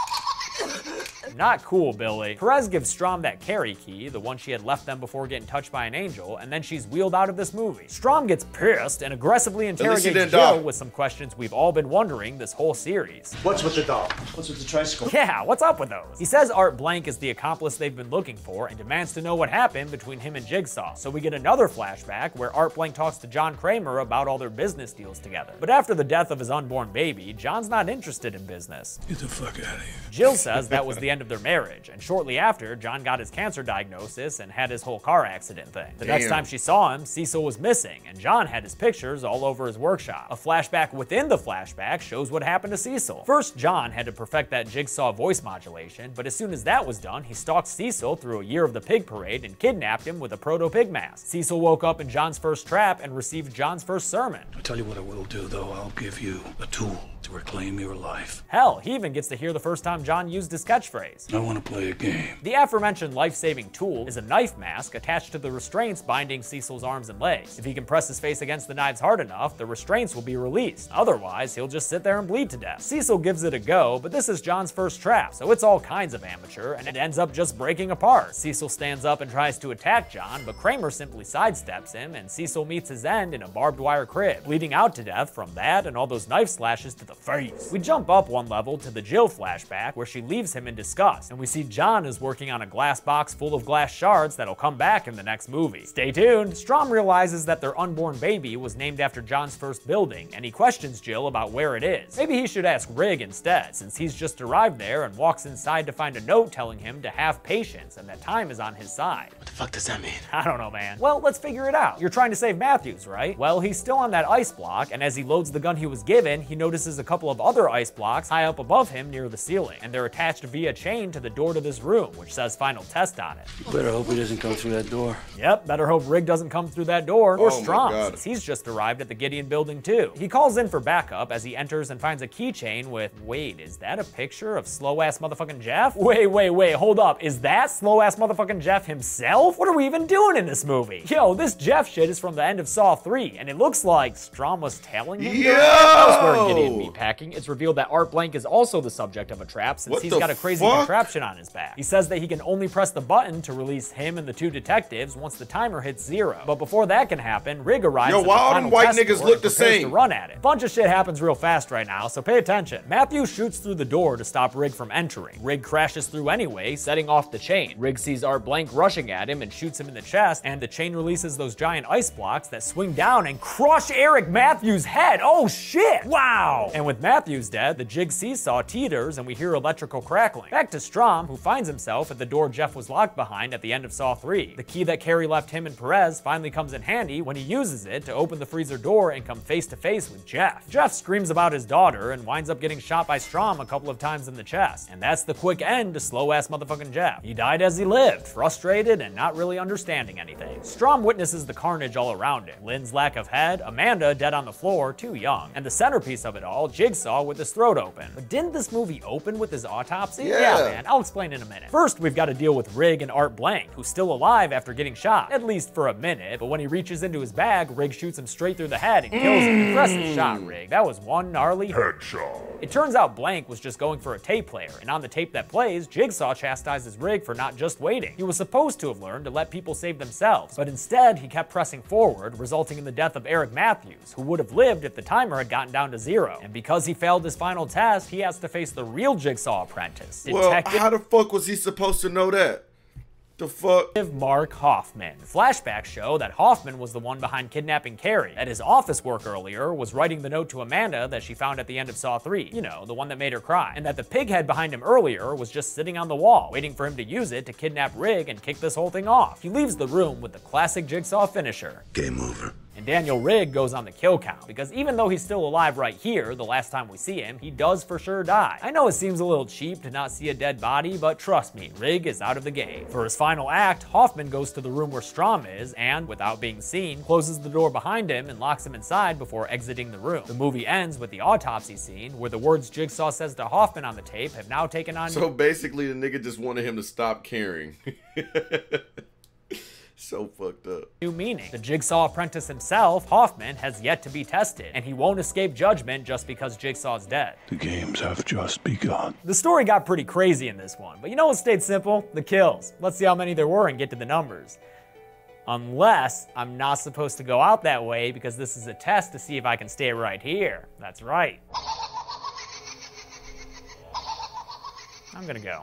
Not cool, Billy. Perez gives Strom that carry key, the one she had left them before getting touched by an angel, and then she's wheeled out of this movie. Strom gets pissed and aggressively interrogates Jill die. with some questions we've all been wondering this whole series. What's with the doll? What's with the tricycle? Yeah, what's up with those? He says Art Blank is the accomplice they've been looking for and demands to know what happened between him and Jigsaw. So we get another flashback where Art Blank talks to John Kramer about all their business deals together. But after the death of his unborn baby, John's not interested in business. Get the fuck out of here. Jill says that was the end of their marriage, and shortly after, John got his cancer diagnosis and had his whole car accident thing. The Damn. next time she saw him, Cecil was missing, and John had his pictures all over his workshop. A flashback within the flashback shows what happened to Cecil. First, John had to perfect that Jigsaw voice modulation, but as soon as that was done, he stalked Cecil through a year of the pig parade and kidnapped him with a proto-pig mask. Cecil woke up in John's first trap and received John's first sermon. I'll tell you what I will do, though. I'll give you a tool to reclaim your life. Hell, he even gets to hear the first time John used his catchphrase. I want to play a game. The aforementioned life-saving tool is a knife mask attached to the restraints binding Cecil's arms and legs. If he can press his face against the knives hard enough, the restraints will be released. Otherwise, he'll just sit there and bleed to death. Cecil gives it a go, but this is John's first trap, so it's all kinds of amateur, and it ends up just breaking apart. Cecil stands up and tries to attack John, but Kramer simply sidesteps him, and Cecil meets his end in a barbed wire crib, bleeding out to death from that and all those knife slashes to the face. We jump up one level to the Jill flashback, where she leaves him in disgust, and we see John is working on a glass box full of glass shards that'll come back in the next movie. Stay tuned. Strom realizes that their unborn baby was named after John's first building, and he questions Jill about where it is. Maybe he should ask Rig instead, since he's just arrived there and walks inside to find a note telling him to have patience and that time is on his side. What the fuck does that mean? I don't know, man. Well, let's figure it out. You're trying to save Matthews, right? Well, he's still on that ice block, and as he loads the gun he was given, he notices a couple of other ice blocks high up above him near the ceiling, and they're attached via chain to the door to this room, which says Final Test on it. You better hope he doesn't come through that door. Yep, better hope Rig doesn't come through that door, or Oh my Strom, God. since he's just arrived at the Gideon building too. He calls in for backup as he enters and finds a keychain with, wait, is that a picture of slow-ass motherfucking Jeff? Wait, wait, wait, hold up, is that slow-ass motherfucking Jeff himself? What are we even doing in this movie? Yo, this Jeff shit is from the end of Saw three, and it looks like Strom was telling him. Yo! Elsewhere in Gideon Meatpacking, it's revealed that Art Blank is also the subject of a trap, since What he's the got a crazy fuck? contraption on his back. He says that he can only press the button to release him and the two detectives once the timer hits zero. But before that can happen, Rig arrives Yo, at why the all final them white test niggas door look and the prepares same? to run at it. Bunch of shit happens real fast right now, so pay attention. Matthew shoots through the door to stop Rig from entering. Rig crashes through anyway, setting off the chain. Rig sees Art Blank rushing at him and shoots him in the chest, and the chain releases those giant ice blocks that swing down and crush Eric Matthews' head. Oh shit! Wow! And with Matthews dead, the jig seesaw teeters and we hear electrical crackling. Back to Strom, who finds himself at the door Jeff was locked behind at the end of Saw three. The key that Carrie left him and Perez finally comes in handy when he uses it to open the freezer door and come face to face with Jeff. Jeff screams about his daughter and winds up getting shot by Strom a couple of times in the chest. And that's the quick end to slow-ass motherfucking Jeff. He died as he lived, frustrated and not really understanding anything. Strom witnesses the carnage all around him. Lynn's lack of head, Amanda dead on the floor, too young, and the centerpiece of it all, Jigsaw with his throat open. But didn't this movie open with his autopsy? Yeah. man, I'll explain in a minute. First, we've got to deal with Rig and Art Blank, who's still alive after getting shot, at least for a minute, but when he reaches into his bag, Rig shoots him straight through the head and kills him. Impressive shot, Rig. That was one gnarly headshot. It turns out Blank was just going for a tape player, and on the tape that plays, Jigsaw chastises Rig for not just waiting. He was supposed to have learned to let people save themselves, but instead he kept pressing forward, resulting in the death of Eric Matthews, who would have lived if the timer had gotten down to zero. And because he failed his final test, he has to face the real Jigsaw apprentice, Well, Detective how the fuck was he supposed to know that? The fuck? Mark Hoffman. Flashbacks show that Hoffman was the one behind kidnapping Carrie, that his office work earlier was writing the note to Amanda that she found at the end of Saw three, you know, the one that made her cry, and that the pig head behind him earlier was just sitting on the wall, waiting for him to use it to kidnap Rig and kick this whole thing off. He leaves the room with the classic Jigsaw finisher. Game over. And Daniel Rig goes on the kill count, because even though he's still alive right here, the last time we see him, he does for sure die. I know it seems a little cheap to not see a dead body, but trust me, Rig is out of the game. For his final act, Hoffman goes to the room where Strom is, and, without being seen, closes the door behind him and locks him inside before exiting the room. The movie ends with the autopsy scene, where the words Jigsaw says to Hoffman on the tape have now taken on... So basically the nigga just wanted him to stop caring. So fucked up. New meaning. The Jigsaw apprentice himself, Hoffman, has yet to be tested, and he won't escape judgment just because Jigsaw's dead. The games have just begun. The story got pretty crazy in this one, but you know what stayed simple? The kills. Let's see how many there were and get to the numbers. Unless I'm not supposed to go out that way because this is a test to see if I can stay right here. That's right. I'm gonna go.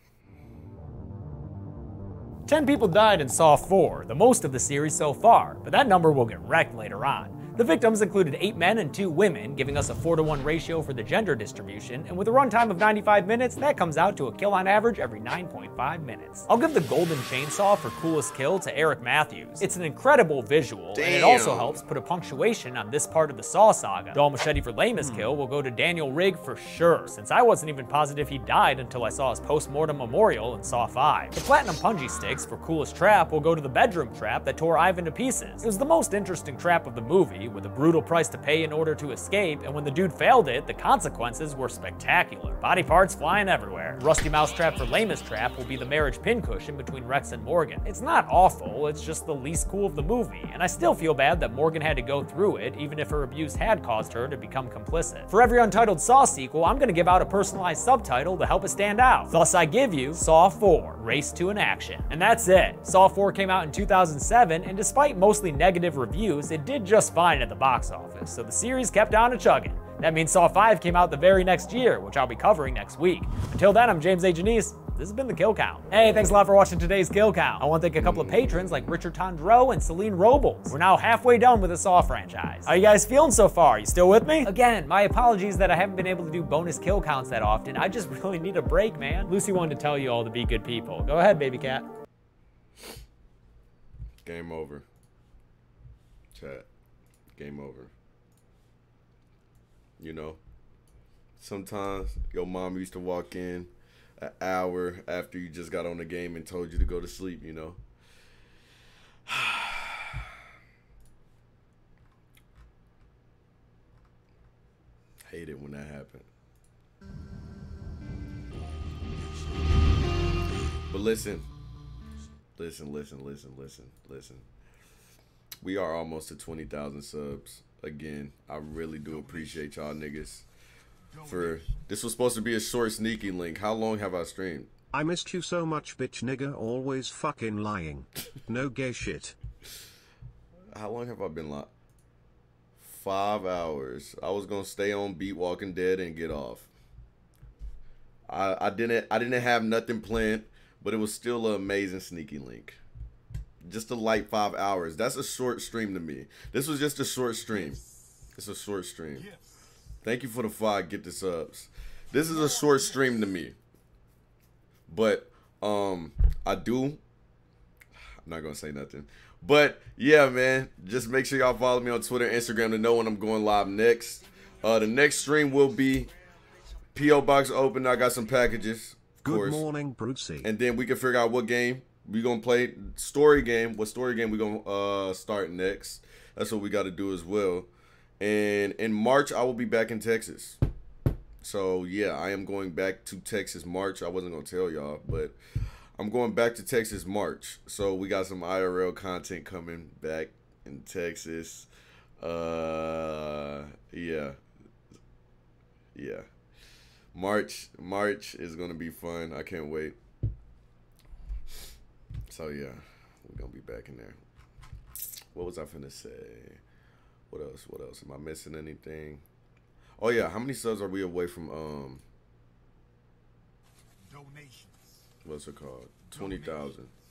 Ten people died in Saw four, the most of the series so far, but that number will get wrecked later on. The victims included eight men and two women, giving us a four to one ratio for the gender distribution, and with a runtime of ninety-five minutes, that comes out to a kill on average every nine point five minutes. I'll give the Golden Chainsaw for coolest kill to Eric Matthews. It's an incredible visual, Damn. and it also helps put a punctuation on this part of the Saw saga. Dull Machete for lamest Hmm. kill will go to Daniel Rig for sure, since I wasn't even positive he died until I saw his post-mortem memorial in Saw five. The Platinum Punji Sticks for coolest trap will go to the bedroom trap that tore Ivan to pieces. It was the most interesting trap of the movie, with a brutal price to pay in order to escape, and when the dude failed it, the consequences were spectacular. Body parts flying everywhere. Rusty Mousetrap for lamest trap will be the marriage pincushion between Rex and Morgan. It's not awful, it's just the least cool of the movie, and I still feel bad that Morgan had to go through it, even if her abuse had caused her to become complicit. For every Untitled Saw sequel, I'm gonna give out a personalized subtitle to help it stand out. Thus I give you Saw four, Race to an Action. And that's it. Saw four came out in two thousand seven, and despite mostly negative reviews, it did just fine at the box office, so the series kept on a chugging. That means Saw five came out the very next year, which I'll be covering next week. Until then, I'm James A. Janice. This has been the Kill Count. Hey, thanks a lot for watching today's Kill Count. I want to thank a couple of patrons like Richard Tondreau and Celine Robles. We're now halfway done with the Saw franchise. How you guys feeling so far? You still with me? Again, my apologies that I haven't been able to do bonus kill counts that often. I just really need a break, man. Lucy wanted to tell you all to be good people. Go ahead, baby cat. Game over. Chat. Game over. You know. Sometimes your mom used to walk in an hour after you just got on the game and told you to go to sleep, you know. Hate it when that happened. But listen, listen, listen, listen, listen, listen. We are almost to twenty thousand subs. Again, I really do appreciate y'all niggas. For this was supposed to be a short sneaky link. How long have I streamed? I missed you so much, bitch nigga, always fucking lying. No gay shit. How long have I been live? Five hours. I was gonna stay on beat Walking Dead and get off. I I didn't I didn't have nothing planned, but it was still an amazing sneaky link. Just a light five hours. That's a short stream to me. This was just a short stream. It's a short stream. Thank you for the five get the subs. This is a short stream to me. But um I do I'm not gonna say nothing. But yeah, man, just make sure y'all follow me on Twitter and Instagram to know when I'm going live next. Uh the next stream will be P O Box open. I got some packages, of Good course. morning, Brucey. And then we can figure out what game we gonna play. Story game. What story game we gonna uh start next. That's what we gotta do as well. And in March, I will be back in Texas. So, yeah, I am going back to Texas March. I wasn't going to tell y'all, but I'm going back to Texas March. So, we got some I R L content coming back in Texas. Uh, yeah. Yeah. March, March is going to be fun. I can't wait. So, yeah, we're going to be back in there. What was I finna say? What else? What else? Am I missing anything? Oh yeah, how many subs are we away from um donations? What's it called? Twenty thousand.